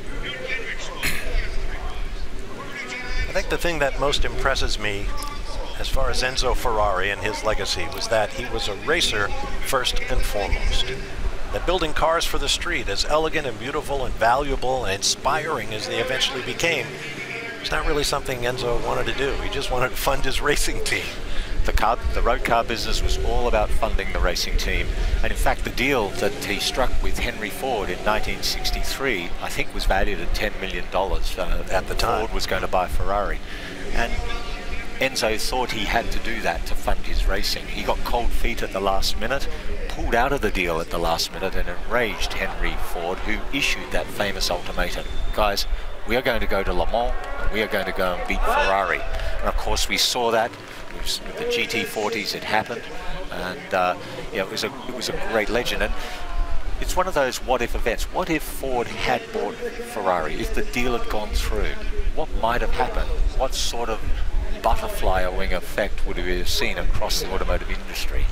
I think the thing that most impresses me as far as Enzo Ferrari and his legacy was that he was a racer first and foremost. That building cars for the street, as elegant and beautiful and valuable and inspiring as they eventually became, was not really something Enzo wanted to do. He just wanted to fund his racing team. The road car business was all about funding the racing team. And in fact, the deal that he struck with Henry Ford in 1963, I think was valued at $10 million at the time. Ford was going to buy Ferrari. And Enzo thought he had to do that to fund his racing. He got cold feet at the last minute, pulled out of the deal at the last minute, and enraged Henry Ford, who issued that famous ultimatum. Guys, we are going to go to Le Mans, and we are going to go and beat Ferrari. And of course we saw that with the GT40s. It happened, and yeah, it was a great legend. And it's one of those what-if events. What if Ford had bought Ferrari? If the deal had gone through, what might have happened? What sort of butterfly wing effect would have seen across the automotive industry.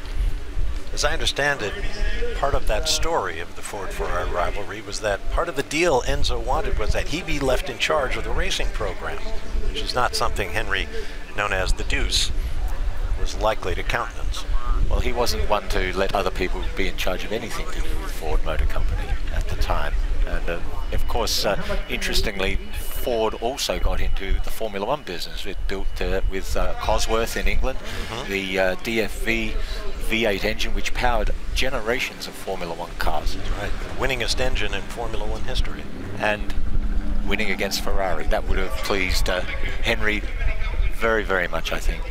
As I understand it, part of that story of the Ford-Ferrari rivalry was that part of the deal Enzo wanted was that he be left in charge of the racing program, which is not something Henry, known as the Deuce, was likely to countenance. Well, he wasn't one to let other people be in charge of anything to Ford Motor Company at the time. And of course, interestingly, Ford also got into the Formula One business. It built with Cosworth in England, the DFV V8 engine, which powered generations of Formula One cars. That's right, the winningest engine in Formula One history. And winning against Ferrari, that would have pleased Henry very, very much, I think.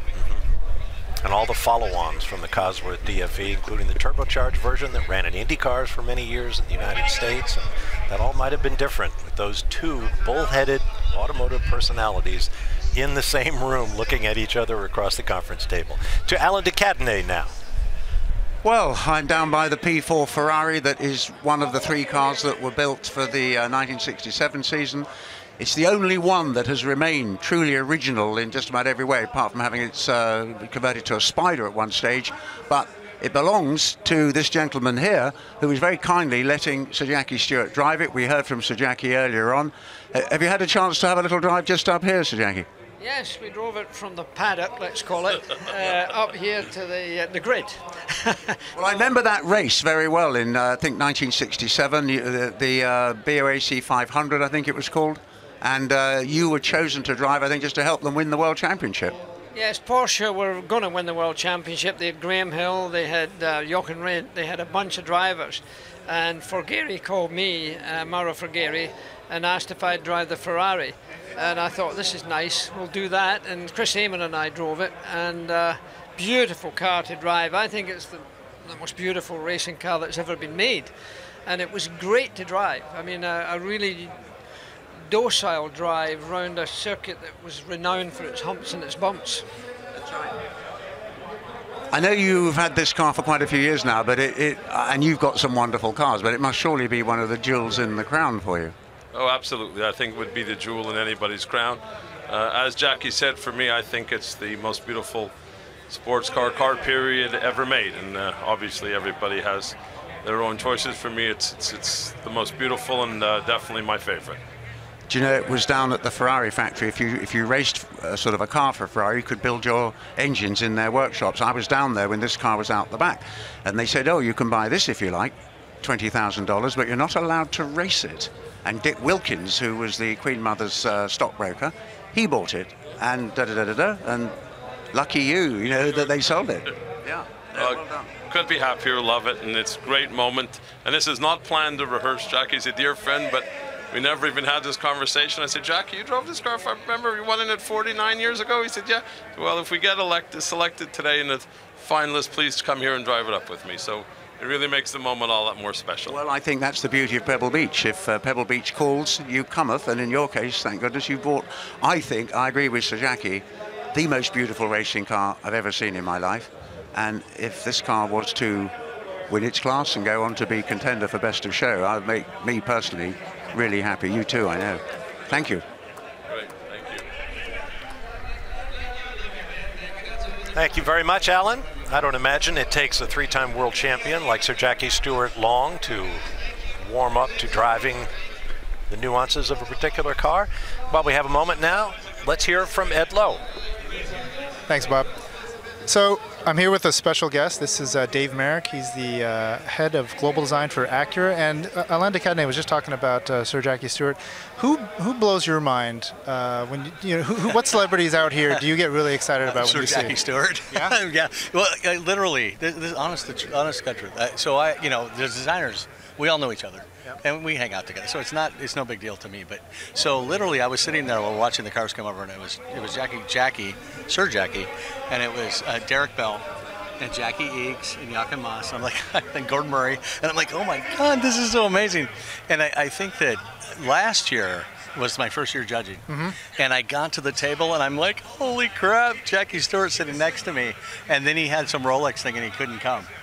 And all the follow-ons from the Cosworth DFE, including the turbocharged version that ran in Indy cars for many years in the United States. And that all might have been different with those two bull-headed automotive personalities in the same room looking at each other across the conference table. To Alan de Cadenet now. Well, I'm down by the P4 Ferrari that is one of the 3 cars that were built for the 1967 season. It's the only one that has remained truly original in just about every way, apart from having its converted to a Spider at one stage. But it belongs to this gentleman here, who is very kindly letting Sir Jackie Stewart drive it. We heard from Sir Jackie earlier on. Have you had a chance to have a little drive just up here, Sir Jackie? Yes, we drove it from the paddock, let's call it, up here to the grid. Well, I remember that race very well in, I think, 1967, the BOAC 500, I think it was called. And you were chosen to drive, I think, just to help them win the World Championship. Yes, Porsche were going to win the World Championship. They had Graham Hill, they had Jochen Rindt, they had a bunch of drivers. And Forghieri called me, Mauro Forghieri, and asked if I'd drive the Ferrari. And I thought, this is nice, we'll do that. And Chris Amon and I drove it, and beautiful car to drive. I think it's the most beautiful racing car that's ever been made. And it was great to drive. I mean, a really docile drive round a circuit that was renowned for its humps and its bumps. That's right. I know you've had this car for quite a few years now, but and you've got some wonderful cars, but it must surely be one of the jewels in the crown for you. Oh, absolutely. I think it would be the jewel in anybody's crown. As Jackie said, for me, I think it's the most beautiful sports car period ever made, and obviously everybody has their own choices. For me, it's the most beautiful and definitely my favorite. Do you know, it was down at the Ferrari factory. If you raced sort of a car for Ferrari, you could build your engines in their workshops. I was down there when this car was out the back, and they said, oh, you can buy this if you like, $20,000, but you're not allowed to race it. And Dick Wilkins, who was the Queen Mother's stockbroker, he bought it, and and lucky you know, that they sold it. Yeah, well done. Couldn't be happier, love it, and it's a great moment. And this is not planned to rehearse. Jackie's a dear friend, but we never even had this conversation. I said, Jackie, you drove this car, if I remember, you won in it 49 years ago. He said, yeah. Well, if we get selected today in the finalists, please come here and drive it up with me. So it really makes the moment all that more special. Well, I think that's the beauty of Pebble Beach. If Pebble Beach calls, you cometh, and in your case, thank goodness you bought, I think, I agree with Sir Jackie, the most beautiful racing car I've ever seen in my life. And if this car was to win its class and go on to be contender for Best of Show, I'd make me personally really happy. You too, I know. Thank you. Great, thank you. Thank you very much, Alan. I don't imagine it takes a 3-time world champion like Sir Jackie Stewart long to warm up to driving the nuances of a particular car. While we have a moment now, let's hear from Ed Lowe. Thanks, Bob. So I'm here with a special guest. This is Dave Merrick. He's the head of global design for Acura. And Alain de Cadenet was just talking about Sir Jackie Stewart. Who blows your mind when you know what celebrities out here do you get really excited about when you see? Sir Jackie Stewart. Yeah. Yeah. Well, literally, this honest country. So the designers, we all know each other. Yep. And we hang out together, so it's no big deal to me. But so literally, I was sitting there while watching the cars come over, and it was Sir Jackie, and it was Derek Bell, and Jackie Eakes, and Jochen Mass. I'm like, and Gordon Murray, and I'm like, oh my God, this is so amazing. And I think that last year was my first year judging, and I got to the table, and I'm like, holy crap, Jackie Stewart sitting next to me, and then he had some Rolex thing, and he couldn't come.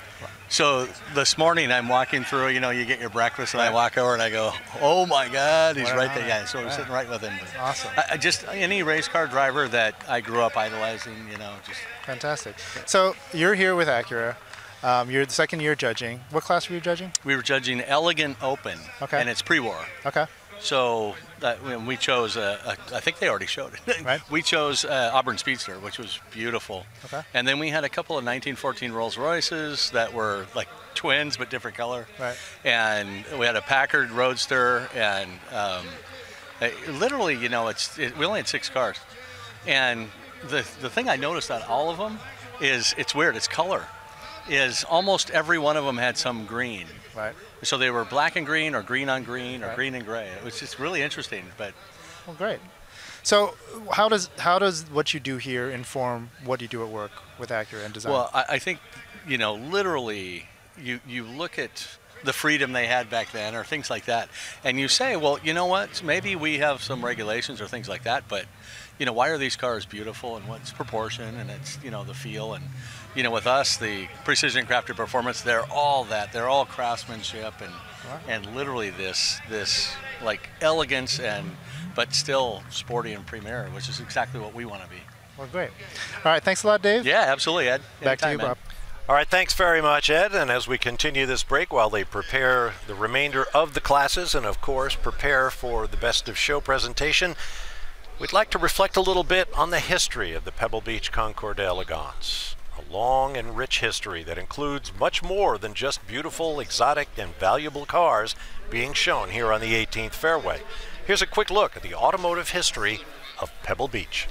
So this morning I'm walking through, you know, you get your breakfast and I walk over and I go, oh my God, he's right there. Yeah, so we're sitting right with him. Awesome. I just, any race car driver that I grew up idolizing, you know, just. Fantastic. So you're here with Acura. You're the second year judging. What class were you judging? We were judging Elegant Open. Okay. And it's pre-war. Okay. So when we chose, I think they already showed it. Right. We chose Auburn Speedster, which was beautiful. Okay. And then we had a couple of 1914 Rolls Royces that were like twins but different color. Right. And we had a Packard Roadster, and literally, you know, we only had 6 cars. And the thing I noticed on all of them is, it's weird, it's color, is almost every one of them had some green. Right. So they were black and green, or green on green, or green and gray. It was just really interesting. But well, great. So how does what you do here inform what you do at work with Acura and design? Well, I think, you know, literally, you look at the freedom they had back then, or things like that, and you say, well, you know what? Maybe we have some regulations or things like that, but you know, why are these cars beautiful, and what's proportion, and it's, you know, the feel, and you know, with us, the precision crafted performance, they're all that. They're all craftsmanship, and literally this like elegance, but still sporty and premier, which is exactly what we want to be. Well, great. All right, thanks a lot, Dave. Yeah, absolutely, Ed. Back to you, Anytime, Bob. All right, thanks very much, Ed. And as we continue this break, while they prepare the remainder of the classes and, of course, prepare for the Best of Show presentation, we'd like to reflect a little bit on the history of the Pebble Beach Concours d'Elegance. A long and rich history that includes much more than just beautiful, exotic, and valuable cars being shown here on the 18th fairway. Here's a quick look at the automotive history of Pebble Beach.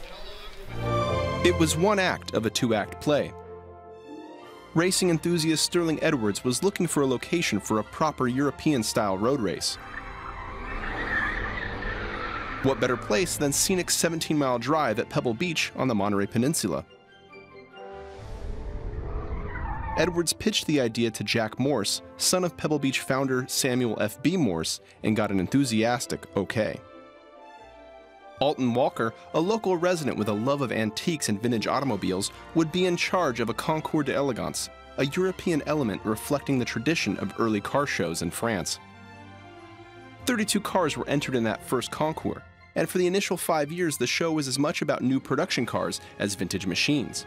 It was one act of a 2-act play. Racing enthusiast Sterling Edwards was looking for a location for a proper European-style road race. What better place than scenic 17-mile drive at Pebble Beach on the Monterey Peninsula? Edwards pitched the idea to Jack Morse, son of Pebble Beach founder Samuel F.B. Morse, and got an enthusiastic okay. Alton Walker, a local resident with a love of antiques and vintage automobiles, would be in charge of a Concours d'Elegance, a European element reflecting the tradition of early car shows in France. 32 cars were entered in that first concours, and for the initial 5 years the show was as much about new production cars as vintage machines.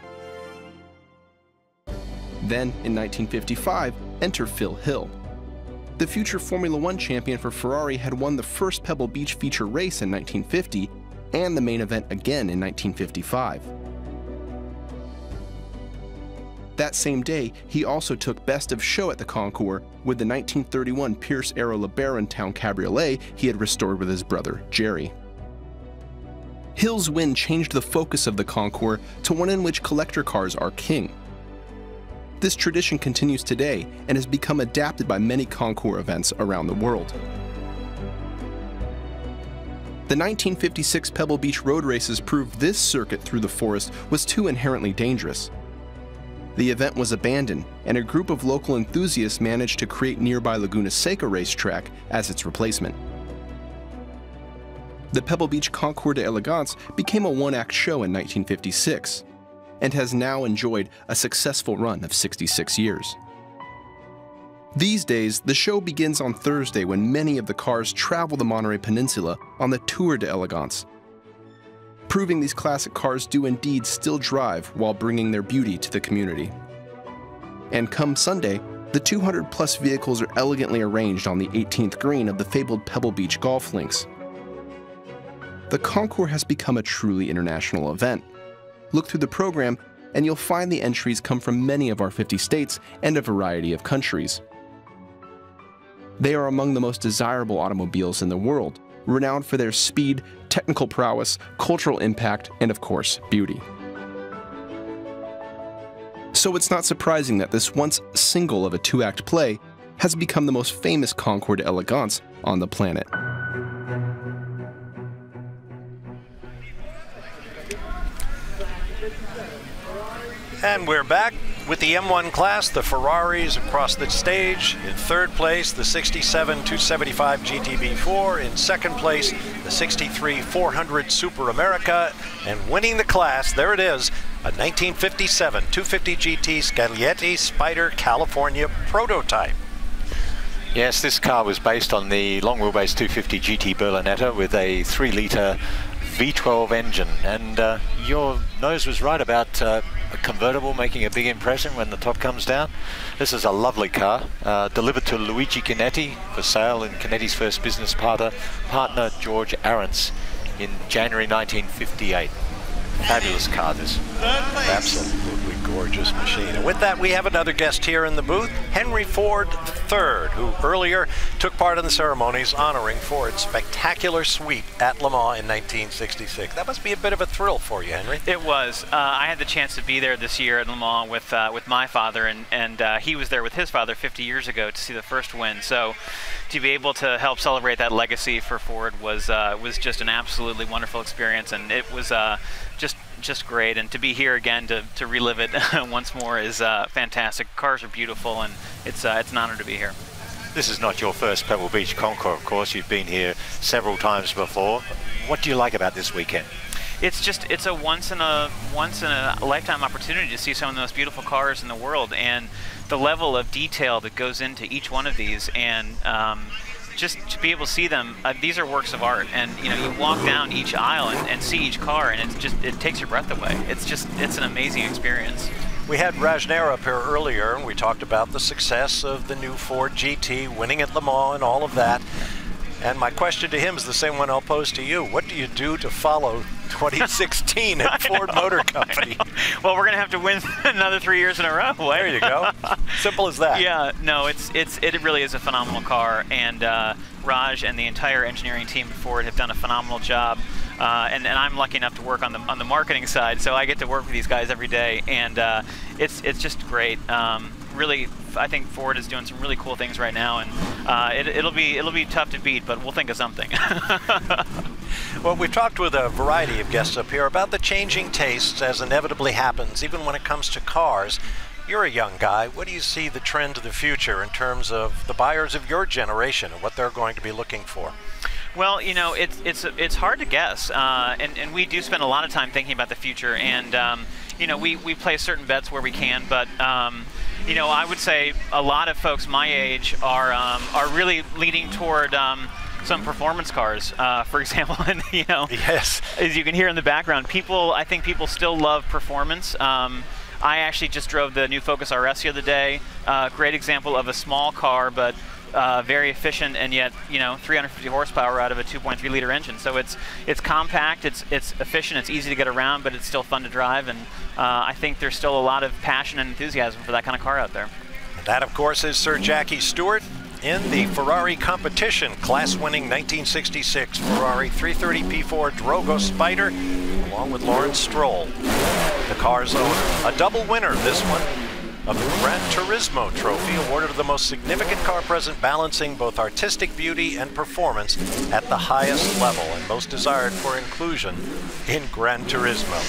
Then, in 1955, enter Phil Hill. The future Formula One champion for Ferrari had won the first Pebble Beach feature race in 1950 and the main event again in 1955. That same day, he also took Best of Show at the concours with the 1931 Pierce Arrow LeBaron Town Cabriolet he had restored with his brother, Jerry. Hill's win changed the focus of the concours to one in which collector cars are king. This tradition continues today and has become adapted by many concours events around the world. The 1956 Pebble Beach road races proved this circuit through the forest was too inherently dangerous. The event was abandoned, and a group of local enthusiasts managed to create nearby Laguna Seca racetrack as its replacement. The Pebble Beach Concours d'Elegance became a one-act show in 1956, and has now enjoyed a successful run of 66 years. These days, the show begins on Thursday when many of the cars travel the Monterey Peninsula on the Tour d'Elegance, proving these classic cars do indeed still drive while bringing their beauty to the community. And come Sunday, the 200-plus vehicles are elegantly arranged on the 18th green of the fabled Pebble Beach golf links. The concours has become a truly international event. Look through the program, and you'll find the entries come from many of our 50 states and a variety of countries. They are among the most desirable automobiles in the world, renowned for their speed, technical prowess, cultural impact, and of course, beauty. So it's not surprising that this once single of a 2-act play has become the most famous Concours d'Elegance on the planet. And we're back. With the M1 class, the Ferraris across the stage. In third place, the 67 275 GTB4. In second place, the 63 400 Super America. And winning the class, there it is, a 1957 250 GT Scaglietti Spider California prototype. Yes, this car was based on the long wheelbase 250 GT Berlinetta with a 3-litre V12 engine, and your nose was right about a convertible making a big impression when the top comes down. This is a lovely car, delivered to Luigi Chinetti for sale in Chinetti's first business partner George Arentz in January 1958. Fabulous car, this. Absolutely gorgeous machine. And with that, we have another guest here in the booth, Henry Ford III, who earlier took part in the ceremonies honoring Ford's spectacular sweep at Le Mans in 1966. That must be a bit of a thrill for you, Henry. It was. I had the chance to be there this year at Le Mans with my father, and he was there with his father 50 years ago to see the first win. So to be able to help celebrate that legacy for Ford was just an absolutely wonderful experience, and it was just great. And to be here again to relive it once more is fantastic. Cars are beautiful, and it's an honor to be here. This is not your first Pebble Beach Concours, of course. You've been here several times before. What do you like about this weekend? It's a once in a lifetime opportunity to see some of the most beautiful cars in the world, and the level of detail that goes into each one of these, and just to be able to see them, these are works of art, and you walk down each aisle and see each car, and it takes your breath away. It's an amazing experience. We had Rajner up here earlier, and we talked about the success of the new Ford GT, winning at Le Mans and all of that. And my question to him is the same one I'll pose to you. What do you do to follow 2016 at Ford Motor Company? Well, we're going to have to win another 3 years in a row. There you go. Simple as that. Yeah, no, it really is a phenomenal car, and Raj and the entire engineering team at Ford have done a phenomenal job. And I'm lucky enough to work on the marketing side, so I get to work with these guys every day, and it's just great. Really, I think Ford is doing some really cool things right now, and it'll be tough to beat, but we'll think of something. Well, we've talked with a variety of guests up here about the changing tastes, as inevitably happens, even when it comes to cars. You're a young guy. What do you see the trend of the future in terms of the buyers of your generation and what they're going to be looking for? Well, it's hard to guess, and we do spend a lot of time thinking about the future, and we place certain bets where we can, but I would say a lot of folks my age are really leaning toward some performance cars, for example, and yes, as you can hear in the background, I think people still love performance. I actually just drove the new Focus RS the other day. Great example of a small car, but very efficient, and yet 350 horsepower out of a 2.3 liter engine. So it's compact, it's efficient, it's easy to get around, but it's still fun to drive. And I think there's still a lot of passion and enthusiasm for that kind of car out there. And that, of course, is Sir Jackie Stewart in the Ferrari competition, class-winning 1966 Ferrari 330 P4 Drogo Spider, along with Lawrence Stroll, the car's owner. A double winner, this one, of the Gran Turismo Trophy, awarded to the most significant car present, balancing both artistic beauty and performance at the highest level, and most desired for inclusion in Gran Turismo.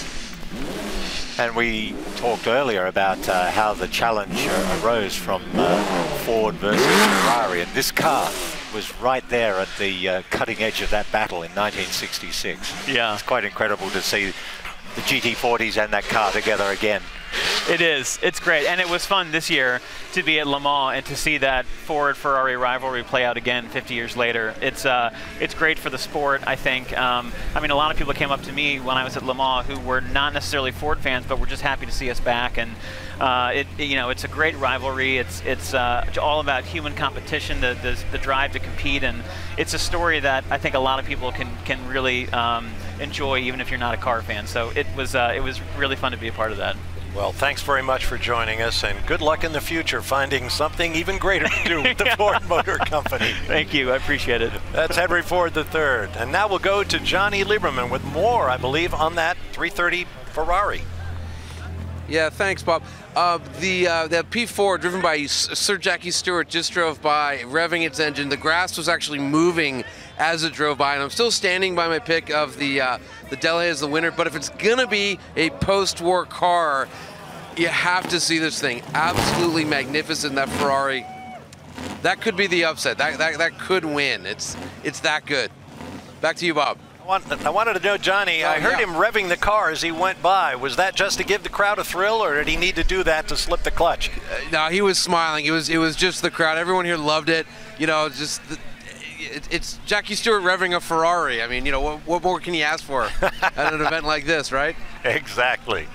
And we talked earlier about how the challenge arose from Ford versus Ferrari, and this car was right there at the cutting edge of that battle in 1966. Yeah. It's quite incredible to see the GT40s and that car together again. It is. It's great. And it was fun this year to be at Le Mans and to see that Ford-Ferrari rivalry play out again 50 years later. It's great for the sport, I think. I mean, a lot of people came up to me when I was at Le Mans who were not necessarily Ford fans, but were just happy to see us back. And it's a great rivalry. It's all about human competition, the drive to compete, and it's a story that I think a lot of people can really enjoy, even if you're not a car fan. So it was really fun to be a part of that. Well, thanks very much for joining us, and good luck in the future finding something even greater to do with the Ford Motor Company. Thank you. I appreciate it. That's Henry Ford III. And now we'll go to Johnny Lieberman with more, I believe, on that 330 Ferrari. Yeah, thanks, Bob. The P4 driven by Sir Jackie Stewart just drove by, revving its engine. The grass was actually moving as it drove by, and I'm still standing by my pick of the Delahaye as the winner. But if it's gonna be a post-war car, You have to see this thing. Absolutely magnificent, that Ferrari. That could be the upset. That could win. It's that good. Back to you, Bob. I wanted to know, Johnny, I heard him revving the car as he went by. Was that just to give the crowd a thrill, or did he need to do that to slip the clutch? No, he was smiling. It was just the crowd. Everyone here loved it. You know, it's Jackie Stewart revving a Ferrari. I mean, you know, what more can you ask for at an event like this, right? Exactly.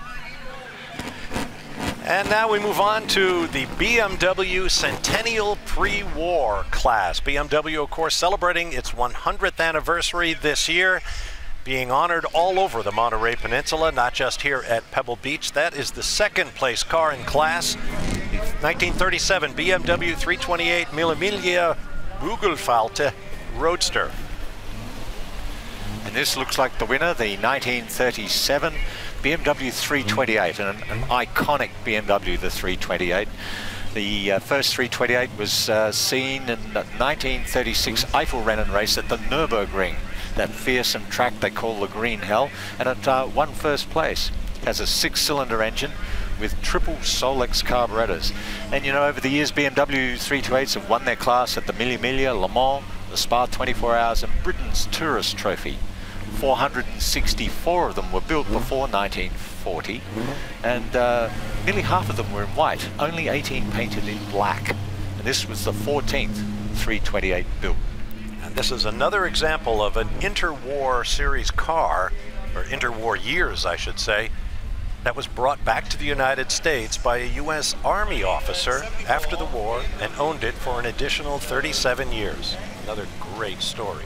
And now we move on to the BMW Centennial Pre-War class. BMW, of course, celebrating its 100th anniversary this year, being honored all over the Monterey Peninsula, not just here at Pebble Beach. That is the second place car in class, the 1937 BMW 328 Mille Bugelfalte Roadster. And this looks like the winner, the 1937 BMW 328, an iconic BMW, the 328. The first 328 was seen in the 1936 Eiffelrennen race at the Nürburgring, that fearsome track they call the Green Hell, and it won first place. It has a 6-cylinder engine with triple Solex carburetors. And you know, over the years, BMW 328s have won their class at the Mille Miglia, Le Mans, the Spa 24 Hours, and Britain's Tourist Trophy. 464 of them were built before 1940, and nearly half of them were in white, only 18 painted in black. And this was the 14th 328 built. And this is another example of an interwar series car, or interwar years, I should say, that was brought back to the United States by a U.S. Army officer after the war and owned it for an additional 37 years. Another great story.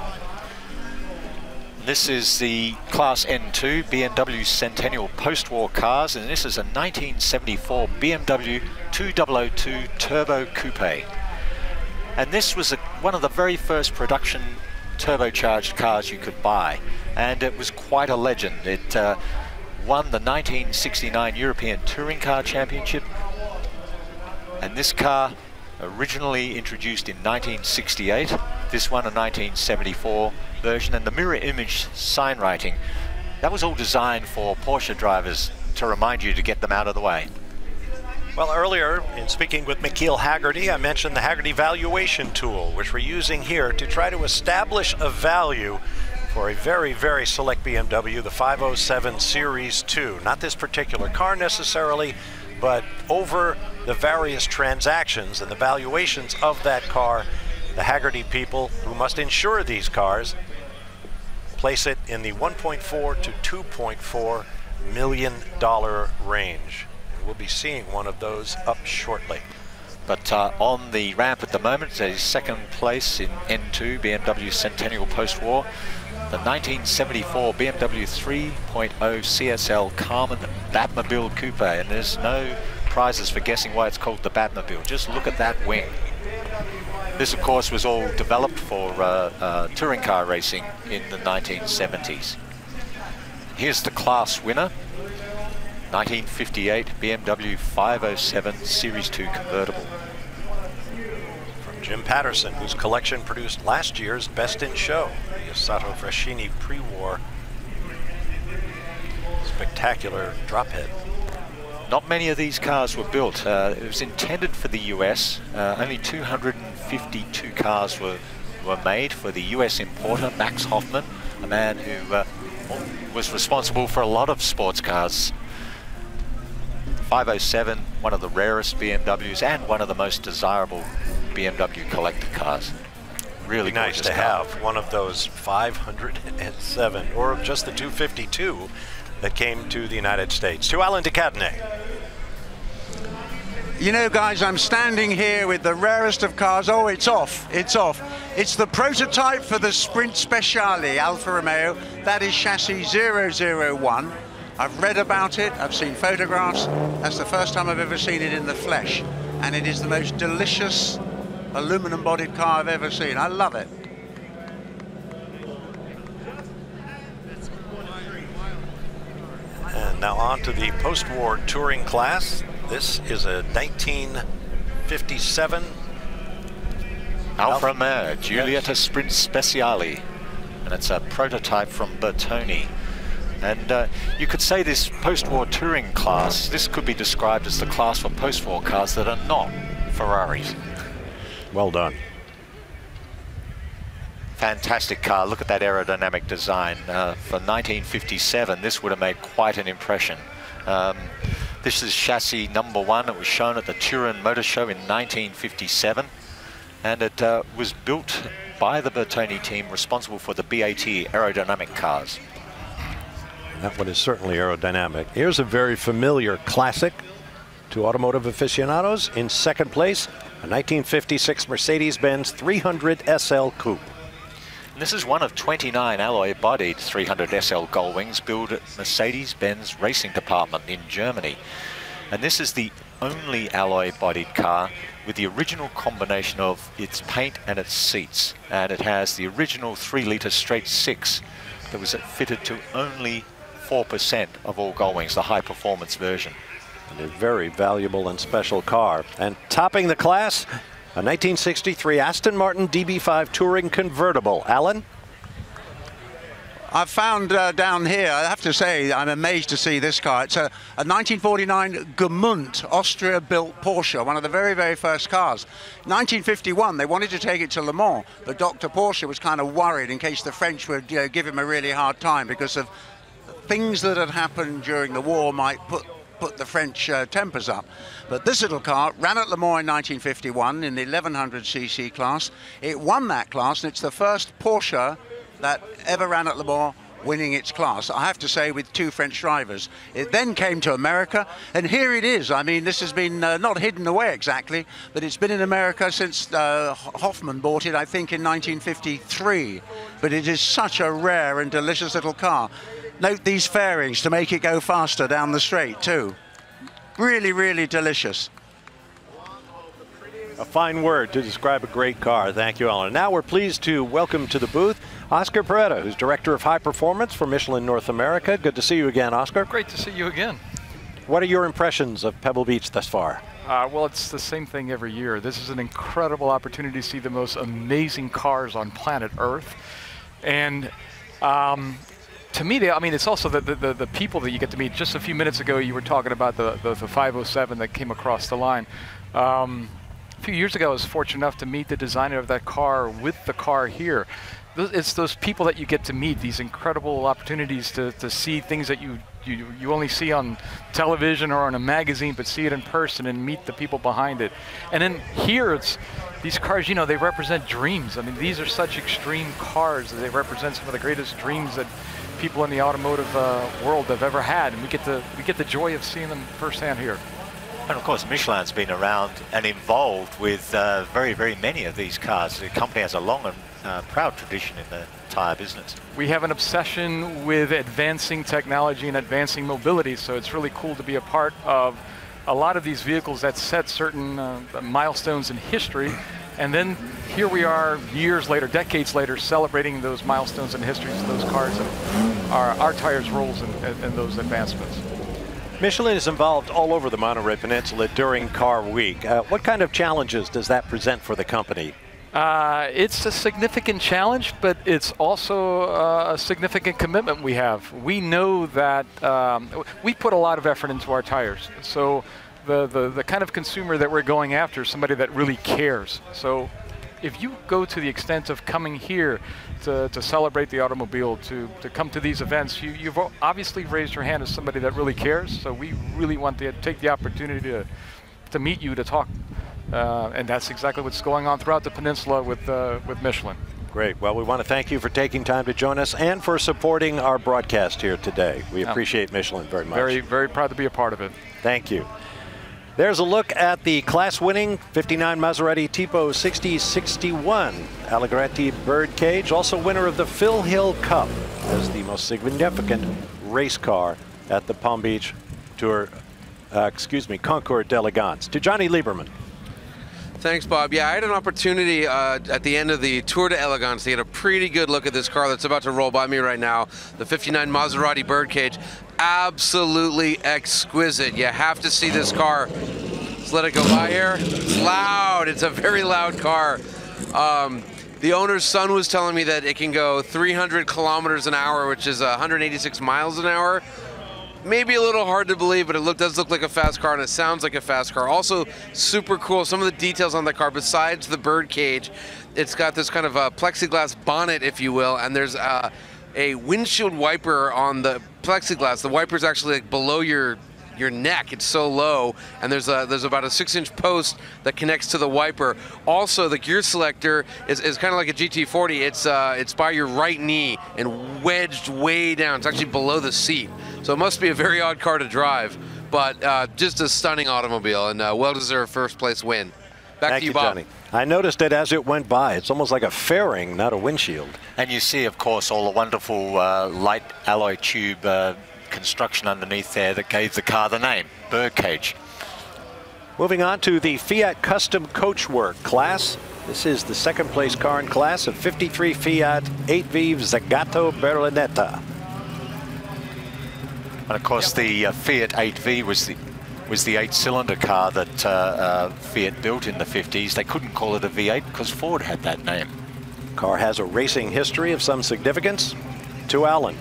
This is the Class N2 BMW Centennial post-war cars, and this is a 1974 BMW 2002 Turbo Coupe. And this was one of the very first production turbocharged cars you could buy, and it was quite a legend. It won the 1969 European Touring Car Championship, and this car originally introduced in 1968, this one a 1974 version, and the mirror image sign writing, that was all designed for Porsche drivers to remind you to get them out of the way. Well, earlier in speaking with McKeel Haggerty, I mentioned the Haggerty valuation tool, which we're using here to try to establish a value for a very, very select BMW, the 507 Series 2. Not this particular car necessarily, but over the various transactions and the valuations of that car, the Haggerty people who must insure these cars place it in the $1.4 to $2.4 million range. We'll be seeing one of those up shortly. But on the ramp at the moment, a second place in N2 BMW Centennial post-war, the 1974 BMW 3.0 CSL Carmen Batmobile Coupe, and there's no prizes for guessing why it's called the Batmobile. Just look at that wing. This, of course, was all developed for touring car racing in the 1970s. Here's the class winner, 1958 BMW 507 Series 2 convertible. From Jim Patterson, whose collection produced last year's Best in Show, the Assetto Fraschini pre-war spectacular drop head. Not many of these cars were built. It was intended for the US. Only 252 cars were made for the US importer, Max Hoffman, a man who was responsible for a lot of sports cars. 507, one of the rarest BMWs and one of the most desirable BMW collector cars. Really nice to have one of those 507, or just the 252 that came to the United States. To Alan de Cadenet. You know, guys, I'm standing here with the rarest of cars. Oh, it's off. It's off. It's the prototype for the Sprint Speciale Alfa Romeo. That is chassis 001. I've read about it. I've seen photographs. That's the first time I've ever seen it in the flesh. And it is the most delicious aluminum-bodied car I've ever seen. I love it. And now on to the post-war touring class. This is a 1957 Alfa Romeo Giulietta Sprint Speciale, and it's a prototype from Bertoni. And you could say this post-war touring class, this could be described as the class for post-war cars that are not Ferraris. Well done. Fantastic car. Look at that aerodynamic design. For 1957, this would have made quite an impression. This is chassis number 1. It was shown at the Turin Motor Show in 1957. And it was built by the Bertoni team responsible for the BAT aerodynamic cars. That one is certainly aerodynamic. Here's a very familiar classic to automotive aficionados. In second place, a 1956 Mercedes-Benz 300 SL Coupe. And this is one of 29 alloy-bodied 300 SL Gullwings built at Mercedes-Benz Racing Department in Germany. And this is the only alloy-bodied car with the original combination of its paint and its seats. And it has the original 3-litre straight 6 that was fitted to only 4% of all Gullwings, the high-performance version. And a very valuable and special car. And topping the class, a 1963 Aston Martin DB5 Touring convertible. Alan? I've found down here, I have to say, I'm amazed to see this car. It's a 1949 Gemünd Austria-built Porsche, one of the very, very first cars. 1951, they wanted to take it to Le Mans, but Dr. Porsche was kind of worried in case the French would give him a really hard time because of things that had happened during the war might put the French tempers up. But this little car ran at Le Mans in 1951 in the 1100cc class. It won that class, and it's the first Porsche that ever ran at Le Mans winning its class, I have to say, with 2 French drivers. It then came to America, and here it is. I mean, this has been not hidden away exactly, but it's been in America since Hoffman bought it, I think, in 1953. But it is such a rare and delicious little car. Note these fairings to make it go faster down the straight, too. Really, really delicious. A fine word to describe a great car. Thank you, Alan. Now we're pleased to welcome to the booth Oscar Peretta, who's Director of High Performance for Michelin North America. Good to see you again, Oscar. Great to see you again. What are your impressions of Pebble Beach thus far? Well, it's the same thing every year. This is an incredible opportunity to see the most amazing cars on planet Earth. And to me, I mean, it's also the people that you get to meet. Just a few minutes ago, you were talking about the 507 that came across the line. A few years ago, I was fortunate enough to meet the designer of that car with the car here. It's those people that you get to meet, these incredible opportunities to see things that you only see on television or on a magazine, but see it in person and meet the people behind it. And then here, it's these cars, you know, they represent dreams. I mean, these are such extreme cars. They represent some of the greatest dreams that people in the automotive world have ever had, and we get the joy of seeing them firsthand here. And of course, Michelin's been around and involved with very, very many of these cars. The company has a long and proud tradition in the tire business. We have an obsession with advancing technology and advancing mobility, so it's really cool to be a part of a lot of these vehicles that set certain milestones in history. And then here we are years later, decades later, celebrating those milestones in history of those cars and our tires' roles in those advancements. Michelin is involved all over the Monterey Peninsula during Car Week. What kind of challenges does that present for the company? It's a significant challenge, but it's also a significant commitment we have. We know that we put a lot of effort into our tires. So the kind of consumer that we're going after is somebody that really cares. So if you go to the extent of coming here to celebrate the automobile, to come to these events, you've obviously raised your hand as somebody that really cares. So we really want to take the opportunity to meet you, to talk. And that's exactly what's going on throughout the peninsula with Michelin. Great. Well, we want to thank you for taking time to join us and for supporting our broadcast here today. We appreciate Michelin very much. Very, very proud to be a part of it. Thank you. There's a look at the class-winning 59 Maserati Tipo 6061 Allegretti Birdcage, also winner of the Phil Hill Cup as the most significant race car at the Palm Beach Concours d'Elegance. To Johnny Lieberman. Thanks, Bob. Yeah, I had an opportunity at the end of the Tour d'Elegance to get a pretty good look at this car that's about to roll by me right now, the 59 Maserati Birdcage. Absolutely exquisite. You have to see this car. Let's let it go by here. It's loud. It's a very loud car. The owner's son was telling me that it can go 300 kilometers an hour, which is 186 miles an hour. Maybe a little hard to believe, but it does look like a fast car, and it sounds like a fast car. Also, super cool. Some of the details on the car, besides the bird cage, it's got this kind of a plexiglass bonnet, if you will, and there's a windshield wiper on the plexiglass. The wiper's actually like below your neck. It's so low, and there's about a 6-inch post that connects to the wiper. Also, the gear selector is kind of like a GT40. It's by your right knee and wedged way down. It's actually below the seat, so it must be a very odd car to drive, but just a stunning automobile, and well-deserved first-place win. Back to you, Bob. Johnny. I noticed it as it went by. It's almost like a fairing, not a windshield. And you see, of course, all the wonderful light alloy tube construction underneath there that gave the car the name, birdcage. Moving on to the Fiat Custom Coachwork class. This is the second place car in class of 53 Fiat 8V Zagato Berlinetta. And of course the Fiat 8V was the 8-cylinder car that Fiat built in the 50s. They couldn't call it a V8 because Ford had that name. Car has a racing history of some significance. To Alan.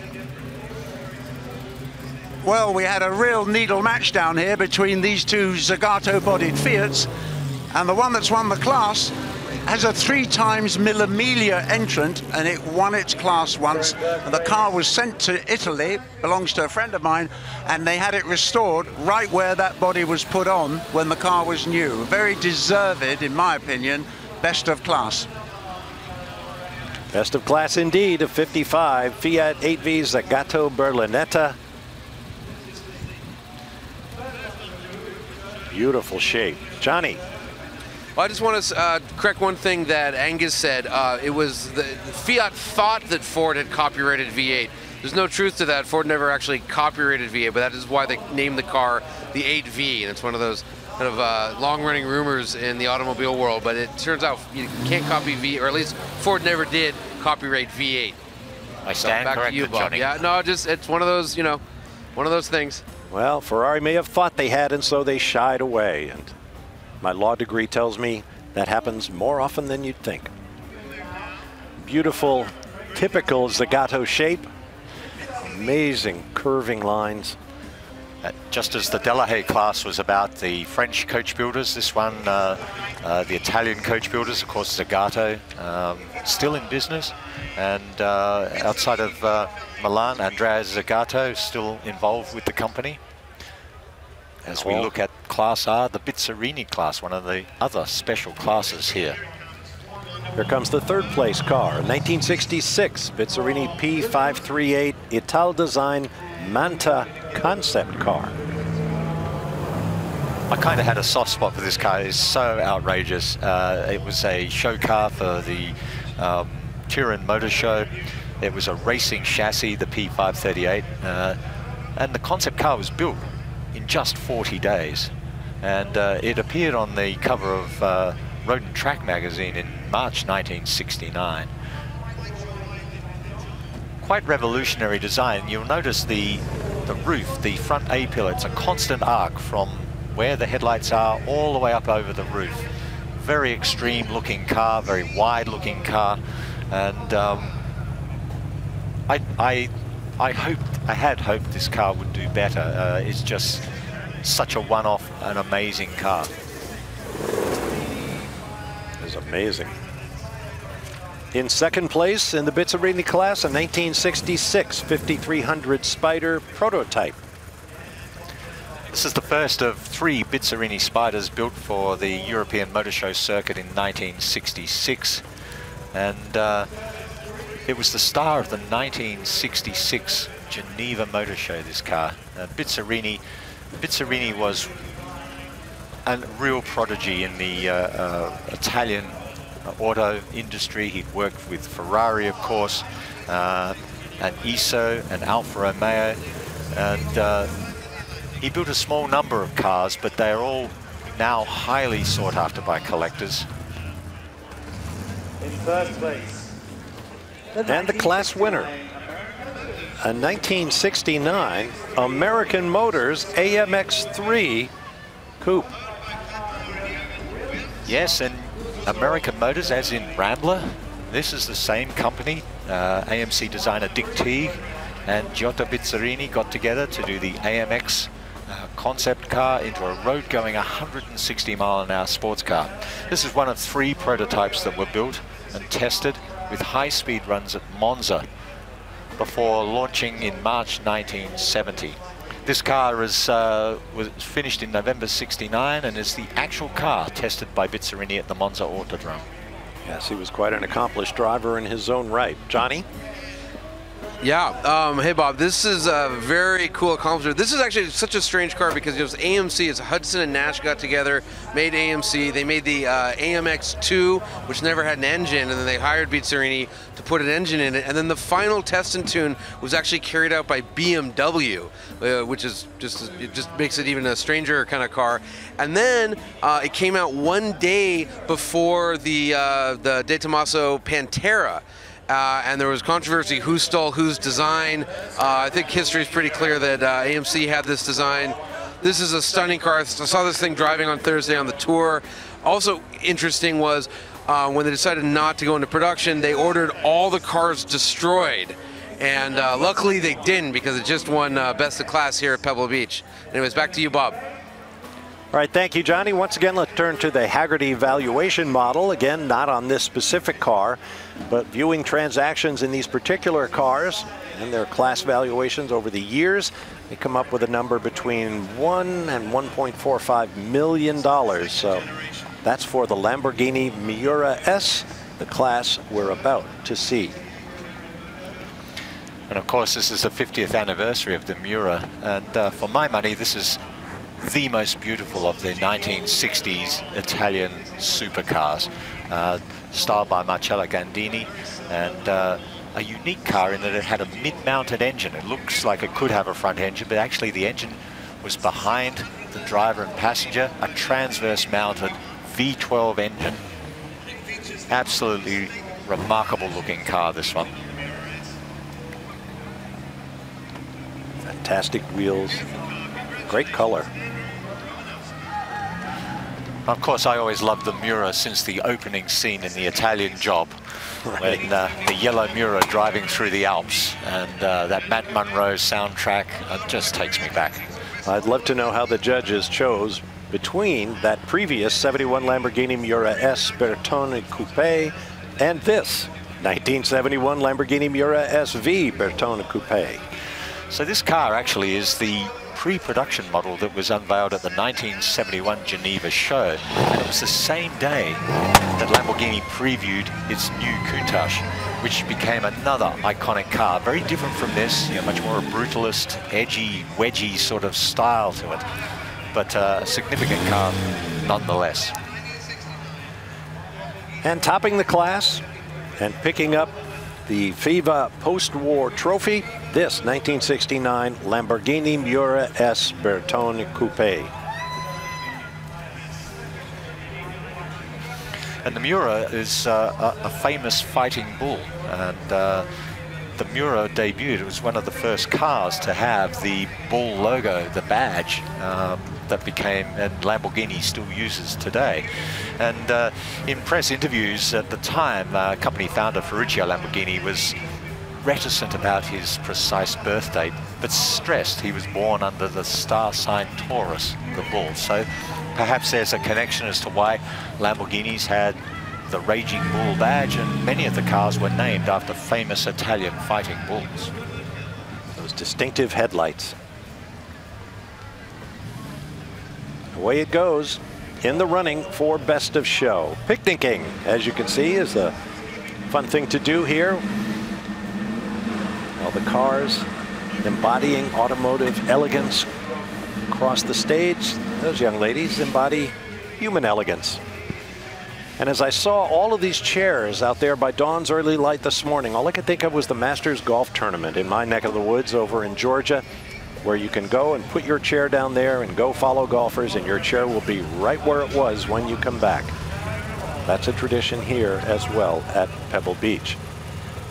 Well, we had a real needle match down here between these two Zagato-bodied Fiats, and the one that's won the class has a 3 times Mille Miglia entrant, and it won its class once. And the car was sent to Italy, belongs to a friend of mine, and they had it restored right where that body was put on when the car was new. Very deserved, in my opinion, best of class. Best of class indeed of 55 Fiat 8V Zagato Berlinetta. Beautiful shape. Johnny. Well, I just want to correct one thing that Angus said. It was the Fiat thought that Ford had copyrighted V8. There's no truth to that. Ford never actually copyrighted V8, but that is why they named the car the 8V, and it's one of those kind of long-running rumors in the automobile world. But it turns out you can't copy V8, or at least Ford never did copyright V8. I stand corrected, you, Bob. Johnny. Yeah, no, it's one of those, one of those things. Well, Ferrari may have thought they had, and so they shied away. And my law degree tells me that happens more often than you'd think. Beautiful, typical Zagato shape. Amazing curving lines. Just as the Delahaye class was about the French coach builders, this one, the Italian coach builders, of course, Zagato, still in business. And outside of Milan, Andrea Zagato still involved with the company. As we look at Class R, the Bizzarini class, one of the other special classes here. Here comes the third place car, 1966 Bizzarini P538 Ital Design Manta concept car. I kind of had a soft spot for this car. It's so outrageous. It was a show car for the Turin Motor Show. It was a racing chassis, the P538, and the concept car was built in just 40 days. And it appeared on the cover of Road and Track magazine in March 1969. Quite revolutionary design. You'll notice the roof, the front A-pillar, it's a constant arc from where the headlights are all the way up over the roof. Very extreme looking car, very wide looking car, and I had hoped this car would do better. It's just such a one-off and amazing car. It's amazing. In second place in the Bizzarini class, a 1966 5300 Spider prototype. This is the first of 3 Bizzarini Spiders built for the European Motor Show circuit in 1966. And it was the star of the 1966 Geneva Motor Show, this car. Bizzarini was a real prodigy in the Italian auto industry. He'd worked with Ferrari, of course, and ISO and Alfa Romeo, and he built a small number of cars, but they're all now highly sought after by collectors. In third place. And the class winner, a 1969 American Motors AMX3 Coupe. Yes, and American Motors, as in Rambler, This is the same company. AMC designer Dick Teague and Giotto Bizzarini got together to do the AMX concept car into a road-going 160-mile-an-hour sports car. This is one of 3 prototypes that were built and tested with high-speed runs at Monza before launching in March 1970. This car was finished in November '69 and is the actual car tested by Bizzarini at the Monza Autodrome. Yes, he was quite an accomplished driver in his own right. Johnny? Yeah, hey Bob, this is a very cool accomplishment. This is actually such a strange car because it was AMC, it's Hudson and Nash got together, made AMC, they made the AMX2, which never had an engine, and then they hired Bizzarini to put an engine in it, and then the final test and tune was actually carried out by BMW, which is it just makes it even a stranger kind of car. And then it came out one day before the De Tomaso Pantera. And there was controversy who stole whose design. I think history is pretty clear that AMC had this design. This is a stunning car. I saw this thing driving on Thursday on the tour. Also interesting was when they decided not to go into production, they ordered all the cars destroyed. And luckily they didn't, because it just won Best of Class here at Pebble Beach. Anyways, back to you, Bob. All right, thank you, Johnny. Once again, let's turn to the Haggerty valuation model. Again, not on this specific car, but viewing transactions in these particular cars and their class valuations over the years, they come up with a number between $1 and $1.45 million. So that's for the Lamborghini Miura S, the class we're about to see. And of course, this is the 50th anniversary of the Miura, and for my money, this is the most beautiful of the 1960s Italian supercars, styled by Marcello Gandini, and a unique car in that it had a mid-mounted engine. It looks like it could have a front engine, but actually the engine was behind the driver and passenger, a transverse mounted V12 engine. Absolutely remarkable looking car, this one. Fantastic wheels, great color. Of course, I always loved the Miura since the opening scene in The Italian Job, right, when the yellow Miura driving through the Alps, and that Matt Monro soundtrack just takes me back. I'd love to know how the judges chose between that previous 71 Lamborghini Miura S Bertone Coupe and this 1971 Lamborghini Miura SV Bertone Coupe. So this car actually is the pre-production model that was unveiled at the 1971 Geneva show, and it was the same day that Lamborghini previewed its new Countach, which became another iconic car, very different from this, you know, much more a brutalist, edgy, wedgy sort of style to it, but a significant car nonetheless. And topping the class and picking up the FIVA post-war trophy, this 1969 Lamborghini Miura S Bertone Coupe. And the Miura is a famous fighting bull, and the Miura debuted. It was one of the first cars to have the bull logo, the badge, that became, and Lamborghini still uses today. And in press interviews at the time, company founder Ferruccio Lamborghini was reticent about his precise birth date, but stressed he was born under the star sign Taurus, the bull. So perhaps there's a connection as to why Lamborghinis had the Raging Bull badge, and many of the cars were named after famous Italian fighting bulls. Those distinctive headlights. Away it goes in the running for Best of Show. Picnicking, as you can see, is a fun thing to do here. All the cars embodying automotive elegance across the stage. Those young ladies embody human elegance. And as I saw all of these chairs out there by dawn's early light this morning, all I could think of was the Masters Golf Tournament in my neck of the woods over in Georgia, where you can go and put your chair down there and go follow golfers, and your chair will be right where it was when you come back. That's a tradition here as well at Pebble Beach.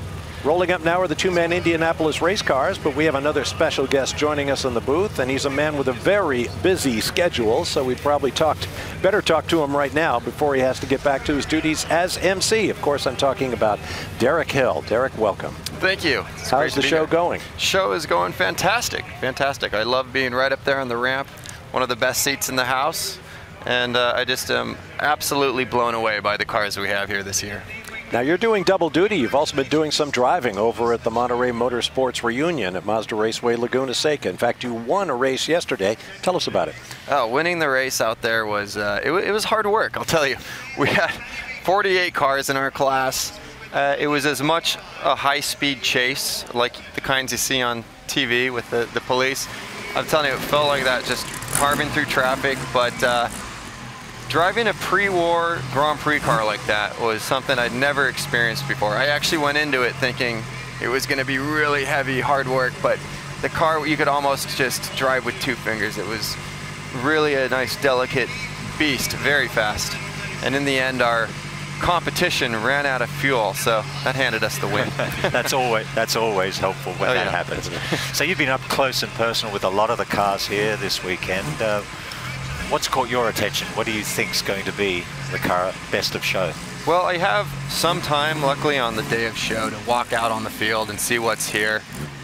Rolling up now are the two-man Indianapolis race cars, but we have another special guest joining us in the booth, and he's a man with a very busy schedule, so we'd probably better talk to him right now before he has to get back to his duties as MC. Of course, I'm talking about Derek Hill. Derek, welcome. Thank you. How's the show going? Show is going fantastic. Fantastic. I love being right up there on the ramp, one of the best seats in the house, and I just am absolutely blown away by the cars we have here this year. Now you're doing double duty. You've also been doing some driving over at the Monterey Motorsports Reunion at Mazda Raceway Laguna Seca. In fact, you won a race yesterday. Tell us about it. Oh, winning the race out there was it was hard work, I'll tell you. We had 48 cars in our class. It was as much a high-speed chase like the kinds you see on TV with the police. I'm telling you, it felt like that, just carving through traffic, but driving a pre-war Grand Prix car like that was something I'd never experienced before. I actually went into it thinking it was going to be really heavy, hard work, but the car you could almost just drive with 2 fingers. It was really a nice, delicate beast, very fast. And in the end, our competition ran out of fuel, so that handed us the win. That's always helpful when that happens. So you've been up close and personal with a lot of the cars here this weekend. What's caught your attention? What do you think's going to be the car best of show? Well, I have some time, luckily, on the day of show to walk out on the field and see what's here.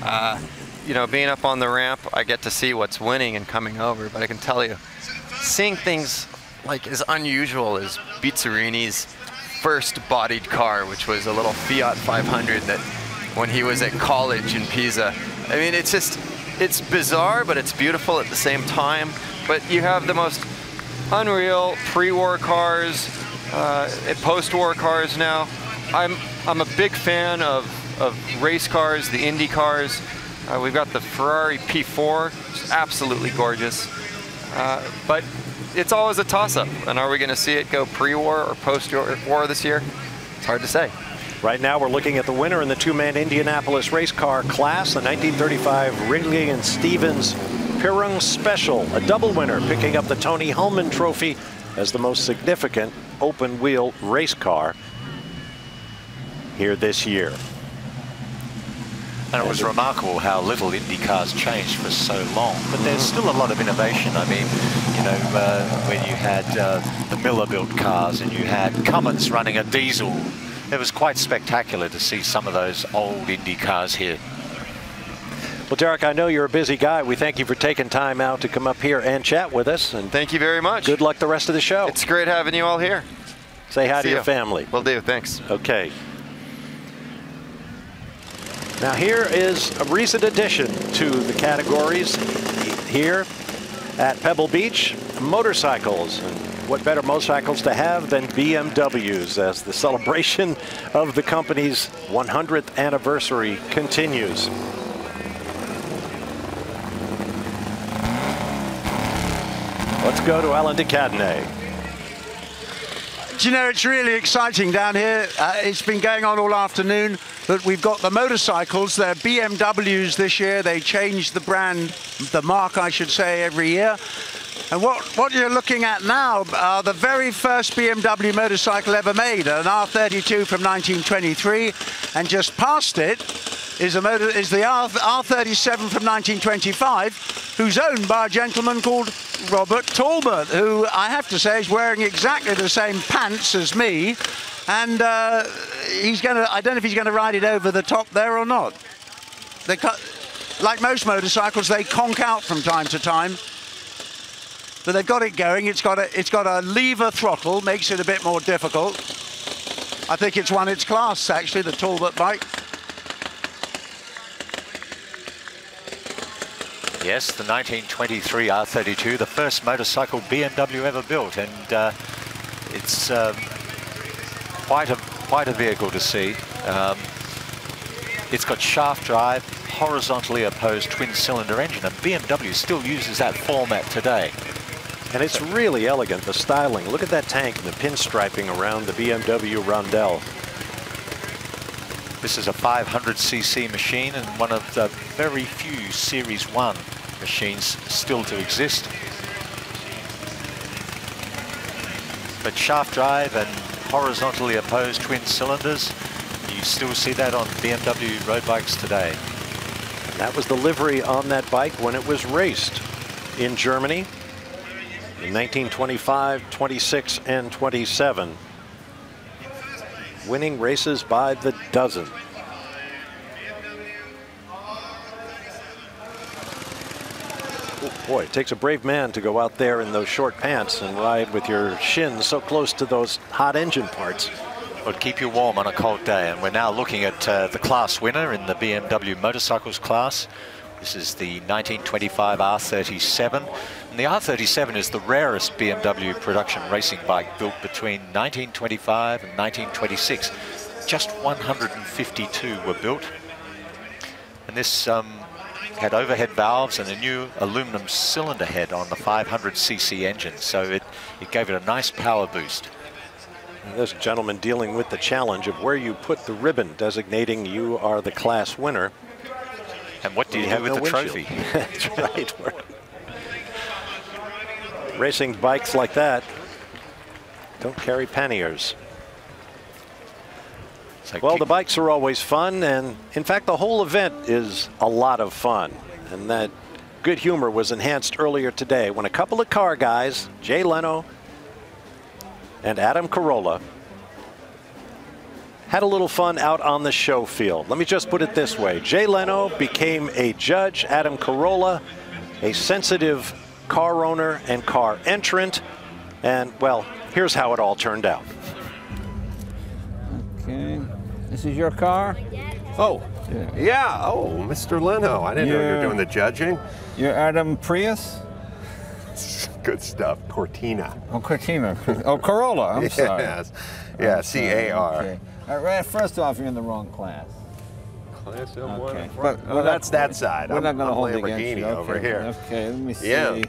You know, being up on the ramp, I get to see what's winning and coming over, but I can tell you, seeing things like as unusual as Bizzarini's first bodied car, which was a little Fiat 500 that when he was at college in Pisa. I mean, it's bizarre, but it's beautiful at the same time. But you have the most unreal pre-war cars, post-war cars now. I'm a big fan of race cars, the Indy cars. We've got the Ferrari P4, which is absolutely gorgeous. But it's always a toss-up. And are we going to see it go pre-war or post-war this year? It's hard to say. Right now we're looking at the winner in the two-man Indianapolis race car class, the 1935 Ridley and Stevens Pirung Special, a double winner, picking up the Tony Hulman Trophy as the most significant open-wheel race car here this year. And it was remarkable how little Indy cars changed for so long, but there's still a lot of innovation. I mean, you know, when you had the Miller-built cars and you had Cummins running a diesel, it was quite spectacular to see some of those old Indy cars here. Well, Derek, I know you're a busy guy. We thank you for taking time out to come up here and chat with us. And thank you very much. Good luck the rest of the show. It's great having you all here. Say hi to your family. Will do, thanks. Okay. Now here is a recent addition to the categories here at Pebble Beach, motorcycles. And what better motorcycles to have than BMWs as the celebration of the company's 100th anniversary continues. Let's go to Alan de Cadenet. Do you know, it's really exciting down here. It's been going on all afternoon, but we've got the motorcycles. They're BMWs this year. They change the brand, the mark, I should say, every year. And what you're looking at now are the very first BMW motorcycle ever made, an R32 from 1923, and just past it is the R37 from 1925, who's owned by a gentleman called Robert Talbot, who I have to say is wearing exactly the same pants as me, and I don't know if he's going to ride it over the top there or not. Like most motorcycles, they conk out from time to time, but they've got it going. It's got a lever throttle, makes it a bit more difficult. I think it's won its class, actually, the Talbot bike. Yes, the 1923 R32, the first motorcycle BMW ever built, and it's quite a vehicle to see. It's got shaft drive, horizontally opposed twin-cylinder engine, and BMW still uses that format today. And it's really elegant, the styling. Look at that tank and the pinstriping around the BMW Rondell. This is a 500cc machine and one of the very few Series 1 machines still to exist. But shaft drive and horizontally opposed twin cylinders, you You still see that on BMW road bikes today. And that was the livery on that bike when it was raced in Germany in 1925, 26, and 27. Winning races by the dozen. Oh boy, it takes a brave man to go out there in those short pants and ride with your shins so close to those hot engine parts. Would keep you warm on a cold day. And we're now looking at the class winner in the BMW motorcycles class. This is the 1925 R37. And the R37 is the rarest BMW production racing bike built between 1925 and 1926. Just 152 were built. And this had overhead valves and a new aluminum cylinder head on the 500cc engine. So it gave it a nice power boost. And this gentleman dealing with the challenge of where you put the ribbon designating you are the class winner. And what do you do with the trophy? That's right. Racing bikes like that don't carry panniers. Well, the bikes are always fun, and in fact, the whole event is a lot of fun. And that good humor was enhanced earlier today when a couple of car guys, Jay Leno and Adam Carolla, had a little fun out on the show field. Let me just put it this way. Jay Leno became a judge, Adam Carolla, a sensitive car owner and car entrant. And, well, here's how it all turned out. Okay. This is your car? Oh, yeah. Oh, Mr. Leno. I didn't know you were doing the judging. You're Adam Prius? Good stuff. Cortina. Oh, Cortina. Oh, Corolla. I'm sorry. Yes. Yeah, C-A-R. Okay. All right, first off, you're in the wrong class. Class M1. Okay. Well, that's that side. We're not going to hold it against Lamborghini you. over here. Okay, let me see. Yeah.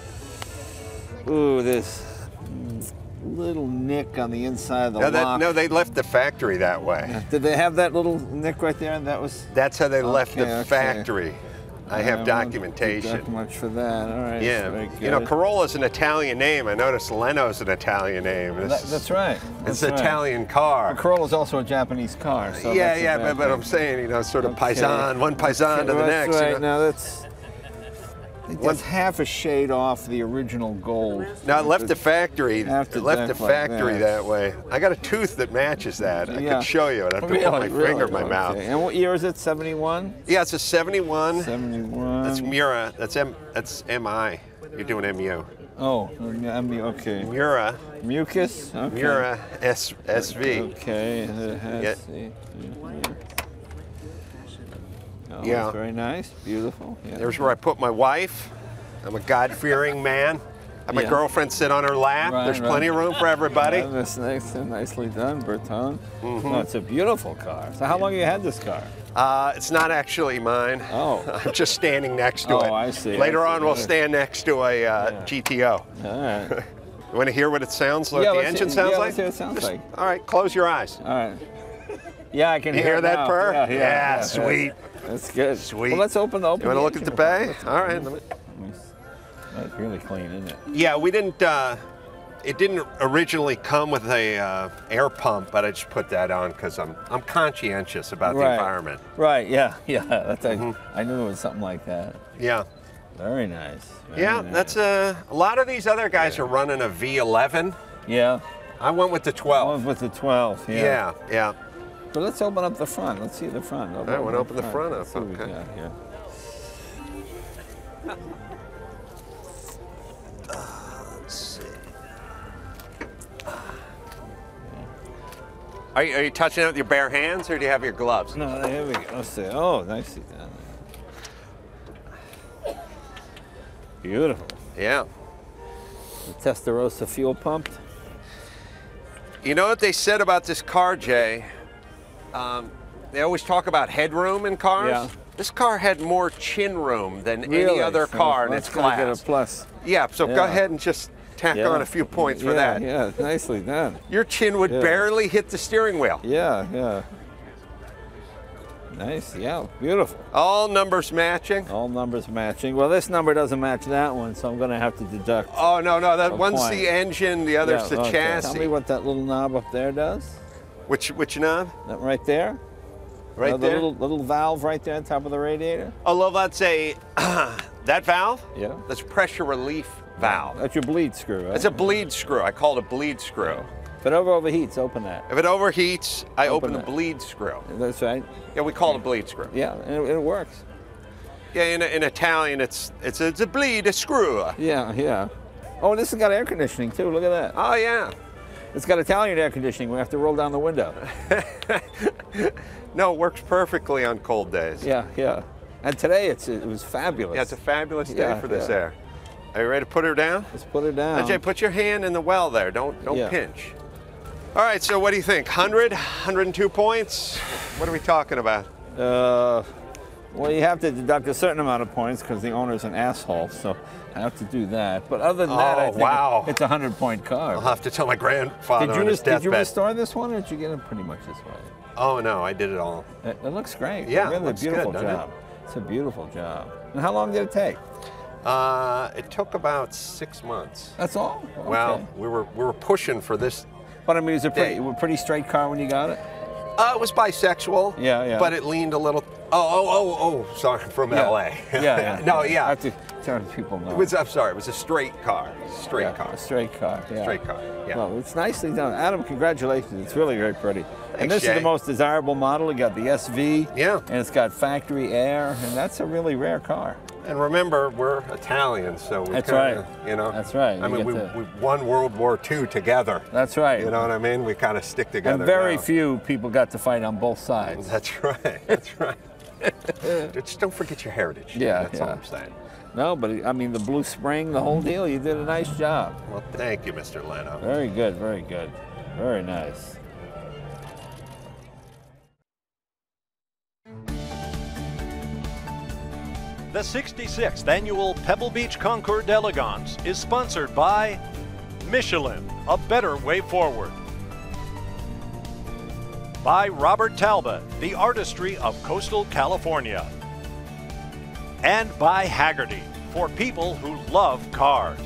Ooh, this little nick on the inside of the lock. No, they left the factory that way. Did they have that little nick right there? That's how they left the factory. I have documentation. Not much for that. All right. Yeah. Very good. You know, Corolla's an Italian name. I noticed Leno's an Italian name. That's right. It's an Italian car. Corolla's also a Japanese car. So yeah, but I'm saying, you know, sort of paisan, one paisan to the next. Right. You know? Now that's half a shade off the original gold. No, it left the factory. It left the factory that way. I got a tooth that matches that. I could show you. I'd have to put my finger in my mouth. And what year is it? 71? Yeah, it's a 71. 71. That's Mura. That's MI. You're doing MU. Oh, MU. Okay. Mura. Mucus. Okay. Mura. SV. Okay. Oh, yeah. That's very nice. Beautiful. Yeah. There's where I put my wife. I'm a God-fearing man. I have my girlfriend sit on her lap. Right, There's plenty of room for everybody. Yeah, that's nice, nicely done, Bertone. Oh, it's a beautiful car. So how long have you had this car? It's not actually mine. Oh. I'm just standing next to it. Oh, I see. Later on, we'll stand next to a GTO. All right. You want to hear what it sounds like? Yeah, the engine sounds like? Let's hear what it sounds like. All right, close your eyes. All right. Yeah, I can hear it that now. purr? Yeah, sweet. That's good. Sweet. Well, let's open the. You want to look at the bay? All right. That's really clean, isn't it? Yeah, we didn't. It didn't originally come with a air pump, but I just put that on because I'm conscientious about the environment. Right. Yeah. Yeah. That's I knew it was something like that. Yeah. Very nice. Very nice. That's a lot of these other guys are running a V11. Yeah. I went with the 12. I went with the 12. Yeah. Yeah. But let's open up the front. Let's see the front. I want to open the front up. Let's see what we got here. Let's see. Are you touching it with your bare hands, or do you have your gloves? No, here we go. Let's see. Oh, nicely done. Beautiful. Yeah. The Testarossa fuel pumped. You know what they said about this car, Jay? They always talk about headroom in cars. Yeah. This car had more chin room than any Really? other car in its class. Get a plus. Yeah, so go ahead and just tack on a few points for that. Yeah, nicely done. Your chin would barely hit the steering wheel. Yeah, yeah. Nice, yeah, beautiful. All numbers matching? All numbers matching. Well, this number doesn't match that one, so I'm going to have to deduct. Oh, no, that one's the engine, the other's the chassis. Tell me what that little knob up there does. Which knob? That right there. Right the there? little valve right there on top of the radiator. Oh, well, that's a, that valve? Yeah. That's pressure relief valve. That's your bleed screw, right? That's a bleed screw. I call it a bleed screw. If it overheats, open that. If it overheats, I open the it. bleed screw. That's right. Yeah, we call it a bleed screw. Yeah, and it works. Yeah, in Italian, it's a bleed, a screw. Yeah, yeah. Oh, this has got air conditioning too. Look at that. Oh yeah. It's got Italian air conditioning. We have to roll down the window. No, it works perfectly on cold days. Yeah, yeah. And today it was fabulous. Yeah, it's a fabulous day for this air. Are you ready to put her down? Let's put her down. Ajay, put your hand in the well there. Don't pinch. All right, so what do you think? 100, 102 points? What are we talking about? Well, you have to deduct a certain amount of points because the owner's an asshole, so I have to do that. But other than that, I think it's a 100-point car. I'll have to tell my grandfather on his Did you deathbed. restore this one, or did you get it pretty much this way? Oh, no, I did it all. It looks great. Yeah, really looks beautiful good, doesn't job. It's a beautiful job. And how long did it take? It took about 6 months. That's all? Okay. Well, we were pushing for this. But I mean, is it pretty straight car when you got it? It was bisexual. Yeah, yeah. But it leaned a little. Oh, sorry, from LA. Yeah. No, yeah. I have to tell people know. I'm sorry, it was a straight car. Straight car. A straight car, yeah. Straight car, yeah. Well, it's nicely done. Adam, congratulations. It's really very pretty. And Thanks, this is Jay. the most desirable model. You got the SV. Yeah. And it's got factory air, and that's a really rare car. And remember, we're Italian, so we That's kinda, right. you know. That's right. I mean, we won World War II together. That's right. You know what I mean? We kind of stick together. And very now. few people got to fight on both sides. That's right. That's right. Just don't forget your heritage. Yeah, That's all I'm saying. No, but I mean, the Blue Spring, the whole deal, you did a nice job. Well, thank you, Mr. Leno. Very good, very good. Very nice. The 66th annual Pebble Beach Concours d'Elegance is sponsored by Michelin, a better way forward. By Robert Talbot, the artistry of coastal California. And by Haggerty, for people who love cars.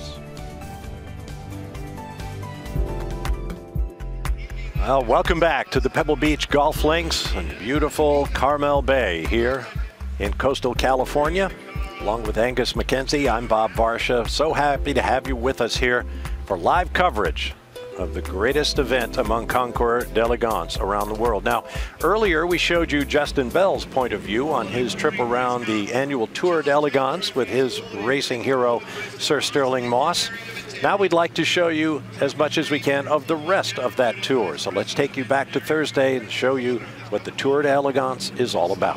Well, welcome back to the Pebble Beach Golf Links in beautiful Carmel Bay here in coastal California. Along with Angus McKenzie, I'm Bob Varsha. So happy to have you with us here for live coverage of the greatest event among Concours d'Elegance around the world. Now, earlier we showed you Justin Bell's point of view on his trip around the annual Tour d'Elegance with his racing hero, Sir Sterling Moss. Now we'd like to show you as much as we can of the rest of that tour. So let's take you back to Thursday and show you what the Tour d'Elegance is all about.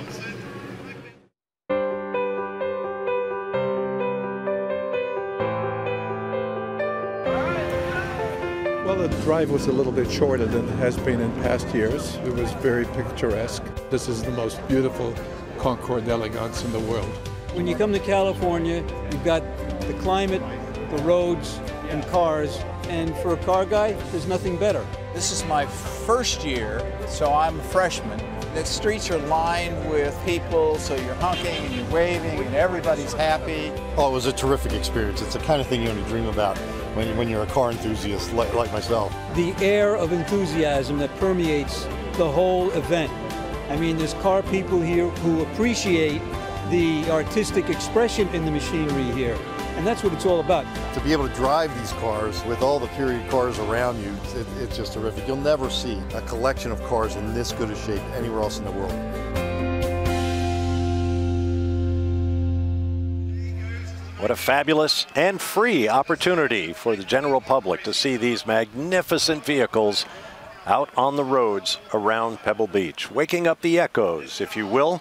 Well, the drive was a little bit shorter than it has been in past years. It was very picturesque. This is the most beautiful Concours d'Elegance in the world. When you come to California, you've got the climate, the roads, and cars. And for a car guy, there's nothing better. This is my first year, so I'm a freshman. The streets are lined with people, so you're honking and you're waving and everybody's happy. Oh, it was a terrific experience. It's the kind of thing you only dream about when you're a car enthusiast like myself. The air of enthusiasm that permeates the whole event. I mean, there's car people here who appreciate the artistic expression in the machinery here. And that's what it's all about. To be able to drive these cars with all the period cars around you, it's just terrific. You'll never see a collection of cars in this good a shape anywhere else in the world. What a fabulous and free opportunity for the general public to see these magnificent vehicles out on the roads around Pebble Beach, waking up the echoes, if you will.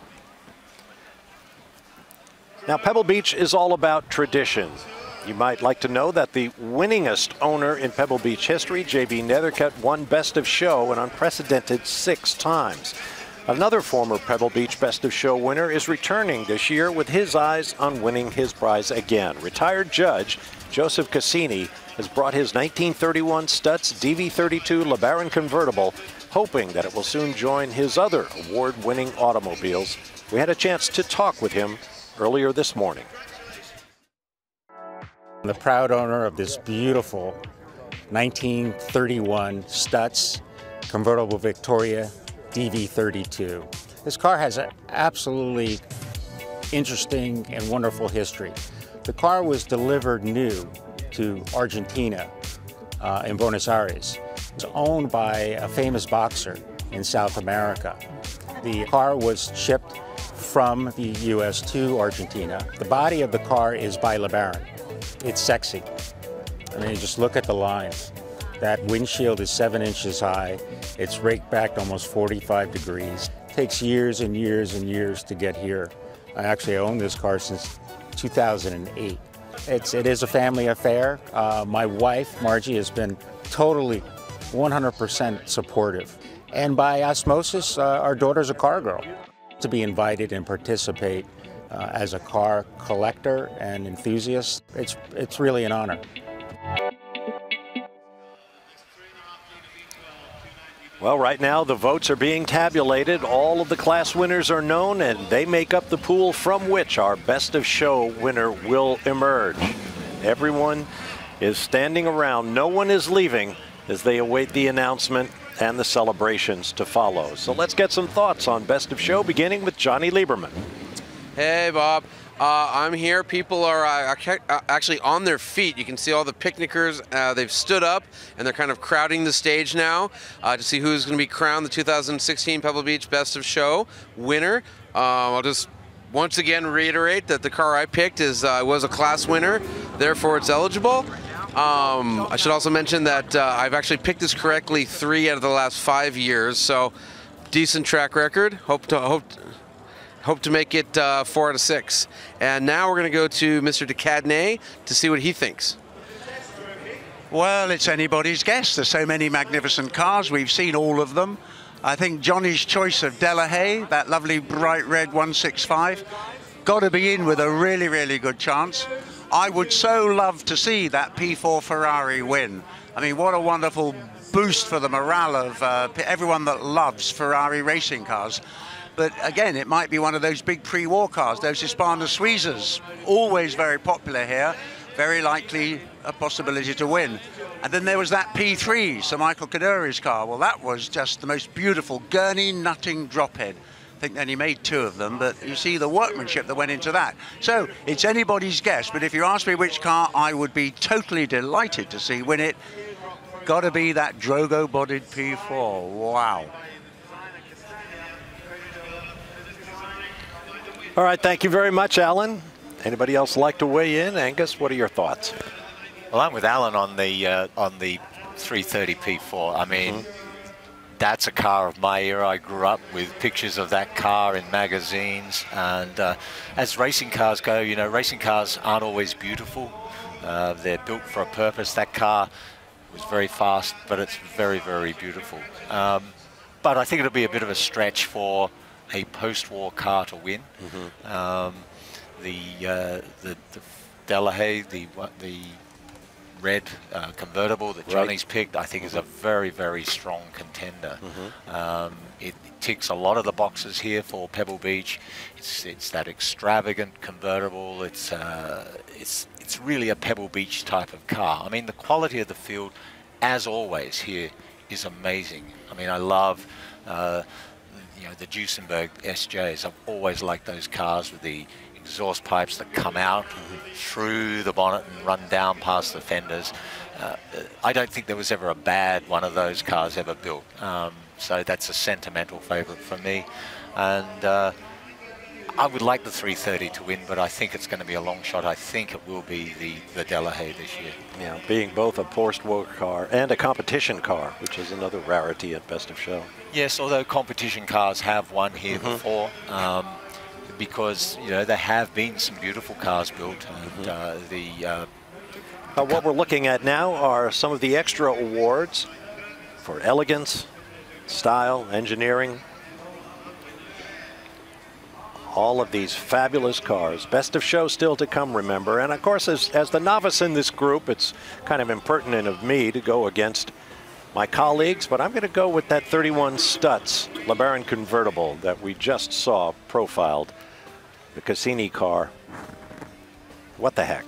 Now, Pebble Beach is all about tradition. You might like to know that the winningest owner in Pebble Beach history, J.B. Nethercutt, won Best of Show an unprecedented 6 times. Another former Pebble Beach Best of Show winner is returning this year with his eyes on winning his prize again. Retired judge Joseph Cassini has brought his 1931 Stutz DV32 LeBaron convertible, hoping that it will soon join his other award-winning automobiles. We had a chance to talk with him earlier this morning. I'm the proud owner of this beautiful 1931 Stutz convertible Victoria DV32. This car has an absolutely interesting and wonderful history. The car was delivered new to Argentina in Buenos Aires. It's owned by a famous boxer in South America. The car was shipped from the US to Argentina. The body of the car is by LeBaron. It's sexy. I mean, just look at the lines. That windshield is 7 inches high. It's raked back almost 45 degrees. It takes years and years and years to get here. I actually owned this car since 2008. It is a family affair. My wife, Margie, has been totally 100% supportive. And by osmosis, our daughter's a car girl. To be invited and participate as a car collector and enthusiast, it's really an honor. Well, right now the votes are being tabulated. All of the class winners are known, and they make up the pool from which our Best of Show winner will emerge. Everyone is standing around. No one is leaving as they await the announcement and the celebrations to follow. So let's get some thoughts on Best of Show, beginning with Johnny Lieberman. Hey, Bob. I'm here. People are actually on their feet. You can see all the picnickers. They've stood up, and they're kind of crowding the stage now to see who's going to be crowned the 2016 Pebble Beach Best of Show winner. I'll just once again reiterate that the car I picked was a class winner, therefore it's eligible. I should also mention that I've actually picked this correctly 3 out of the last 5 years, so decent track record. Hope to make it 4 out of 6. And now we're going to go to Mr. Decadney to see what he thinks. Well, it's anybody's guess. There's so many magnificent cars. We've seen all of them. I think Johnny's choice of Delahaye, that lovely bright red 165, got to be in with a really, really good chance. I would so love to see that P4 Ferrari win. I mean, what a wonderful boost for the morale of everyone that loves Ferrari racing cars. But again, it might be one of those big pre-war cars, those Hispano Suizas, always very popular here, very likely a possibility to win. And then there was that P3, Sir Michael Kaduri's car. Well, that was just the most beautiful gurney nutting drophead. I think then he made 2 of them, but you see the workmanship that went into that. So it's anybody's guess, but if you ask me which car I would be totally delighted to see win it, got to be that Drogo-bodied P4. Wow. All right, thank you very much, Alan. Anybody else like to weigh in? Angus, what are your thoughts? Well, I'm with Alan on the 330 P4. I mean, that's a car of my era. I grew up with pictures of that car in magazines. And as racing cars go, you know, racing cars aren't always beautiful. They're built for a purpose. That car was very fast, but it's very, very beautiful. But I think it'll be a bit of a stretch for a post-war car to win. The Delahaye, the red convertible that Johnny's picked, I think is a very, very strong contender. It ticks a lot of the boxes here for Pebble Beach. It's that extravagant convertible. It's really a Pebble Beach type of car. I mean, the quality of the field, as always, here is amazing. I mean, I love you know, the Duesenberg SJs. I've always liked those cars with the exhaust pipes that come out through the bonnet and run down past the fenders. I don't think there was ever a bad one of those cars ever built. So that's a sentimental favorite for me. And I would like the 330 to win, but I think it's going to be a long shot. I think it will be the Delahaye this year. Yeah, being both a post-war car and a competition car, which is another rarity at Best of Show. Yes, although competition cars have won here before, because, you know, there have been some beautiful cars built. And what we're looking at now are some of the extra awards for elegance, style, engineering. All of these fabulous cars. Best of Show still to come, remember. And of course, as the novice in this group, it's kind of impertinent of me to go against my colleagues, but I'm going to go with that 31 Stutz LeBaron convertible that we just saw profiled, the Cassini car. What the heck?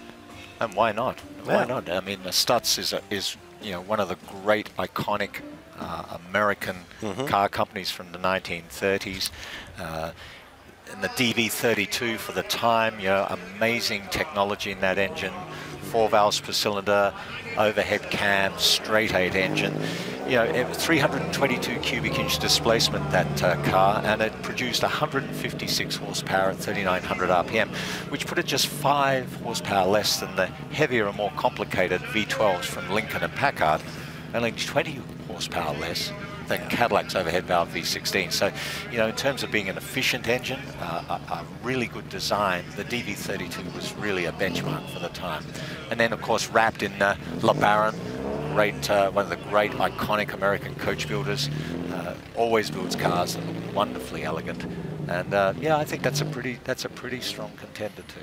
And why not? Why not? I mean, the Stutz is you know, one of the great iconic American car companies from the 1930s. And the DV32 for the time, you know, amazing technology in that engine, 4 valves per cylinder, overhead cam, straight 8 engine. You know, it was 322 cubic inch displacement, that car, and it produced 156 horsepower at 3,900 RPM, which put it just 5 horsepower less than the heavier and more complicated V12s from Lincoln and Packard, and only 20 horsepower less than Cadillac's overhead valve V16. So, you know, in terms of being an efficient engine, a really good design, the DV32 was really a benchmark for the time. And then, of course, wrapped in LeBaron, one of the great iconic American coach builders, always builds cars that look wonderfully elegant. And yeah, I think that's a pretty strong contender too.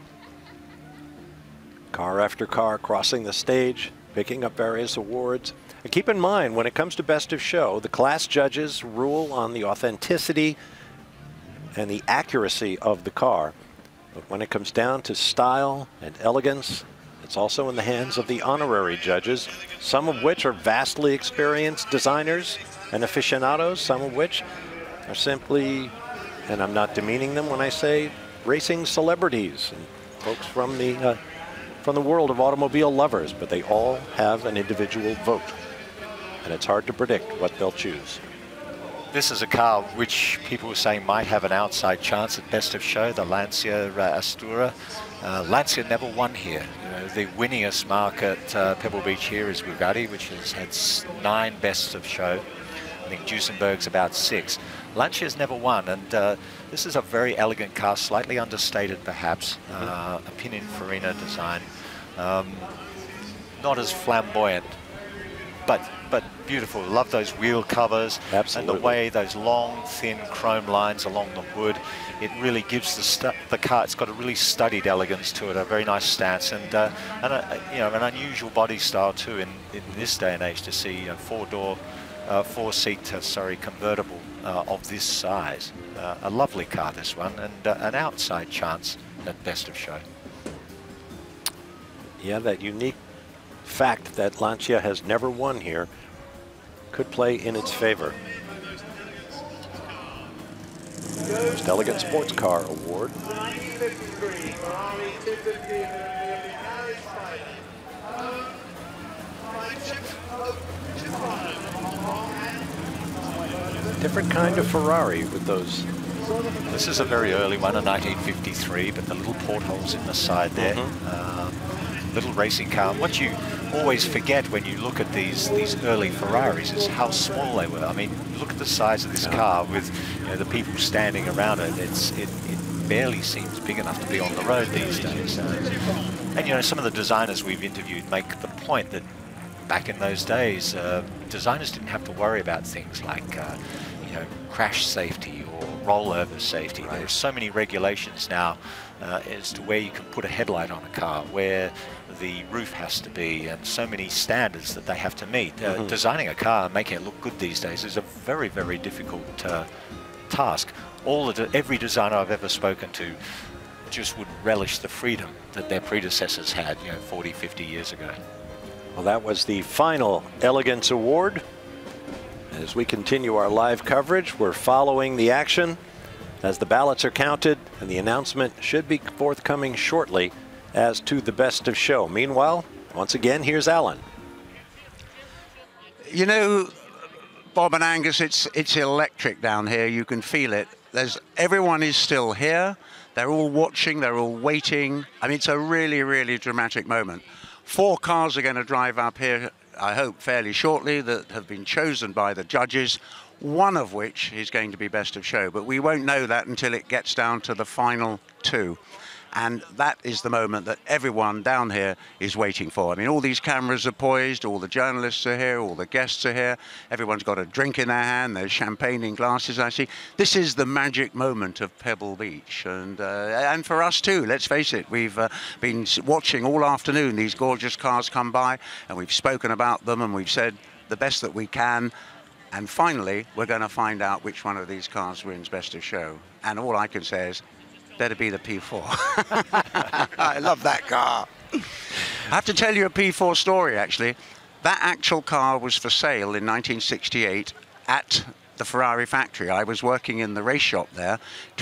Car after car crossing the stage, picking up various awards. And keep in mind, when it comes to Best of Show, the class judges rule on the authenticity and the accuracy of the car. But when it comes down to style and elegance, it's also in the hands of the honorary judges, some of which are vastly experienced designers and aficionados, some of which are simply, and I'm not demeaning them when I say, racing celebrities and folks from the world of automobile lovers, but they all have an individual vote. And it's hard to predict what they'll choose. This is a car which people were saying might have an outside chance at Best of Show, the Lancia Astura. Lancia never won here. You know, the winningest mark at Pebble Beach here is Bugatti, which has had 9 Best of Show. I think Duesenberg's about 6. Lancia's never won, and this is a very elegant car, slightly understated perhaps, a Pininfarina design. Not as flamboyant, but beautiful. Love those wheel covers. Absolutely. And the way those long, thin chrome lines along the hood. It really gives the car, it's got a really studied elegance to it, a very nice stance, and you know, an unusual body style too in this day and age to see a 4-seat convertible of this size. A lovely car, this one, and an outside chance at Best of Show. Yeah, that unique fact that Lancia has never won here could play in its favor. Most Elegant Sports Car Award. Different kind of Ferrari with those. This is a very early one, a 1953, but the little portholes in the side there. Little racing car. What you always forget when you look at these early Ferraris is how small they were. I mean, look at the size of this car with, you know, the people standing around it. It barely seems big enough to be on the road these days. And you know, some of the designers we've interviewed make the point that back in those days, designers didn't have to worry about things like you know, crash safety or rollover safety. There are so many regulations now as to where you can put a headlight on a car, where the roof has to be, and so many standards that they have to meet. Designing a car and making it look good these days is a very, very difficult task. Every designer I've ever spoken to just would relish the freedom that their predecessors had, you know, 40, 50 years ago. Well, that was the final Elegance Award. As we continue our live coverage, we're following the action as the ballots are counted, and the announcement should be forthcoming shortly as to the Best of Show. Meanwhile, once again, here's Alan. You know, Bob and Angus, it's electric down here. You can feel it. Everyone is still here. They're all watching. They're all waiting. I mean, it's a really, really dramatic moment. 4 cars are going to drive up here, I hope, fairly shortly, that have been chosen by the judges, one of which is going to be Best of Show. But we won't know that until it gets down to the final 2. And that is the moment that everyone down here is waiting for. I mean, all these cameras are poised, all the journalists are here, all the guests are here. Everyone's got a drink in their hand, there's champagne in glasses, I see. This is the magic moment of Pebble Beach. And for us too, let's face it, we've been watching all afternoon these gorgeous cars come by, and we've spoken about them, and we've said the best that we can. And finally, we're going to find out which one of these cars wins Best of Show. And all I can say is, better be the P4. I love that car. I have to tell you a P4 story, actually. That actual car was for sale in 1968 at the Ferrari factory. I was working in the race shop there.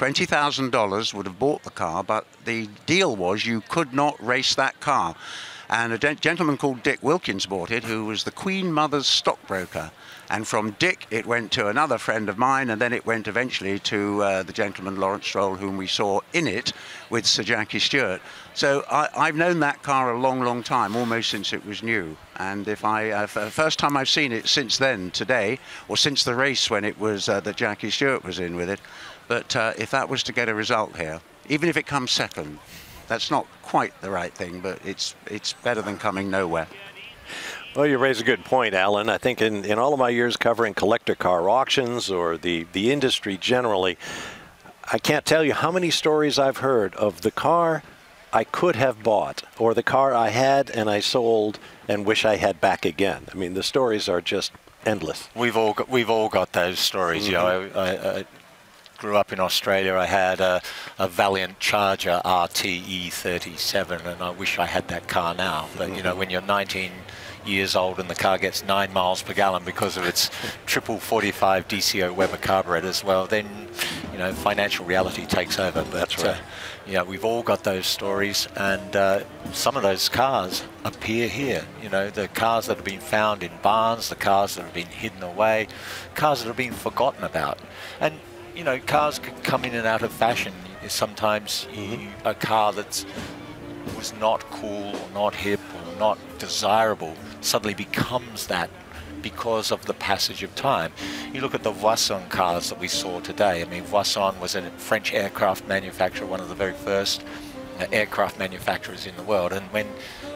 $20,000 would have bought the car, but the deal was you could not race that car. And a gentleman called Dick Wilkins bought it, who was the Queen Mother's stockbroker. And from Dick, it went to another friend of mine, and then it went eventually to the gentleman Lawrence Stroll, whom we saw in it with Sir Jackie Stewart. So I've known that car a long, long time, almost since it was new. And if the first time I've seen it since then, today, or since the race when it was that Jackie Stewart was in with it. But if that was to get a result here, even if it comes second, that's not quite the right thing, but it's better than coming nowhere. Well, you raise a good point, Alan. I think in all of my years covering collector car auctions or the industry generally, I can't tell you how many stories I've heard of the car I could have bought or the car I had and I sold and wish I had back again. I mean, the stories are just endless. We've all got those stories. Mm-hmm. You know, I grew up in Australia. I had a Valiant Charger RTE 37, and I wish I had that car now. But you know, when you're 19 years old and the car gets 9 miles per gallon because of its triple 45 DCO Weber carburetors, well, then you know, financial reality takes over. But that's right. You know, we've all got those stories, and some of those cars appear here. You know, the cars that have been found in barns, the cars that have been hidden away, cars that have been forgotten about. And you know, cars can come in and out of fashion. Sometimes a car that was not cool or not hip or not desirable suddenly becomes that because of the passage of time. You look at the Voisin cars that we saw today. I mean, Voisin was a French aircraft manufacturer, one of the very first aircraft manufacturers in the world. And when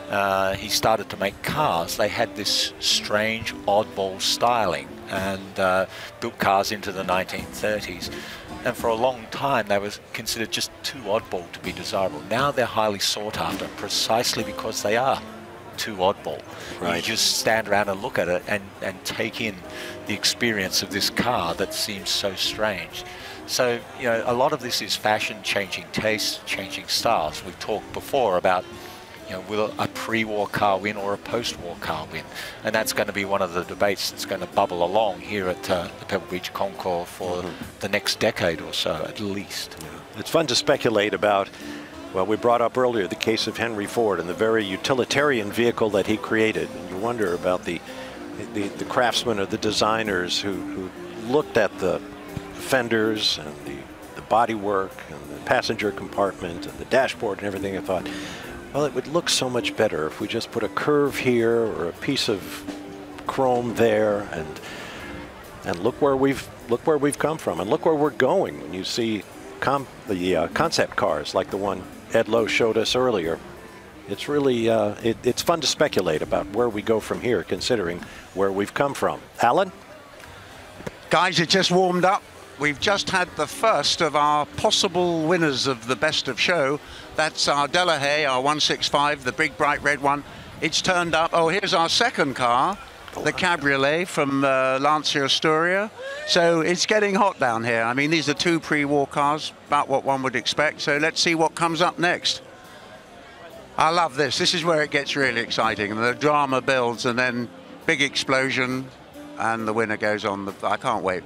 he started to make cars, they had this strange oddball styling and built cars into the 1930s. And for a long time, they were considered just too oddball to be desirable. Now they're highly sought after precisely because they are too oddball. Right. You just stand around and look at it and take in the experience of this car that seems so strange. So, you know, a lot of this is fashion, changing tastes, changing styles. We've talked before about, you know, will a pre-war car win or a post-war car win? And that's going to be one of the debates that's going to bubble along here at the Pebble Beach Concours for the next decade or so, at least. Yeah. It's fun to speculate about, well, we brought up earlier the case of Henry Ford and the very utilitarian vehicle that he created. And you wonder about the craftsmen or the designers who looked at the fenders and the bodywork and the passenger compartment and the dashboard and everything and thought, well, it would look so much better if we just put a curve here or a piece of chrome there, and look where we've come from, and look where we're going. When you see the concept cars like the one Ed Lowe showed us earlier, it's really it's fun to speculate about where we go from here, considering where we've come from. Alan? Guys, it just warmed up. We've just had the first of our possible winners of the best of show. That's our Delahaye, our 165, the big bright red one. It's turned up. Oh, here's our second car, the Cabriolet from Lancia Asturia. So it's getting hot down here. I mean, these are two pre-war cars, about what one would expect. So let's see what comes up next. I love this. This is where it gets really exciting. And the drama builds, and then big explosion, and the winner goes on. I can't wait.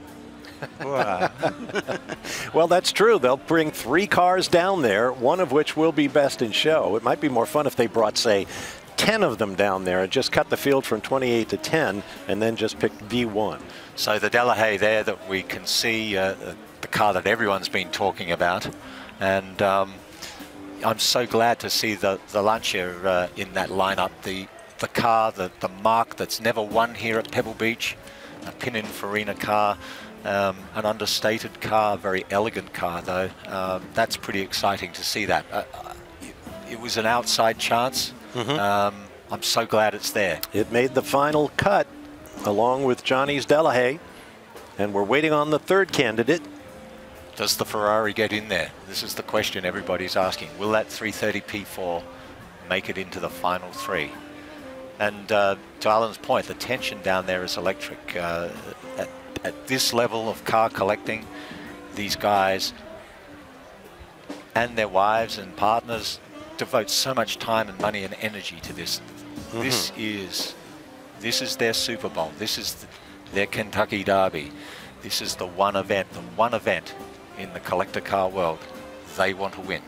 Well, that's true. They'll bring 3 cars down there, one of which will be best in show. It might be more fun if they brought, say, 10 of them down there and just cut the field from 28 to 10 and then just pick V1. So the Delahaye there that we can see, the car that everyone's been talking about. And I'm so glad to see the Lancia in that lineup. The car, the mark that's never won here at Pebble Beach, a Pininfarina car. An understated car, very elegant car though. That's pretty exciting to see that. It was an outside chance. I'm so glad it's there. It made the final cut along with Johnny's Delahaye, and we're waiting on the third candidate. Does the Ferrari get in there? This is the question everybody's asking. Will that 330 P4 make it into the final 3? And to Alan's point, the tension down there is electric. At this level of car collecting, these guys and their wives and partners devote so much time and money and energy to this. This is This is their Super Bowl. This is their Kentucky Derby. This is the one event in the collector car world they want to win.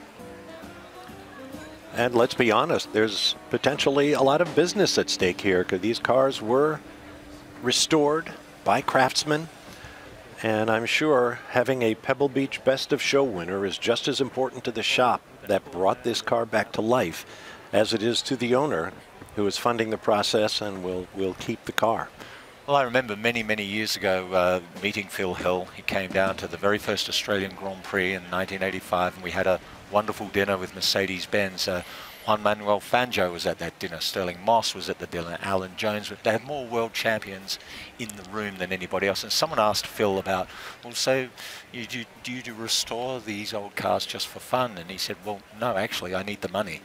And let's be honest, there's potentially a lot of business at stake here, because these cars were restored by craftsmen. And I'm sure having a Pebble Beach Best of Show winner is just as important to the shop that brought this car back to life as it is to the owner who is funding the process and will keep the car. Well, I remember many, many years ago meeting Phil Hill. He came down to the very first Australian Grand Prix in 1985, and we had a wonderful dinner with Mercedes-Benz. Juan Manuel Fangio was at that dinner. Sterling Moss was at the dinner. Alan Jones. They had more world champions in the room than anybody else. And someone asked Phil about, well, so do you restore these old cars just for fun? And he said, well, no, actually, I need the money.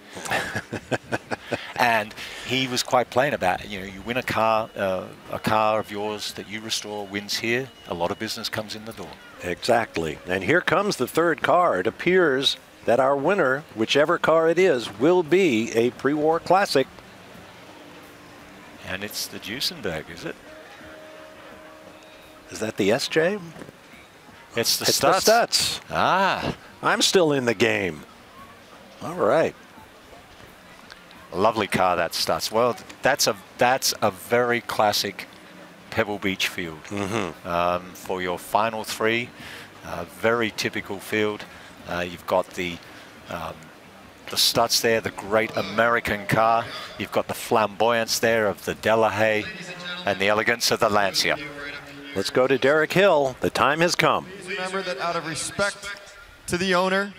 And he was quite plain about it. You know, you win a car of yours that you restore wins here, a lot of business comes in the door. Exactly. And here comes the third car. It appears that our winner, whichever car it is, will be a pre-war classic. And it's the Duesenberg, is it? Is that the SJ? It's the Stutz. Stutz. The Stutz. Ah. I'm still in the game. All right. A lovely car, that Stutz. Well, that's a very classic Pebble Beach field. For your final three, very typical field. You've got the Stutz there, the great American car. You've got the flamboyance there of the Delahaye and the elegance of the Lancia. Let's go to Derek Hill. The time has come. Please remember that out of respect to the owner,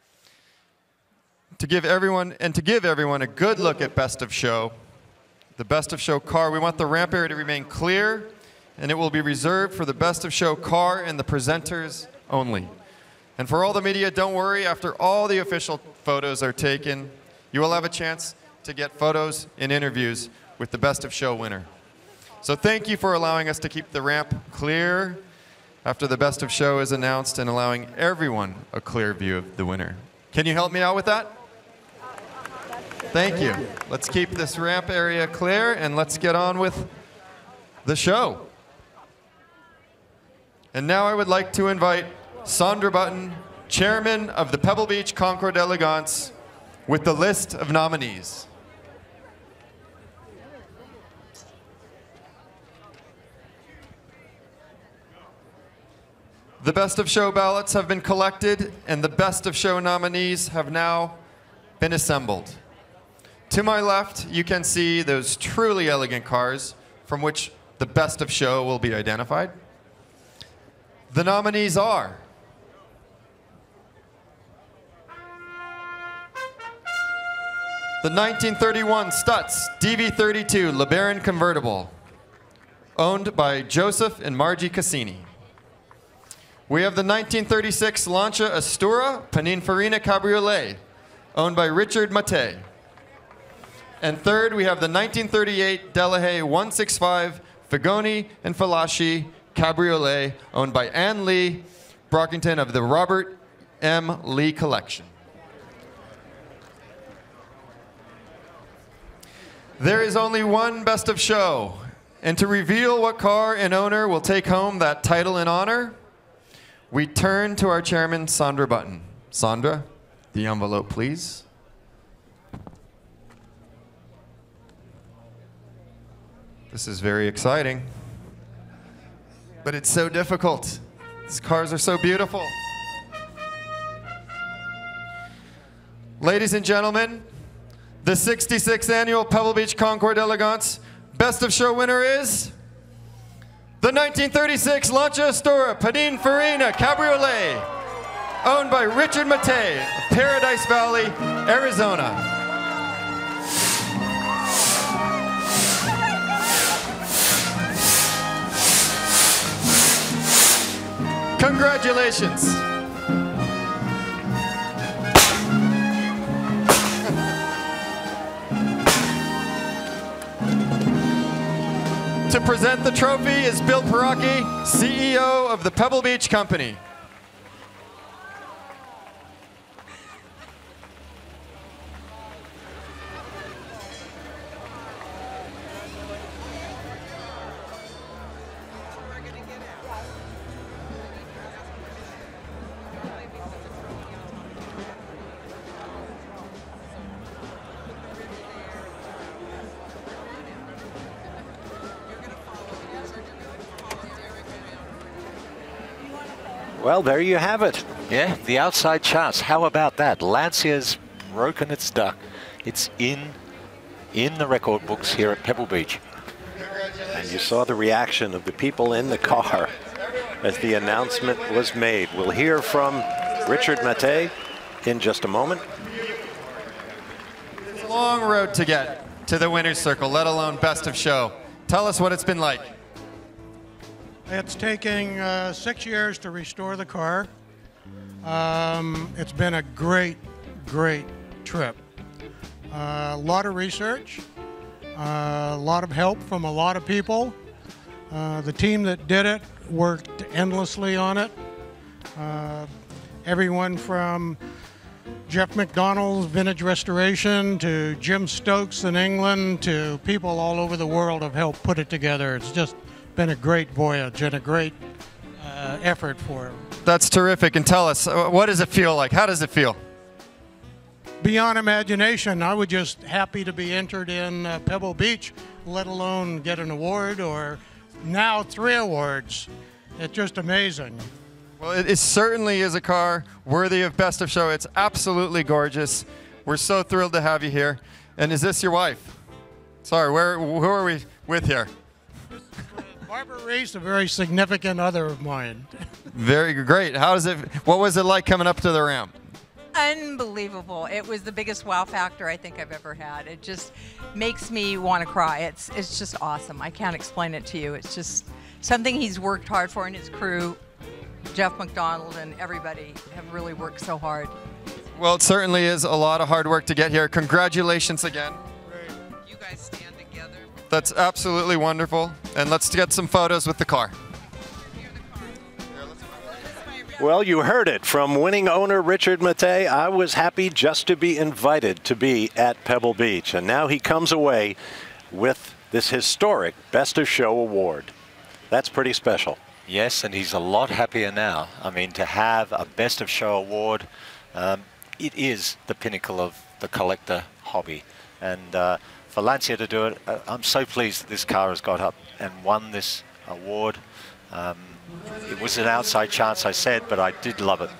to give everyone a good look at Best of Show, the Best of Show car, we want the ramp area to remain clear, and it will be reserved for the Best of Show car and the presenters only. And for all the media, don't worry, after all the official photos are taken, you will have a chance to get photos and interviews with the Best of Show winner. So thank you for allowing us to keep the ramp clear after the Best of Show is announced and allowing everyone a clear view of the winner. Can you help me out with that? Thank you. Let's keep this ramp area clear and let's get on with the show. And now I would like to invite Sandra Button, chairman of the Pebble Beach Concours d'Elegance, with the list of nominees. The Best of Show ballots have been collected, and the Best of Show nominees have now been assembled. To my left, you can see those truly elegant cars from which the Best of Show will be identified. The nominees are the 1931 Stutz DV32 LeBaron convertible, owned by Joseph and Margie Cassini. We have the 1936 Lancia Astura Pininfarina Cabriolet, owned by Richard Mattei. And third, we have the 1938 Delahaye 165 Figoni and Falaschi Cabriolet, owned by Ann Lee Brockington of the Robert M. Lee Collection. There is only one Best of Show, and to reveal what car and owner will take home that title and honor, we turn to our chairman, Sandra Button. Sandra, the envelope, please. This is very exciting, but it's so difficult. These cars are so beautiful. Ladies and gentlemen, the 66th annual Pebble Beach Concours d'Elegance Best of Show winner is the 1936 Lancia Astura Pininfarina Cabriolet, owned by Richard Mattei of Paradise Valley, Arizona. Congratulations. To present the trophy is Bill Perocchi, CEO of the Pebble Beach Company. Well, there you have it. Yeah, the outside charts. How about that? Lancia's broken its duck. It's in the record books here at Pebble Beach. And you saw the reaction of the people in the car as the announcement was made. We'll hear from Richard Maté in just a moment. It's a long road to get to the winner's circle, let alone best of show. Tell us what it's been like. It's taking 6 years to restore the car. It's been a great, great trip. A lot of research, a lot of help from a lot of people. The team that did it worked endlessly on it. Everyone from Jeff McDonald's Vintage Restoration to Jim Stokes in England to people all over the world have helped put it together. It's just been a great voyage and a great effort for them. That's terrific. And tell us, what does it feel like? How does it feel? Beyond imagination. I was just happy to be entered in Pebble Beach, let alone get an award, or now 3 awards. It's just amazing. Well, it certainly is a car worthy of best of show. It's absolutely gorgeous. We're so thrilled to have you here. And is this your wife? Sorry, who are we with here? Barbara Reese, a very significant other of mine. Very great. What was it like coming up to the ramp? Unbelievable. It was the biggest wow factor I think I've ever had. It just makes me want to cry. It's just awesome. I can't explain it to you. It's just something he's worked hard for, and his crew, Jeff McDonald and everybody, have really worked so hard. Well, it certainly is a lot of hard work to get here. Congratulations again. You guys stand together. That's absolutely wonderful. And let's get some photos with the car. Well, you heard it from winning owner Richard Maté. I was happy just to be invited to be at Pebble Beach. And now he comes away with this historic Best of Show award. That's pretty special. Yes, and he's a lot happier now. I mean, to have a Best of Show award, it is the pinnacle of the collector hobby. And for Lancia to do it, I'm so pleased that this car has got up and won this award. It was an outside chance, I said, but I did love it.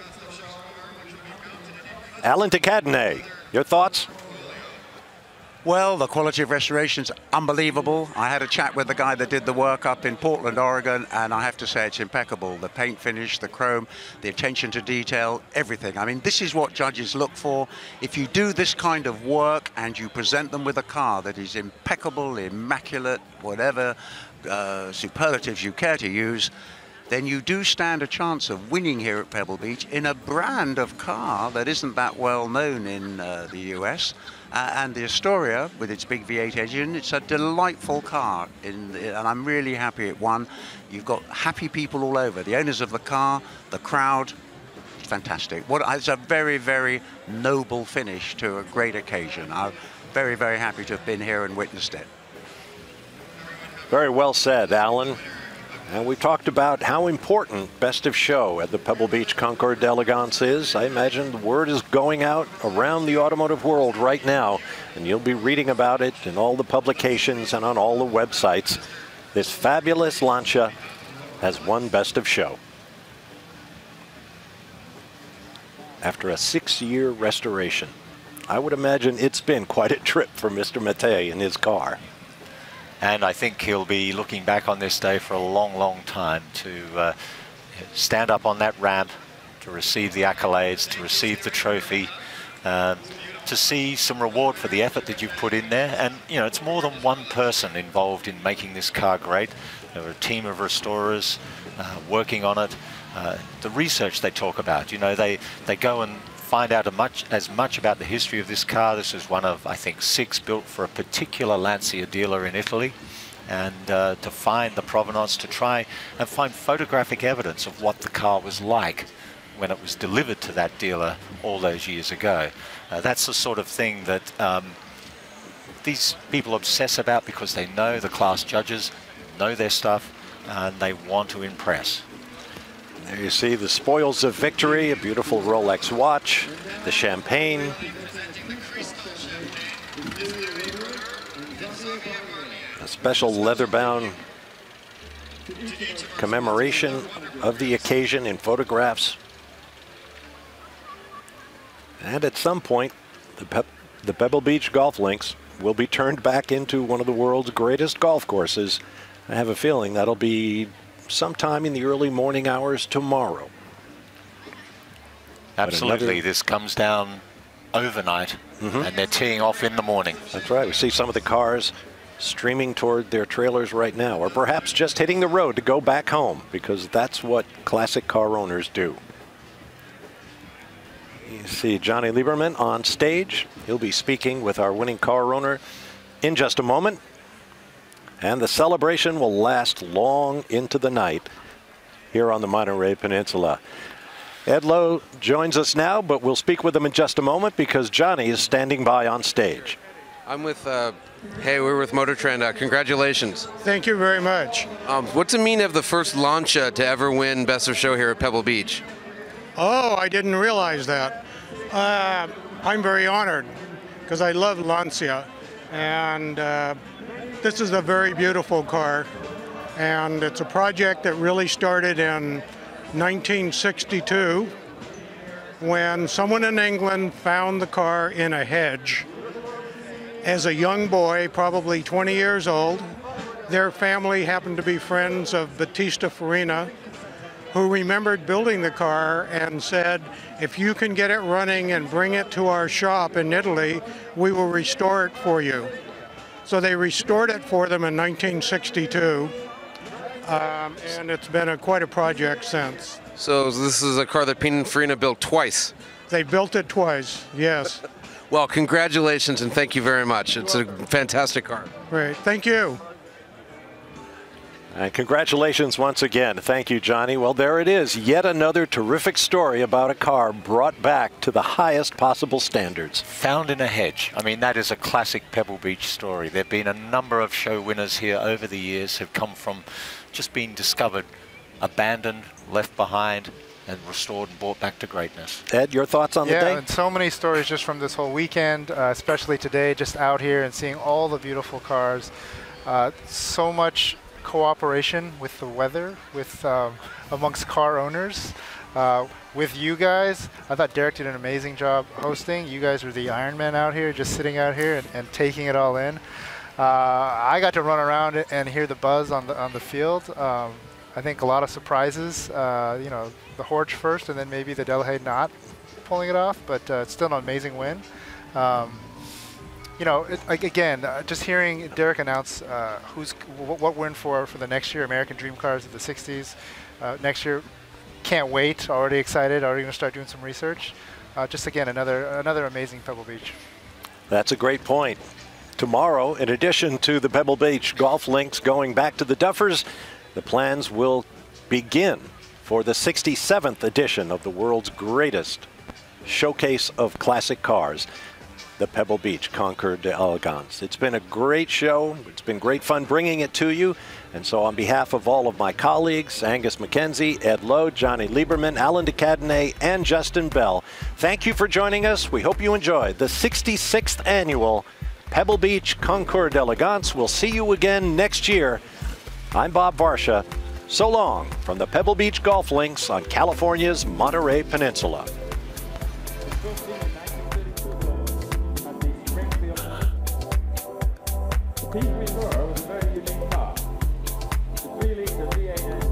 Alan Tacadene, your thoughts? Well, the quality of restoration's unbelievable. I had a chat with the guy that did the work up in Portland, Oregon, and I have to say it's impeccable. The paint finish, the chrome, the attention to detail, everything. I mean, this is what judges look for. If you do this kind of work and you present them with a car that is impeccable, immaculate, whatever superlatives you care to use, then you do stand a chance of winning here at Pebble Beach in a brand of car that isn't that well known in the US. And the Astoria, with its big V8 engine, it's a delightful car, and I'm really happy it won. You've got happy people all over, the owners of the car, the crowd. It's fantastic. It's a very, very noble finish to a great occasion. I'm very, very happy to have been here and witnessed it. Very well said, Alan. And we talked about how important Best of Show at the Pebble Beach Concours d'Elegance is. I imagine the word is going out around the automotive world right now, and you'll be reading about it in all the publications and on all the websites. This fabulous Lancia has won Best of Show. After a 6-year restoration, I would imagine it's been quite a trip for Mr. Maté in his car. And I think he'll be looking back on this day for a long, long time to stand up on that ramp, to receive the accolades, to receive the trophy, to see some reward for the effort that you've put in there. And, you know, it's more than one person involved in making this car great. There are a team of restorers working on it. The research they talk about, you know, they go and find out as much about the history of this car. This is one of, I think, 6 built for a particular Lancia dealer in Italy. And to find the provenance, to try and find photographic evidence of what the car was like when it was delivered to that dealer all those years ago. That's the sort of thing that these people obsess about because they know the class judges, know their stuff, and they want to impress. There you see the spoils of victory, a beautiful Rolex watch, the champagne. A special leather-bound commemoration of the occasion in photographs. And at some point, the Pebble Beach golf links will be turned back into one of the world's greatest golf courses. I have a feeling that'll be sometime in the early morning hours tomorrow. Absolutely. This comes down overnight, and they're teeing off in the morning. That's right. We see some of the cars streaming toward their trailers right now, or perhaps just hitting the road to go back home, because that's what classic car owners do. You see Johnny Lieberman on stage. He'll be speaking with our winning car owner in just a moment. And the celebration will last long into the night here on the Monterey Peninsula. Ed Lowe joins us now, but we'll speak with him in just a moment because Johnny is standing by on stage. I'm with, hey, we're with MotorTrend. Congratulations. Thank you very much. What's it mean to have the first Lancia to ever win Best of Show here at Pebble Beach? Oh, I didn't realize that. I'm very honored because I love Lancia, and this is a very beautiful car, and it's a project that really started in 1962 when someone in England found the car in a hedge. As a young boy, probably 20 years old, their family happened to be friends of Battista Farina, who remembered building the car and said, if you can get it running and bring it to our shop in Italy, we will restore it for you. So they restored it for them in 1962, and it's been quite a project since. So this is a car that Pininfarina built twice? They built it twice, yes. Well, congratulations and thank you very much. It's a fantastic car. Great, thank you. And congratulations once again. Thank you, Johnny. Well, there it is. Yet another terrific story about a car brought back to the highest possible standards. Found in a hedge. I mean, that is a classic Pebble Beach story. There have been a number of show winners here over the years have come from just being discovered, abandoned, left behind, and restored and brought back to greatness. Ed, your thoughts on the day? Yeah, and so many stories just from this whole weekend, especially today, just out here and seeing all the beautiful cars. So much cooperation with the weather, with amongst car owners, with you guys. I thought Derek did an amazing job hosting. You guys were the Iron Man out here, just sitting out here and taking it all in. I got to run around and hear the buzz on the field. I think a lot of surprises. You know, the Horch first, and then maybe the Delahaye not pulling it off, but it's still an amazing win. You know, again, just hearing Derek announce what win for the next year, American Dream Cars of the 60s. Next year, can't wait, already excited, already going to start doing some research. Just again, another amazing Pebble Beach. That's a great point. Tomorrow, in addition to the Pebble Beach golf links going back to the Duffers, the plans will begin for the 67th edition of the world's greatest showcase of classic cars, the Pebble Beach Concours d'Elegance. It's been a great show. It's been great fun bringing it to you. And so on behalf of all of my colleagues, Angus McKenzie, Ed Lowe, Johnny Lieberman, Alan DeCadenet, and Justin Bell, thank you for joining us. We hope you enjoyed the 66th annual Pebble Beach Concours d'Elegance. We'll see you again next year. I'm Bob Varsha. So long from the Pebble Beach Golf Links on California's Monterey Peninsula. The Pete Reserve was a very unique car. It's a 3-liter V8